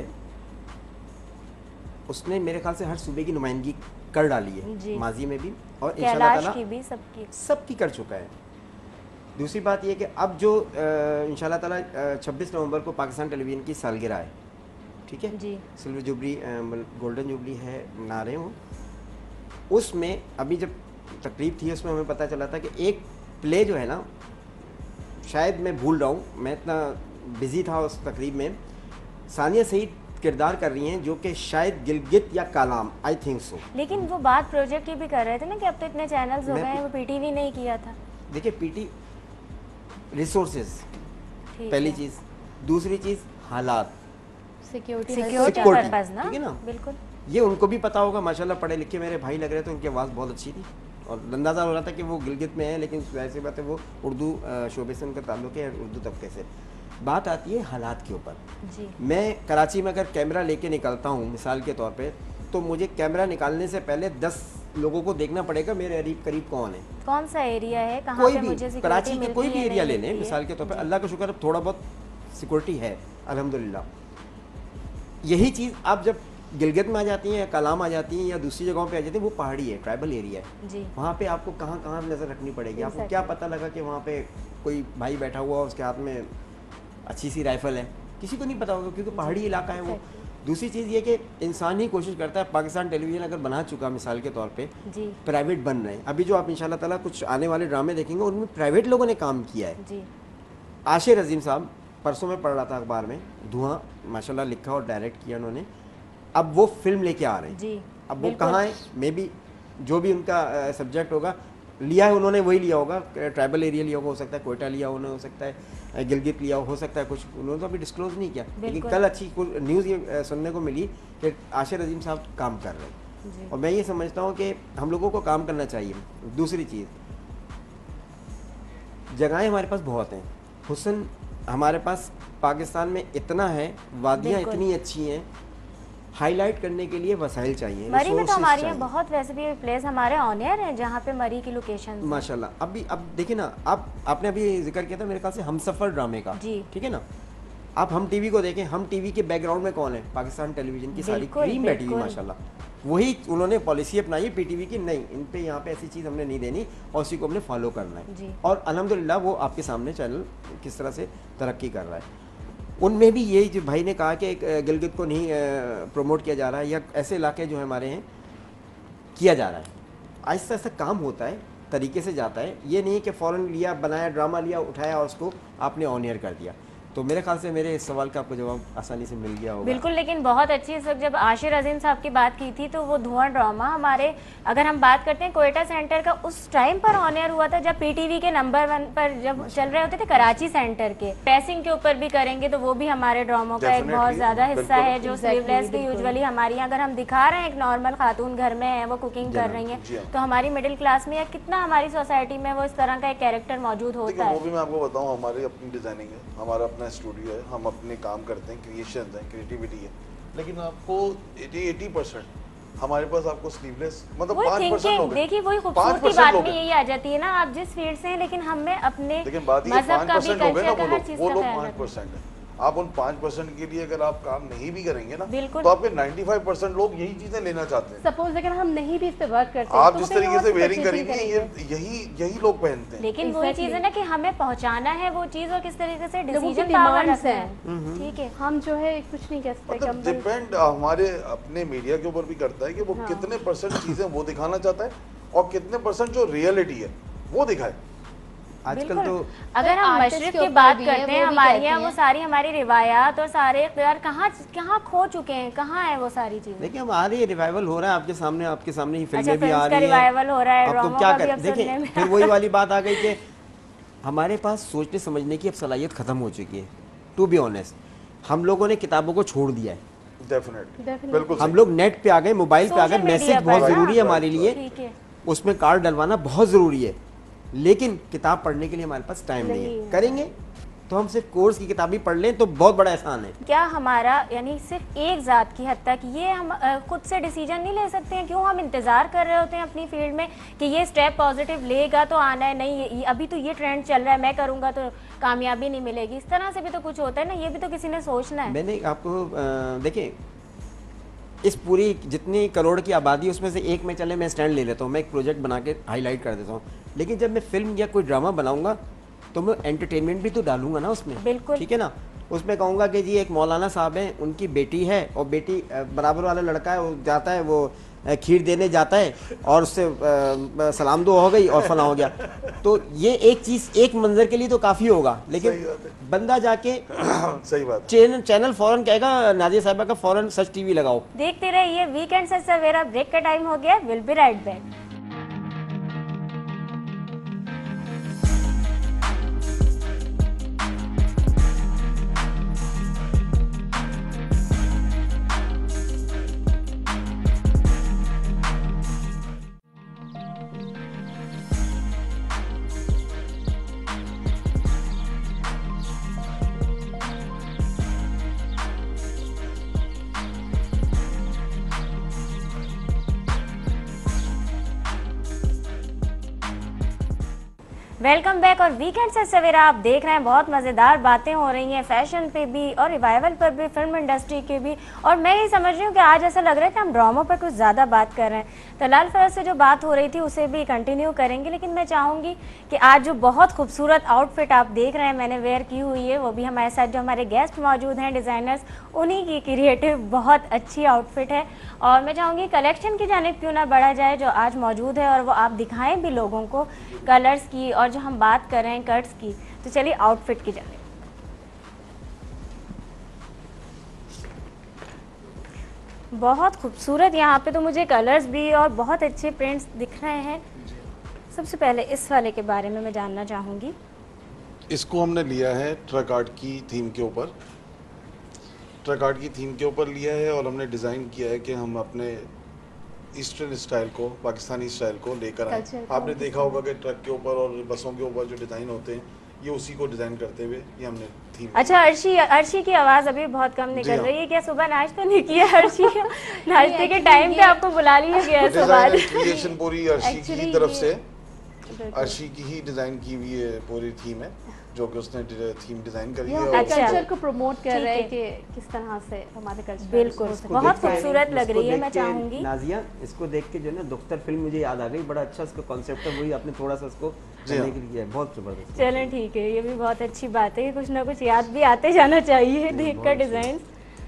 उसने मेरे ख्याल से हर सूबे की नुमाइंदगी कर डाली जी। है, माजी में भी, और इंशाल्लाह कैलाश ताला की भी सबकी सबकी कर चुका है। दूसरी बात यह कि अब जो अ, इंशाल्लाह ताला छब्बीस नवंबर को पाकिस्तान टेलीविज़न की सालगिरह है, ठीक है जी सिल्वर जुबली, गोल्डन जुबली है, ना रहे हो। उसमें अभी जब तकरीब थी उसमें हमें पता चला था कि एक प्ले जो है ना, शायद मैं भूल रहा हूँ, मैं इतना बिजी था उस तकरीब में, सानिया सईद किरदार कर रही हैं जो कि शायद गिलगित या कालाम, आई थिंक सो। लेकिन वो बात प्रोजेक्ट की भी कर रहे थे ना कि अब तो इतने चैनल्स हो मैं- गए हैं, वो पीटीवी नहीं किया था। देखिए पीटी रिसोर्सेज ठीक पहली है। चीज़, दूसरी चीज़ हालात, सिक्योरिटी सिक्योरिटी Security, पर्पस ना, ठीक है ना? बिल्कुल। ये उनको भी पता होगा, माशाल्लाह पढ़े लिखे मेरे भाई लग रहे थे, उनकी आवाज़ बहुत अच्छी थी और अंदाज़ा हो रहा था कि वो गिलगित में है, लेकिन ऐसी बात है वो उर्दू अ, शोबे से उनका ताल्लुक है, उर्दू तबके से। बात आती है हालात के ऊपर। जी मैं कराची में अगर कैमरा लेके निकलता हूँ मिसाल के तौर पे, तो मुझे कैमरा निकालने से पहले दस लोगों को देखना पड़ेगा मेरे करीब करीब कौन है। कौन सा एरिया है, कहाँ कोई पे भी मुझे कराची सिक्योरिटी के कोई मिलती भी है, एरिया नहीं ले लें मिलती है। मिसाल के तौर पे, जी। अल्लाह का शुक्र अब थोड़ा बहुत सिक्योरिटी है अल्हम्दुलिल्लाह। यही चीज़ आप जब गिलगित में आ जाती हैं या कलाम आ जाती हैं या दूसरी जगहों पे आ जाती हैं, वो पहाड़ी है, ट्राइबल एरिया है, जी वहाँ पे आपको कहाँ कहाँ नज़र रखनी पड़ेगी। आपको क्या पता लगा कि वहाँ पे कोई भाई बैठा हुआ और उसके हाथ में अच्छी सी राइफल है, किसी को नहीं पता होगा क्योंकि पहाड़ी इलाका है वो। दूसरी चीज़ ये कि इंसान ही कोशिश करता है, पाकिस्तान टेलीविज़न अगर बना चुका मिसाल के तौर पे, जी प्राइवेट बन रहे हैं, अभी जो आप इंशाल्लाह ताला कुछ आने वाले ड्रामे देखेंगे उनमें प्राइवेट लोगों ने काम किया है। जी आशिर अजीम साहब, परसों में पढ़ रहा था अखबार में, धुआं माशाल्लाह लिखा और डायरेक्ट किया उन्होंने, अब वो फिल्म लेके आ रहे हैं। जी अब वो बिल्कुल। कहाँ है, मे बी जो भी उनका सब्जेक्ट होगा लिया है उन्होंने वही लिया होगा, ट्राइबल एरिया लिया होगा, हो सकता है कोयटा लिया उन्होंने, हो सकता है गिलगित लिया हो सकता है कुछ, उन्होंने तो अभी डिस्क्लोज नहीं किया। लेकिन बिल्कुल। कल अच्छी न्यूज़ ये अ, सुनने को मिली कि आशिर अजीम साहब काम कर रहे हैं जी और मैं ये समझता हूँ कि हम लोगों को काम करना चाहिए। दूसरी चीज़, जगहें हमारे पास बहुत हैं, हुस्न हमारे पास पाकिस्तान में इतना है, वादियाँ बिल्कुल। इतनी अच्छी हैं, हाईलाइट करने के लिए वसाइल चाहिए, मरी में तो resources हमारे यहाँ चाहिए। बहुत वैसे भी प्लेस हमारे ऑनियर हैं जहाँ पे मरी की लोकेशन माशाल्लाह। अभी अब देखिए ना, आप आपने अभी जिक्र किया था मेरे ख्याल से हम सफ़र ड्रामे का, जी। ठीक है ना, आप हम टीवी को देखें, हम टीवी के बैकग्राउंड में कौन है, पाकिस्तान टेलीविजन की सारी बिल्कुल, क्रीम बैठी हुई बिल्कुल। माशाल्लाह। वही उन्होंने पॉलिसी अपनाई है पीटीवी की, नहीं इन पे यहाँ पे ऐसी चीज़ हमने नहीं देनी और उसी को हमने फॉलो करना जी। है। और अल्हम्दुलिल्लाह वो आपके सामने चैनल किस तरह से तरक्की कर रहा है। उनमें भी यही जो भाई ने कहा कि एक गिलगित को नहीं प्रमोट किया जा रहा है या ऐसे इलाके जो हमारे हैं किया जा रहा है, आहिस्ता आहिस्ता काम होता है, तरीके से जाता है। ये नहीं कि फ़ौरन लिया, बनाया, ड्रामा लिया, उठाया और उसको आपने ऑन एयर कर दिया। तो मेरे ख्याल से मेरे इस सवाल का आपको जवाब आसानी से मिल गया होगा। बिल्कुल। लेकिन बहुत अच्छी, इस वक्त जब आशिर अजीम साहब की बात की थी तो वो धुआं ड्रामा हमारे, अगर हम बात करते हैं कोयटा सेंटर का, उस टाइम पर ऑन एयर हुआ था जब पीटीवी के नंबर वन पर जब चल रहे होते थे कराची सेंटर के। ड्रेसिंग के ऊपर भी करेंगे तो वो भी हमारे ड्रामों का एक Definitely, बहुत ज्यादा हिस्सा बिल्कुल। है, जो Exactly, स्लीवलेस के बिल्कुल। यूजुअली हमारी यहाँ, अगर हम दिखा रहे हैं एक नॉर्मल खातून घर में है, वो कुकिंग कर रही जी है, हाँ। तो हमारी मिडिल क्लास में या कितना हमारी सोसाइटी में वो इस तरह का एक कैरेक्टर मौजूद होता देखिए वो है। भी मैं आपको बताऊं, हमारी अपनी डिजाइनिंग है, हमारा अपना स्टूडियो है, हम अपने काम करते हैं, क्रिएशन है, क्रिएटिविटी है, लेकिन आपको अस्सी परसेंट हमारे पास आपको स्लीवलेस मतलब वही पाँच परसेंट थिंकिंग, लोग हैं। देखिए वही पाँच खूबसूरती परसेंट बात लोग में हैं। यही आ जाती है ना, आप जिस फील्ड से हैं, लेकिन हमें अपने लेकिन बात ये मजहब पाँच का भी, परसेंट हो गए ना कल्चर वो का, हर लोग, चीज वो का लोग ख्याल पाँच रखें। परसेंट है। आप उन पाँच परसेंट के लिए अगर आप काम नहीं भी करेंगे ना, बिल्कुल। तो आपके पचानवे परसेंट लोग यही चीजें लेना चाहते हैं। सपोज अगर हम नहीं भी इस पे वर्क करते आप तो जिस कहीं तरीके और से से वेयरिंग purchasing करेंगे ये यही यही लोग पहनते हैं। लेकिन वही Exactly. चीज है ना कि हमें पहुंचाना है वो चीज और किस तरीके से लोगों की डिसीजन पावर demands रखना हैं। है। ठीक है, हम जो है कुछ नहीं कह सकते कि मतलब हम डिपेंड हमारे अपने मीडिया के ऊपर भी करता है कि वो हाँ। कितने परसेंट चीजें वो दिखाना चाहता है और कितने परसेंट जो रियलिटी है वो दिखाए। आजकल बिल्कुल। तो अगर हम artist मशरक के की ऊपर बात भी है, करते वो हैं, भी हमारे कहती यहाँ वो हैं। सारी हमारी रिवायात और सारे इख्तियार कहाँ कहाँ खो चुके हैं, कहाँ है वो सारी चीजें। देखिए अब आ रही है, रिवाइवल हो रहा है आपके सामने, आपके सामने ही अच्छा, फिल्में भी आ फिल्म्स का रही हैं। revival हो रहा है, अब तो ड्रामों क्या का भी कर अब सुनने देखिए में फिर वही वाली बात आ गई कि हमारे पास सोचने समझने की अब सलाहियत ख़त्म हो चुकी है। टू बी ऑनेस्ट हम लोगों ने किताबों को छोड़ दिया है, डेफिनेटली Definitely. बिल्कुल हम सही। लोग नेट पे आ गए, मोबाइल पे आ गए, Social media मैसेज पर बहुत ना। ज़रूरी है हमारे लिए, ठीक है, उसमें कार्ड डलवाना बहुत ज़रूरी है, लेकिन किताब पढ़ने के लिए हमारे पास टाइम नहीं नहीं है। है। करेंगे तो हम सिर्फ कोर्स की किताब ही पढ़ लें तो बहुत बड़ा एहसान है। क्या हमारा यानी सिर्फ एक ज़ात की हद तक ये हम अ, खुद से डिसीजन नहीं ले सकते हैं? क्यों हम इंतज़ार कर रहे होते हैं अपनी फील्ड में कि ये स्टेप पॉजिटिव लेगा तो आना है, नहीं ये, अभी तो ये ट्रेंड चल रहा है, मैं करूँगा तो कामयाबी नहीं मिलेगी। इस तरह से भी तो कुछ होता है ना, ये भी तो किसी ने सोचना है। मैंने आपको अ, देखिए इस पूरी जितनी करोड़ की आबादी उसमें से एक में चले मैं स्टैंड ले लेता हूँ, मैं एक प्रोजेक्ट बना के हाईलाइट कर देता हूँ, लेकिन जब मैं फिल्म या कोई ड्रामा बनाऊंगा तो मैं एंटरटेनमेंट भी तो डालूंगा ना उसमें। बिल्कुल। ठीक है ना, उसमें कहूँगा कि जी एक मौलाना साहब हैं, उनकी बेटी है और बेटी अ, बराबर वाला लड़का है, वो जाता है वो अ, खीर देने जाता है और उससे अ, सलाम दुआ हो गई और फला हो गया। तो ये एक चीज़ एक मंजर के लिए तो काफ़ी होगा, सही लेकिन बात है। बंदा जाके सही बात है। चैनल चैनल फौरन कहेगा नाजिया साहिबा का फौरन सच टीवी लगाओ। देखते रहिए वीकेंड से सवेरा। ब्रेक का टाइम हो गया, will be right back. Welcome back. और वीकेंड से सवेरा आप देख रहे हैं, बहुत मज़ेदार बातें हो रही हैं फैशन पे भी और रिवाइवल पर भी, फिल्म इंडस्ट्री के भी। और मैं ये समझ रही हूँ कि आज ऐसा लग रहा है कि हम ड्रामों पर कुछ ज़्यादा बात कर रहे हैं। तो लाल फरस से जो बात हो रही थी उसे भी कंटिन्यू करेंगे, लेकिन मैं चाहूँगी कि आज जो बहुत खूबसूरत आउटफिट आप देख रहे हैं मैंने वेयर की हुई है, वो भी हमारे साथ जो हमारे गेस्ट मौजूद हैं डिज़ाइनर्स, उन्हीं की क्रिएटिव बहुत अच्छी आउटफिट है। और मैं चाहूँगी कलेक्शन की जानिब क्यों ना बढ़ा जाए जो आज मौजूद है, और वो आप दिखाएं भी लोगों को कलर्स की, और जो हम बात कर रहे हैं कट्स की। तो चलिए आउटफिट की जानिब। बहुत खूबसूरत यहाँ पे तो मुझे कलर्स भी और बहुत अच्छे प्रिंट्स दिख रहे हैं। सबसे पहले इस वाले के बारे में मैं जानना चाहूँगी। इसको हमने लिया है ट्रक आर्ट की थीम के ऊपर, ट्रक आर्ट की थीम के ऊपर लिया है, और हमने डिज़ाइन किया है कि हम अपने ईस्टर्न स्टाइल को, पाकिस्तानी स्टाइल को लेकर आए। Culture को। आपने देखा होगा कि ट्रक के ऊपर और बसों के ऊपर जो डिज़ाइन होते हैं, ये उसी को डिज़ाइन करते हुए ये हमने थीम। अच्छा, अर्शी अर्शी की आवाज़ अभी बहुत कम जी निकल हाँ। रही है। क्या सुबह नाश्ता नहीं किया अर्शी? नाश्ते के टाइम पे आपको बुला लिया गया है डिज़ाइन सवाल। क्रिएशन पूरी अर्शी की Actually तरफ ये- से, बिल्कुल। अर्शी की ही डिज़ाइन की हुई है पूरी थीम है, जो कि उसने थीम डिज़ाइन करी ये है। हमारे और अच्छा। कल्चर को प्रमोट कर ठीक रहे हैं है। कि किस तरह से हमारे कल्चर बिल्कुल, इसको बहुत देख के- खूबसूरत लग इसको रही है। देख मैं के चाहूंगी नाजिया, इसको देख के जो है ना दुख्तर फिल्म मुझे याद आ गई। बड़ा अच्छा इसका कॉन्सेप्ट है, वही आपने थोड़ा सा इसको जी करने हाँ। के लिए किया है। बहुत जबरदस्त। चलें ठीक है, ये भी बहुत अच्छी बात है कि कुछ ना कुछ याद भी आते जाना चाहिए देख कर डिज़ाइन।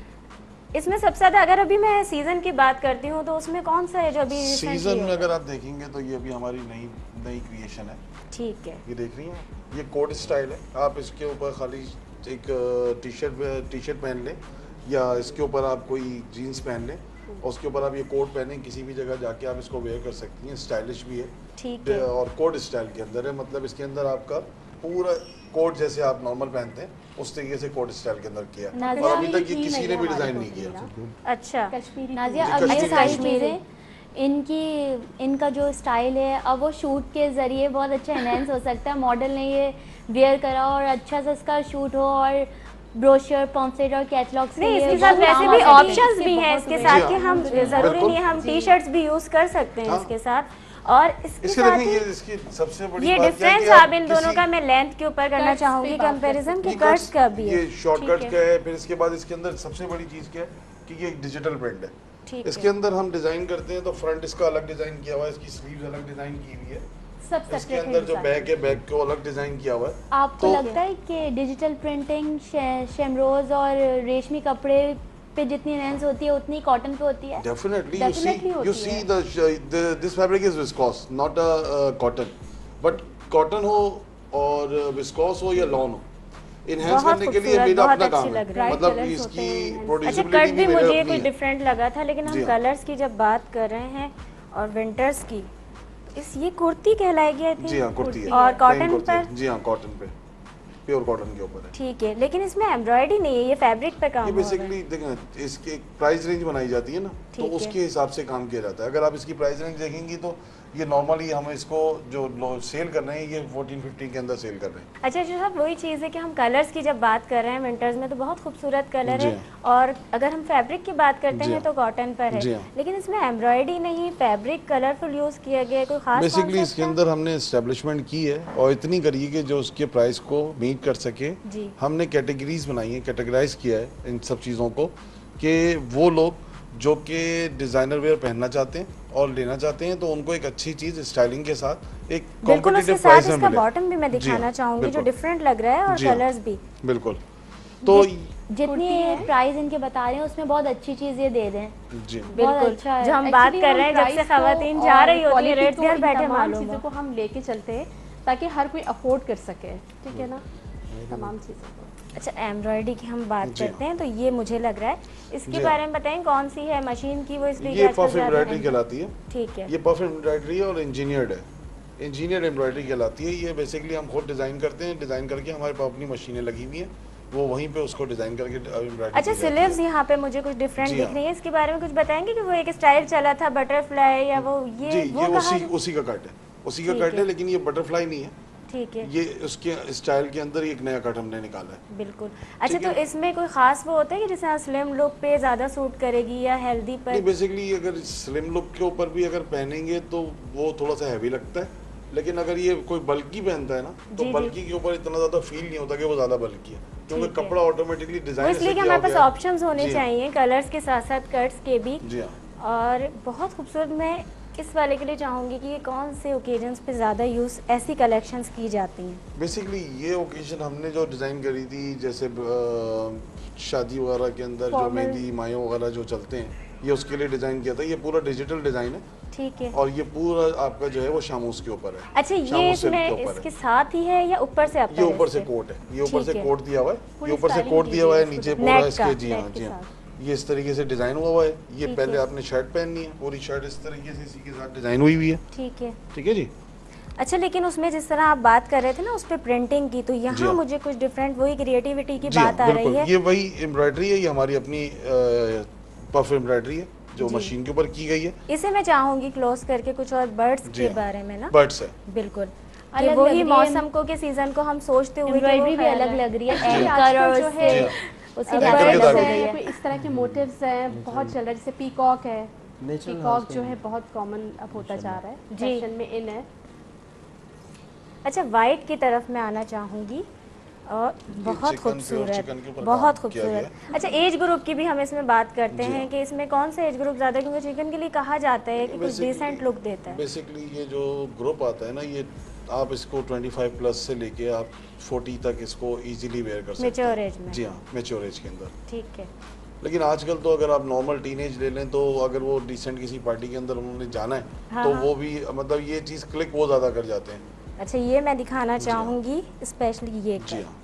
इसमें सबसे ज़्यादा अगर अभी मैं सीज़न की बात करती हूँ तो उसमें कौन सा है जो अभी recently सीजन में है? अगर आप देखेंगे तो ये अभी हमारी नई नई क्रिएशन है। ठीक है, ये देख रही हैं, ये कोट स्टाइल है। आप इसके ऊपर खाली एक टी शर्ट टी शर्ट पहन लें, या इसके ऊपर आप कोई जीन्स पहन लें, और उसके ऊपर आप ये कोट पहनें, किसी भी जगह जाके आप इसको वेयर कर सकती हैं। स्टाइलिश भी है, ठीक है। और कोट स्टाइल के अंदर है, मतलब इसके अंदर आपका पूरा कोट जैसे आप नॉर्मल पहनते हैं उस तरीके से कोट स्टाइल के अंदर किया है। नाज़िया, और अभी तक ये थीम किसी है ने ये भी हमारे डिज़ाइन नहीं कोट किया। में अच्छा, कश्मीरी नाज़िया, जी, अब ये कश्मीरी सारी कश्मीरी। चीज़ें इनकी इनका जो स्टाइल है अब वो शूट के ज़रिए बहुत अच्छा एनहेंस हो सकता है। मॉडल ने ये वेयर करा और अच्छा सा इसका शूट हो, और ब्रोशर, पॉम्पलेट और कैटलॉग से नहीं ये इसके साथ बहुत वैसे काम भी आ सकते हैं। ऑप्शंस भी हैं इसके साथ जी कि हाँ, हम जी, ज़रूरी बिल्कुल। नहीं हम टी शर्ट्स भी यूज़ कर सकते हैं हाँ। इसके साथ। और इसके इसके साथ देखें, ये ही इसकी सबसे बड़ी ये बात क्या है डिफरेंस कि आप इन दोनों किसी- का मैं लेंथ के ऊपर करना Cuts चाहूंगी पे बात कर कंपैरिजन कि ये कट्स cuts- का भी है। ये शॉर्टकट ठीक का है। फिर इसके बाद इसके अंदर सबसे बड़ी चीज़ क्या है कि ये डिजिटल प्रिंट है। ठीक इसके है। अंदर हम डिज़ाइन करते हैं तो फ्रंट इसका अलग डिज़ाइन किया हुआ है, इसकी स्लीव्स अलग डिज़ाइन की हुई है, सब इसके सेपरेट अंदर जो बैक है बैक को अलग डिज़ाइन किया हुआ है। आपको तो- लगता है कि डिजिटल प्रिंटिंग शेमरोज और रेशमी कपड़े पे जितनी एनहेंस होती है उतनी कॉटन पे होती है? Definitely, you see, Definitely you होती see है। the, sh- the this fabric is viscose, not a uh, cotton, but cotton हो और viscose हो या लॉन हो, enhance बहुत करने के लिए खूबसूरत, मेरा बहुत अपना अच्छी काम है। लग रही है। मतलब Bright colours इसकी होते हैं, enhance। अच्छा, प्रोड्यूसिबिलिटी कट भी भी मेरे मुझे अपनी कोई है। डिफरेंट लगा था, लेकिन हम जी हाँ। कलर्स की जब बात कर रहे हैं और विंटर्स की, इस ये कुर्ती कहलाएगी आई थिंक। जी हाँ, कुर्ती है। और Plain कॉटन कुर्ती है। पर? जी हाँ, कॉटन पे, प्योर कॉटन के ऊपर है। ठीक है, लेकिन इसमें एम्ब्रॉयडरी नहीं है, ये फैब्रिक पे काम ये हो रहा है। बेसिकली देखें, इसकी एक प्राइस रेंज बनाई जाती है ना, तो ठीक है। उसके हिसाब से काम किया जाता है। अगर आप इसकी प्राइस रेंज देखेंगी तो ये नॉर्मली हम इसको जो सेल कर रहे हैं ये फोर्टीन फिफ्टीन के अंदर सेल कर रहे हैं। अच्छा जो साहब, वही चीज़ है कि हम कलर्स की जब बात कर रहे हैं विंटर्स में तो बहुत खूबसूरत कलर जी है, और अगर हम फैब्रिक की बात करते जी हैं हाँ। तो कॉटन पर जी है, हाँ। लेकिन इसमें एम्ब्रॉयडरी नहीं, फैब्रिक कलरफुल यूज़ किया गया है। कोई खास बेसिकली concept इसके था? अंदर हमने इस्टेब्लिशमेंट की है और इतनी करी है कि जो उसके प्राइस को मीट कर सके। जी। हमने कैटेगरीज बनाई है, कैटेगराइज किया है इन सब चीज़ों को कि वो लोग जो कि डिज़ाइनर वेयर पहनना चाहते हैं और लेना चाहते हैं तो उनको एक अच्छी चीज़ स्टाइलिंग के साथ एक बिल्कुल, उसके कॉम्पिटिटिव साथ प्राइस में इसका मिले। बॉटम भी मैं जी दिखाना हाँ, चाहूंगी जो बिल्कुल। डिफरेंट लग रहा है और जी हाँ। कलर्स भी। बिल्कुल। तो जितनी प्राइस इनके बता रहे हैं उसमें बहुत अच्छी चीज़ ये दे रहे हैं। जी बहुत बिल्कुल अच्छा है। जो हम बात Actually, कर हम रहे हैं जब से price को खवातीन जा और रही होती है quality रेट को, घर इन बैठे तमाम मालूम चीज़ों हो। को हम लेके चलते हैं ताकि हर कोई अफोर्ड कर सके, ठीक है ना, तमाम चीज़ों को। अच्छा एम्ब्रॉयडरी की हम बात जी। करते हैं तो ये मुझे लग रहा है इसके जी। बारे में बताएं कौन सी है मशीन की वो इसलिए ये कि आजकल पफ ज़्यादा एम्ब्रॉयडरी है। कहलाती है। ठीक है ये पफ एम्ब्रॉयडरी है और इंजीनियर्ड है। इंजीनियर एम्ब्रॉयडरी कहलाती है। ये बेसिकली हम खुद डिज़ाइन करते हैं, डिज़ाइन करके हमारे पास अपनी मशीनें लगी हुई हैं, वो वहीं पे उसको डिज़ाइन करके एम्ब्रॉयडरी अच्छा स्लीव्स यहाँ पे मुझे कुछ डिफरेंट जी दिख हाँ। रही है इसके बारे में कुछ बताएंगे कि वो एक स्टाइल चला था बटरफ्लाई या वो ये जी वो ये कहाँ उसी है? उसी का कट है, उसी का ठीक कट है। है, लेकिन ये बटरफ्लाई नहीं है। ठीक है ये उसके स्टाइल के अंदर ही एक नया कट हमने निकाला है। बिल्कुल। अच्छा ठीक तो है। इसमें कोई खास वो होता है कि जैसे स्लिम लुक पे ज्यादा सूट करेगी या हेल्दी नहीं पर? बेसिकली अगर स्लिम लुक के ऊपर भी अगर पहनेंगे तो वो थोड़ा सा हैवी लगता है, लेकिन अगर ये कोई बल्की पहनता है ना तो जी, जी। बल्की के ऊपर इतना ज्यादा फील नहीं होता कि वो ज्यादा बल्की है, क्योंकि ठीक है। कपड़ा ऑटोमेटिकली वो डिजाइन इसलिए कि हमारे पास ऑप्शंस होने चाहिए कलर्स के साथ साथ कट्स के भी। जी हाँ। और बहुत खूबसूरत। मैं इस वाले के लिए चाहूँगी कि ये कौन से ओकेजन्स पे ज़्यादा यूज़ ऐसी कलेक्शंस की जाती हैं? बेसिकली ये ओकेजन हमने जो डिज़ाइन करी थी, जैसे अ, शादी वगैरह के अंदर जो Formal। मेहंदी मायों वगैरह जो चलते हैं, ये उसके लिए डिज़ाइन किया था। ये पूरा डिजिटल डिज़ाइन है ठीक है। और ये पूरा आपका जो है वो शामूस के ऊपर है। अच्छा ये शामूस सिल्क इसमें के ऊपर इसके है। साथ ही है या ऊपर से आता ये है ऊपर से इसके? कोट है, ये ऊपर ठीक से है। कोट दिया हुआ है, पूरी ये ऊपर से styling कोट की दिया हुआ है, गई है नीचे इसको। पूरा नेक इसके का, जी हाँ नेक के जी हाँ, साथ। ये इस तरीके से डिज़ाइन हुआ हुआ है। ये ठीक पहले है। आपने शर्ट पहननी है, पूरी शर्ट इस तरीके से इसी के साथ डिज़ाइन हुई हुई है। ठीक है। ठीक है जी। अच्छा लेकिन उसमें जिस तरह आप बात कर रहे थे ना उस पर प्रिंटिंग की, तो जी यहाँ हाँ। मुझे कुछ डिफरेंट वही क्रिएटिविटी की जी हाँ, बात आ बिल्कुल। रही है। ये वही एम्ब्रॉयडरी है, ये हमारी अपनी पफ एम्ब्रॉयडरी है जो जी। मशीन के ऊपर की गई है। इसे मैं चाहूंगी क्लोज करके कुछ और बर्ड्स जी के हाँ। बारे में ना। बर्ड्स है। बिल्कुल कि अलग वही लग रही है। मौसम को के सीजन को हम सोचते हुए कि वो एम्ब्रॉयडरी भी ख्याल अलग है। लग रही है, Actually, एंकर आजकल और जो उससे है, जी हाँ। उससे एंकर ज़्यादा के अलग दाग लग हैं। रही हैं, है। कोई इस तरह के मोटिव्स हैं, बहुत चल रहा है, जैसे पीकॉक है। नेचुरल पीकॉक जो है बहुत कॉमन अब होता जा रहा है, जी। फैशन में इन है। अच्छा वाइट की तरफ मैं आना चाहूँगी और बहुत चिकन, प्योर खूबसूरत चिकन के ऊपर बहुत काम किया खूबसूरत। अच्छा एज ग्रुप की भी हम इसमें बात करते जी हैं हाँ। कि इसमें कौन सा एज ग्रुप ज़्यादा, क्योंकि चिकन के लिए कहा जाता है कि कुछ Basically- डिसेंट लुक देता है। बेसिकली ये जो ग्रुप आता है ना, ये आप इसको पच्चीस प्लस से लेके आप चालीस तक इसको इजीली वेयर कर सकते Mature हैं। age में। जी हाँ, मैच्योर एज के अंदर। ठीक है। लेकिन आजकल तो अगर आप नॉर्मल टीनेज ले लें तो अगर वो डिसेंट किसी पार्टी के अंदर उन्होंने जाना है हाँ, तो हाँ। वो भी मतलब ये चीज़ क्लिक बहुत ज़्यादा कर जाते हैं। अच्छा ये मैं दिखाना जी हाँ। चाहूँगी स्पेशली ये जी कट। हाँ।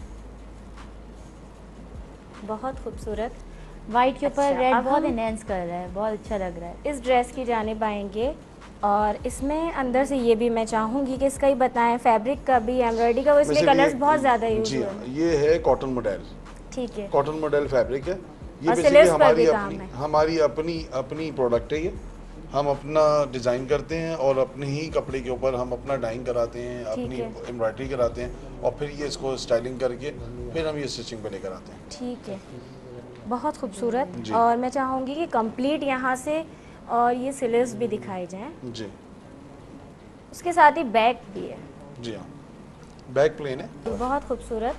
बहुत खूबसूरत। वाइट के ऊपर अच्छा, रेड अब बहुत हम- एनहेंस कर रहा है, बहुत अच्छा लग रहा है। इस ड्रेस की जानिब आएंगे और इसमें अंदर से ये भी मैं चाहूँगी कि इसका ही बताएं, फैब्रिक का भी एम्ब्रॉयडरी का, वो इसलिए Basically कलर्स ये- बहुत ज़्यादा यूज जी हुए हाँ, हैं। ये है कॉटन मॉडल। ठीक है। कॉटन मॉडल फैब्रिक है। ये और बेसिकली sleeves पर हमारी भी काम अपनी है। हमारी अपनी अपनी प्रोडक्ट है ये। हम अपना डिज़ाइन करते हैं और अपने ही कपड़े के ऊपर हम अपना डाइंग कराते हैं, अपनी है। एम्ब्रॉयडरी कराते हैं और फिर ये इसको स्टाइलिंग करके फिर हम ये स्टिचिंग पे लेकर आते हैं। ठीक है। बहुत खूबसूरत। जी। और मैं चाहूँगी कि कंप्लीट यहाँ से और ये स्लीव्स भी दिखाए जाएं, जी उसके साथ ही बैक भी है। जी हाँ, बैक प्लेन है। बहुत खूबसूरत।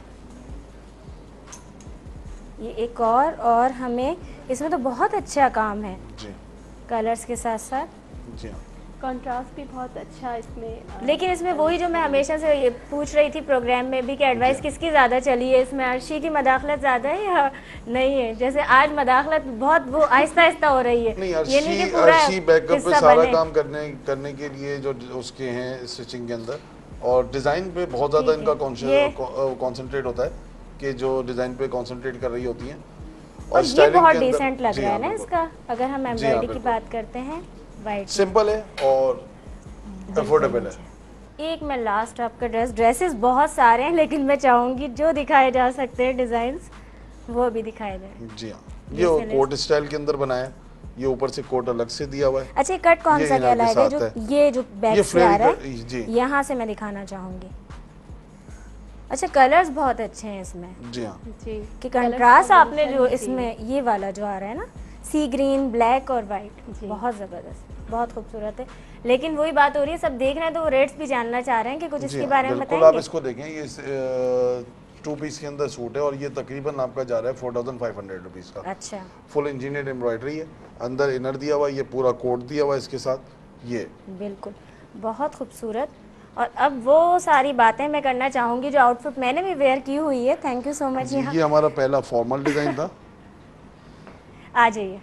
ये एक और और हमें इसमें तो बहुत अच्छा काम है जी कलर्स के साथ साथ, जी हाँ। कंट्रास्ट भी बहुत अच्छा इसमें अ, लेकिन इसमें वही जो मैं हमेशा से ये पूछ रही थी प्रोग्राम में भी कि एडवाइस जी। किसकी ज़्यादा चली है, इसमें अर्शी की मदाखलत ज़्यादा है या नहीं है? जैसे आज मदाखलत बहुत वो आहिस्ता आहिस्ता हो रही है, नहीं, ये नहीं अर्शी कि पूरा अर्शी बैकअप पे हिस्सा सारा बने। काम करने करने के लिए जो उसके हैं स्टिचिंग के अंदर और डिज़ाइन पे बहुत ज़्यादा ठीक इनका है। ये- कॉन्सेंट्रेट होता है कि जो डिज़ाइन पे कॉन्सेंट्रेट कर रही होती हैं। और ये styling बहुत के अंदर- डिसेंट लग जी रहा है हाँ, ना बिल्कुल। इसका, अगर हम जी हाँ, एम्ब्रॉयडरी की बिल्कुल। बात करते हैं वाइट। सिंपल है और अफोर्डेबल है। एक मैं लास्ट आपका ड्रेस, ड्रेसेस बहुत सारे हैं लेकिन मैं चाहूँगी जो दिखाए जा सकते हैं डिज़ाइंस वो भी दिखाए जाए। जी हाँ, ये ये सिले- कोट स्टाइल के अंदर बनाया है। ये ऊपर से कोट अलग से दिया हुआ है। अच्छा ये कट कौन ये सा इनार के कहलाएगा? साथ जो है। ये जो ये बैक से आ फ्लेयर रहा कट- है जी यहाँ से मैं दिखाना चाहूँगी। अच्छा कलर्स बहुत अच्छे हैं इसमें जी हाँ। जी कि Colours कंट्रास्ट आपने combination जो भी इसमें ये वाला जो आ रहा है ना सी ग्रीन ब्लैक और वाइट, जी। बहुत ज़बरदस्त बहुत खूबसूरत है। लेकिन वही बात हो रही है, सब देख रहे हैं तो वो रेट्स भी जानना चाह रहे हैं कि कुछ जी इसके हाँ, बारे में बिल्कुल। आप बताएंगे? इसको देखें, ये टू पीस के अंदर सूट है और ये तकरीबन आपका जा रहा है four thousand five hundred rupees का। अच्छा फुल इंजीनियर्ड एम्ब्रॉयडरी है, अंदर इनर दिया हुआ है, ये पूरा कोट दिया हुआ है इसके साथ। ये बिल्कुल बहुत खूबसूरत। और अब वो सारी बातें मैं करना चाहूँगी जो आउटफिट मैंने भी वेयर की हुई है। Thank you so much. जी, ये हमारा पहला फॉर्मल डिज़ाइन था। आ जाइए।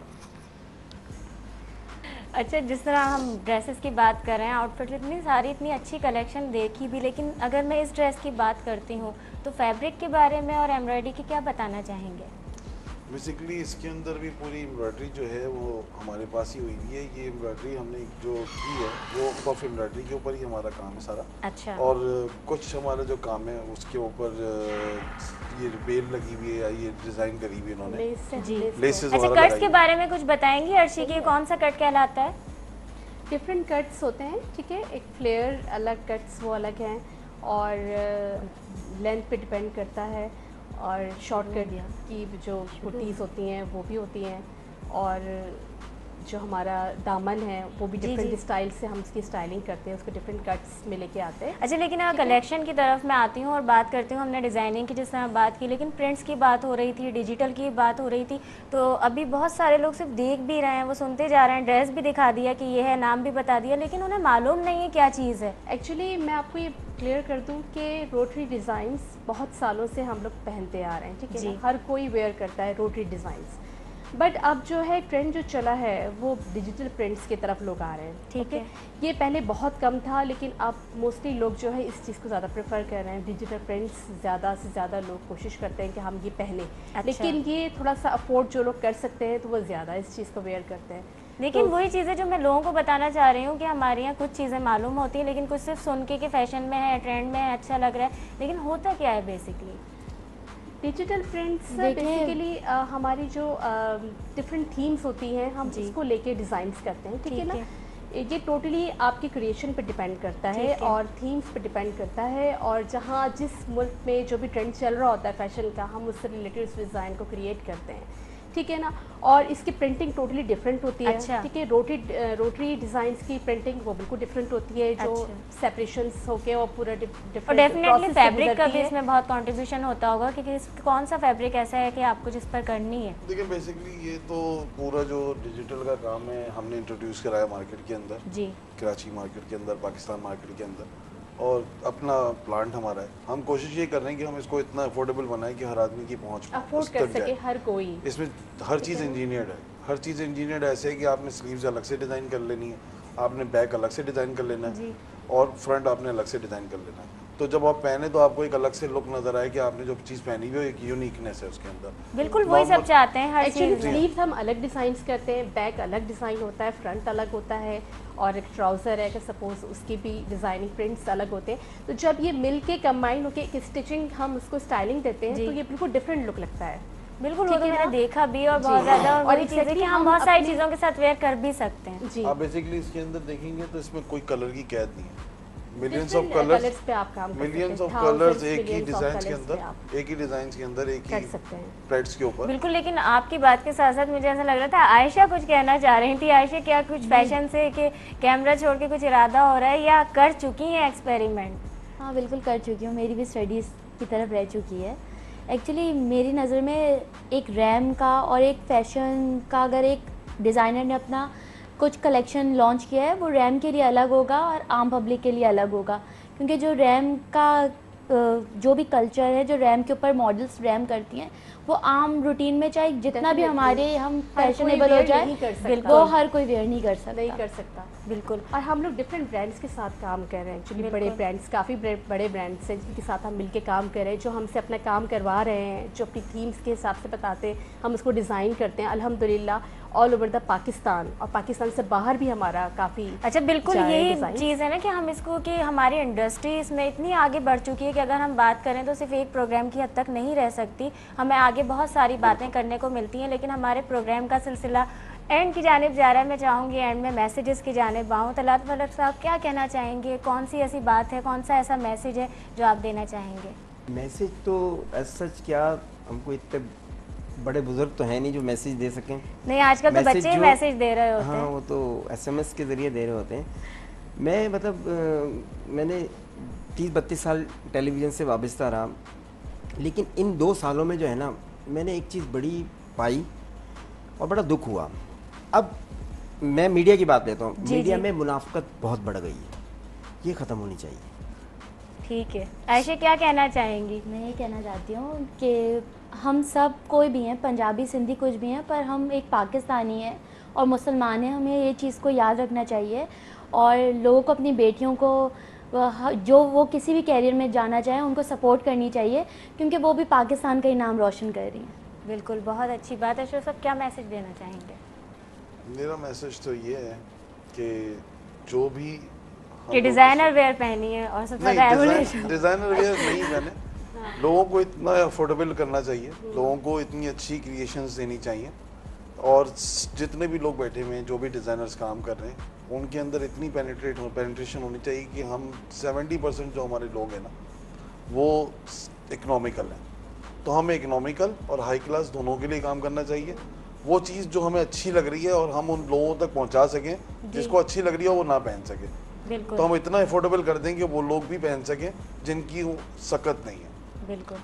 अच्छा, जिस तरह हम ड्रेसेस की बात कर रहे हैं, आउटफिट इतनी सारी इतनी अच्छी कलेक्शन देखी भी, लेकिन अगर मैं इस ड्रेस की बात करती हूँ तो फैब्रिक के बारे में और एम्ब्रॉयडरी की क्या बताना चाहेंगे? बेसिकली इसके अंदर भी पूरी एम्ब्रॉयडरी जो है वो हमारे पास ही हुई हुई है। ये एम्ब्रॉयडरी हमने जो की है वो पफ एम्ब्रॉयडरी के ऊपर ही हमारा काम है सारा। अच्छा। और कुछ हमारा जो काम है उसके ऊपर ये बेल लगी हुई है, ये डिज़ाइन करी हुई है इन्होंने। जी। लेसेस अच्छा, वगैरह कट्स के लगाई बारे में कुछ बताएंगी अर्शी की, कौन सा कट कहलाता है? डिफरेंट कट्स होते हैं, ठीक है। एक फ्लेयर अलग, कट्स वो अलग हैं, और लेंथ पे डिपेंड करता है, और शॉर्ट कट की जो कुर्तीज़ होती हैं वो भी होती हैं, और जो हमारा दामन है वो भी जी, डिफरेंट जी। स्टाइल से हम उसकी स्टाइलिंग करते हैं, उसको डिफरेंट कट्स में लेके आते हैं। अच्छा, लेकिन अगर कलेक्शन की तरफ मैं आती हूँ और बात करती हूँ, हमने डिज़ाइनिंग की जिस तरह बात की, लेकिन प्रिंट्स की बात हो रही थी, डिजिटल की बात हो रही थी, तो अभी बहुत सारे लोग सिर्फ देख भी रहे हैं, वो सुनते जा रहे हैं, ड्रेस भी दिखा दिया कि ये है, नाम भी बता दिया, लेकिन उन्हें मालूम नहीं है क्या चीज़ है। एक्चुअली मैं आपको ये क्लियर कर दूं कि रोटरी डिज़ाइंस बहुत सालों से हम लोग पहनते आ रहे हैं, ठीक है जी। ना? हर कोई वेयर करता है रोटरी डिज़ाइंस, बट अब जो है ट्रेंड जो चला है वो डिजिटल प्रिंट्स की तरफ लोग आ रहे हैं, ठीक ओके? है। ये पहले बहुत कम था, लेकिन अब मोस्टली लोग जो है इस चीज़ को ज़्यादा प्रेफर कर रहे हैं। डिजिटल प्रिंट्स ज़्यादा से ज़्यादा लोग कोशिश करते हैं कि हम ये पहने, अच्छा। लेकिन ये थोड़ा सा अफोर्ड जो लोग कर सकते हैं तो वो ज़्यादा इस चीज़ को वेयर करते हैं। लेकिन तो- वही चीज़ें जो मैं लोगों को बताना चाह रही हूँ कि हमारे यहाँ कुछ चीज़ें मालूम होती हैं, लेकिन कुछ सिर्फ सुन के कि फैशन में है, ट्रेंड में है, अच्छा लग रहा है, लेकिन होता क्या है बेसिकली? डिजिटल प्रिंट्स देखिए- बेसिकली हमारी जो डिफरेंट थीम्स होती हैं हम जी। उसको लेके डिज़ाइंस करते हैं, ठीक है ठीक ना? है। ये टोटली आपकी क्रिएशन पे डिपेंड करता है, ठीक है। और थीम्स पे डिपेंड करता है, और जहाँ जिस मुल्क में जो भी ट्रेंड चल रहा होता है फैशन का, हम उससे रिलेटेड उस डिज़ाइन को क्रिएट करते हैं, ठीक है ना? और इसकी प्रिंटिंग टोटली डिफरेंट होती है, अच्छा। ठीक है। रोटरी रोटरी डिज़ाइंस की प्रिंटिंग वो बिल्कुल डिफरेंट होती है, जो अच्छा। सेपरेशंस होके और पूरा और डिफरेंट डेफिनेटली फैब्रिक का भी इसमें बहुत कंट्रीब्यूशन होता होगा, क्योंकि इस कौन सा फैब्रिक ऐसा है कि आपको जिस पर करनी है? देखिए बेसिकली ये तो पूरा जो डिजिटल का काम है हमने इंट्रोड्यूस कराया मार्केट के अंदर, जी। कराची मार्केट के अंदर, पाकिस्तान मार्केट के अंदर, और अपना प्लांट हमारा है। हम कोशिश ये कर रहे हैं कि हम इसको इतना अफोर्डेबल बनाएं कि हर आदमी की पहुंच अफोर्ड उस कर तक सके जाए। हर कोई। इसमें हर चीज़ इंजीनियर्ड है, हर चीज़ इंजीनियर्ड ऐसे है कि आपने स्लीव्स अलग से डिज़ाइन कर लेनी है, आपने बैक अलग से डिज़ाइन कर लेना जी। है, और फ्रंट आपने अलग से डिज़ाइन कर लेना है। तो जब आप पहने तो आपको एक अलग से लुक नज़र आए कि आपने जो चीज़ पहनी हुई है एक यूनिकनेस है उसके अंदर। बिल्कुल वही सब Normal- चाहते हैं हर एक्चुअली चीज़ में। स्लीव्स हम अलग डिज़ाइंस करते हैं, बैक अलग डिज़ाइन होता है, फ्रंट अलग होता है, और एक ट्राउज़र है कि सपोज उसकी भी डिज़ाइनिंग प्रिंट्स अलग होते हैं। तो जब ये मिल के कंबाइन होके एक स्टिचिंग हम उसको स्टाइलिंग देते हैं जी। तो ये बिल्कुल डिफरेंट लुक लगता है। बिल्कुल, वो ठीक तो है मैंने ना? देखा भी और जी। बहुत ज़्यादा, और और वही चीज़ है कि exactly हम हम बहुत सारी अपनी- चीज़ों के साथ वेयर कर भी सकते हैं। जी। आप बेसिकली इसके अंदर देखेंगे तो इसमें कोई कलर की कैद नहीं है। Millions of Different colours colours पे आप काम कर सकते मिलियंस हैं, ऑफ कलर्स thousands, एक ही millions of डिजाइन के colours पे आप अंदर, एक ही डिजाइन के अंदर, एक कर ही सकते हैं। थ्रेड्स के ऊपर। बिल्कुल, लेकिन आपकी बात के साथ साथ मुझे ऐसा लग रहा था आयशा कुछ कहना चाह रही थी। आयशा, क्या कुछ फैशन से कि कैमरा छोड़ के कुछ इरादा हो रहा है या कर चुकी हैं एक्सपेरिमेंट? हाँ बिल्कुल कर चुकी हूँ, मेरी भी स्टडीज़ की तरफ रह चुकी है। एक्चुअली मेरी नज़र में एक रैम का और एक फैशन का, अगर एक डिज़ाइनर ने अपना कुछ कलेक्शन लॉन्च किया है, वो रैम के लिए अलग होगा और आम पब्लिक के लिए अलग होगा। क्योंकि जो रैम का जो भी कल्चर है, जो रैम के ऊपर मॉडल्स रैम करती हैं, वो आम रूटीन में चाहे जितना भी Definitely. हमारे हम हर कोई फैशनेबल हो wear जाए, नहीं कर सकता। बिल्कुल वो हर कोई वेयर नहीं कर सकता। नहीं कर सकता। बिल्कुल। और हम लोग डिफरेंट ब्रांड्स के साथ काम कर रहे हैं, एक्चुअली बड़े बिल्कुल। ब्रांड्स, काफ़ी बड़े ब्रांड्स हैं जिनके साथ हम मिलके काम कर रहे हैं, जो हमसे अपना काम करवा रहे हैं, जो अपनी थीम्स के हिसाब से बताते हैं, हम उसको डिज़ाइन करते हैं अल्हम्दुलिल्लाह ऑल ओवर द पाकिस्तान, और पाकिस्तान से बाहर भी हमारा काफ़ी। अच्छा, बिल्कुल जाए यही design। चीज़ है ना कि हम इसको, कि हमारी इंडस्ट्री इसमें इतनी आगे बढ़ चुकी है कि अगर हम बात करें तो सिर्फ एक प्रोग्राम की हद तक नहीं रह सकती, हमें आगे बहुत सारी बातें करने को मिलती हैं, लेकिन हमारे प्रोग्राम का सिलसिला एंड की जानिब जा रहा है। मैं चाहूँगी एंड में मैसेजेस की जानिब आऊँ। तलात फलक साहब, क्या कहना चाहेंगे? कौन सी ऐसी बात है, कौन सा ऐसा मैसेज है जो आप देना चाहेंगे? मैसेज तो एज सच क्या, हमको इतने बड़े बुजुर्ग तो हैं नहीं जो मैसेज दे सकें। नहीं, आजकल तो मैसेज बच्चे ही जो- मैसेज दे रहे होते हाँ, हैं। वो तो एसएमएस के ज़रिए दे रहे होते हैं। मैं मतलब अ, मैंने तीस बत्तीस साल टेलीविज़न से वाबस्ता रहा, लेकिन इन दो सालों में जो है ना, मैंने एक चीज़ बड़ी पाई और बड़ा दुख हुआ। अब मैं मीडिया की बात लेता हूँ। जी, मीडिया जी। में मुनाफकत बहुत बढ़ गई है, ये ख़त्म होनी चाहिए। ठीक है, ऐसे क्या कहना चाहेंगी? मैं ये कहना चाहती हूँ कि हम सब कोई भी हैं, पंजाबी सिंधी कुछ भी हैं, पर हम एक पाकिस्तानी हैं और मुसलमान हैं। हमें ये चीज़ को याद रखना चाहिए और लोगों को, अपनी बेटियों को, जो वो किसी भी कैरियर में जाना चाहें उनको सपोर्ट करनी चाहिए, क्योंकि वो भी पाकिस्तान का ही नाम रोशन कर रही हैं। बिल्कुल, बहुत अच्छी बात है। अशरफ साहब, क्या मैसेज देना चाहेंगे? मेरा मैसेज तो ये है कि जो भी कि डिज़ाइनर वेयर पहनी है और सबसे ज़्यादा एवोल्यूशन डिज़ाइनर वेयर नहीं पहने, लोगों को इतना अफोर्डेबल करना चाहिए, लोगों को इतनी अच्छी क्रिएशंस देनी चाहिए, और जितने भी लोग बैठे हुए हैं, जो भी डिज़ाइनर्स काम कर रहे हैं, उनके अंदर इतनी पेनिट्रेट हो पेनिट्रेशन होनी चाहिए कि हम सेवेंटी परसेंट जो हमारे लोग हैं ना, वो इकोनॉमिकल हैं, तो हमें इकोनॉमिकल और हाई क्लास दोनों के लिए काम करना चाहिए। वो चीज़ जो हमें अच्छी लग रही है और हम उन लोगों तक पहुंचा सकें जिसको अच्छी लग रही है, वो ना पहन सके, बिल्कुल, तो हम इतना अफोर्डेबल कर दें कि वो लोग भी पहन सकें जिनकी सकत नहीं है। बिल्कुल।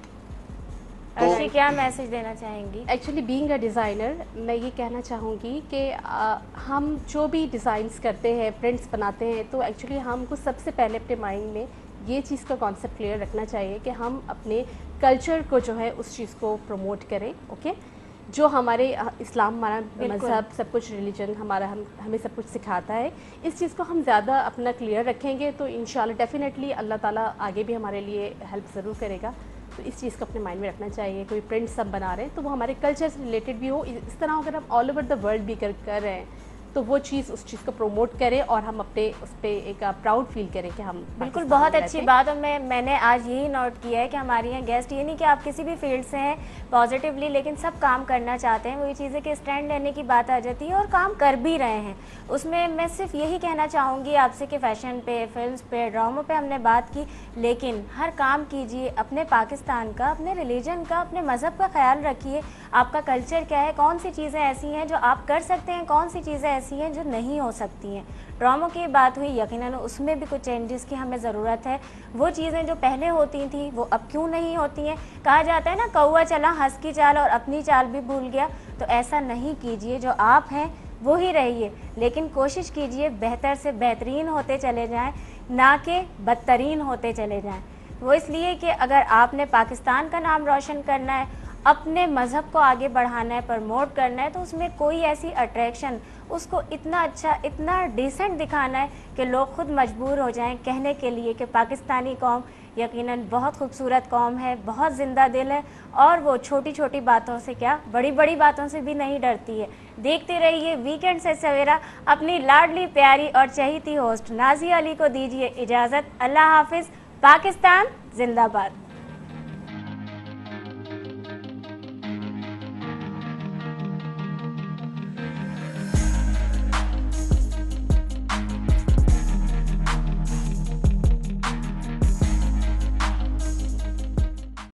तो अर्शी, क्या मैसेज देना चाहेंगी? एक्चुअली बीइंग अ डिज़ाइनर, मैं ये कहना चाहूँगी कि आ, हम जो भी डिज़ाइंस करते हैं, प्रिंट्स बनाते हैं, तो एक्चुअली हमको सबसे पहले अपने माइंड में ये चीज़ का कॉन्सेप्ट क्लियर रखना चाहिए कि हम अपने कल्चर को जो है उस चीज़ को प्रमोट करें। ओके, जो हमारे इस्लाम, हमारा मज़हब, सब कुछ रिलीजन हमारा हम हमें सब कुछ सिखाता है, इस चीज़ को हम ज़्यादा अपना क्लियर रखेंगे तो इंशाल्लाह डेफिनेटली अल्लाह ताला आगे भी हमारे लिए हेल्प ज़रूर करेगा। तो इस चीज़ को अपने माइंड में रखना चाहिए। कोई प्रिंट्स हम बना रहे हैं तो वो हमारे कल्चर से रिलेटेड भी हो, इस तरह अगर हम ऑल ओवर द वर्ल्ड भी कर कर रहे हैं तो वो चीज़, उस चीज़ को प्रमोट करें और हम अपने उस पर एक प्राउड फील करें कि हम बिल्कुल, बहुत अच्छी बात। और मैं मैंने आज यही नोट किया है कि हमारे यहाँ गेस्ट, ये नहीं कि आप किसी भी फील्ड से हैं पॉजिटिवली, लेकिन सब काम करना चाहते हैं, वही चीज़ें कि स्टैंड लेने की बात आ जाती है और काम कर भी रहे हैं। उसमें मैं सिर्फ यही कहना चाहूँगी आपसे कि फ़ैशन पे, फिल्म पे, ड्रामों पे हमने बात की, लेकिन हर काम कीजिए अपने पाकिस्तान का, अपने रिलीजन का, अपने मज़हब का ख्याल रखिए। आपका कल्चर क्या है, कौन सी चीज़ें ऐसी हैं जो आप कर सकते हैं, कौन सी चीज़ें ऐसी हैं जो नहीं हो सकती हैं। ड्रामों की बात हुई, यकीनन उसमें भी कुछ चेंजेस की हमें ज़रूरत है। वो चीज़ें जो पहले होती थी वो अब क्यों नहीं होती हैं? कहा जाता है ना, कौवा चला हंस की चाल और अपनी चाल भी भूल गया। तो ऐसा नहीं कीजिए, जो आप हैं वो ही रहिए, लेकिन कोशिश कीजिए बेहतर से बेहतरीन होते चले जाएं, ना कि बदतरीन होते चले जाएं। वो इसलिए कि अगर आपने पाकिस्तान का नाम रोशन करना है, अपने मज़हब को आगे बढ़ाना है, प्रमोट करना है, तो उसमें कोई ऐसी अट्रैक्शन, उसको इतना अच्छा, इतना डिसेंट दिखाना है कि लोग खुद मजबूर हो जाएं कहने के लिए कि पाकिस्तानी कौम यकीनन बहुत खूबसूरत कौम है, बहुत ज़िंदा दिल है, और वो छोटी छोटी बातों से क्या, बड़ी बड़ी बातों से भी नहीं डरती है। देखते रहिए वीकेंड से सवेरा। अपनी लाडली, प्यारी और चहीती होस्ट नाज़िया अली को दीजिए इजाज़त। अल्लाह हाफिज़। पाकिस्तान जिंदाबाद।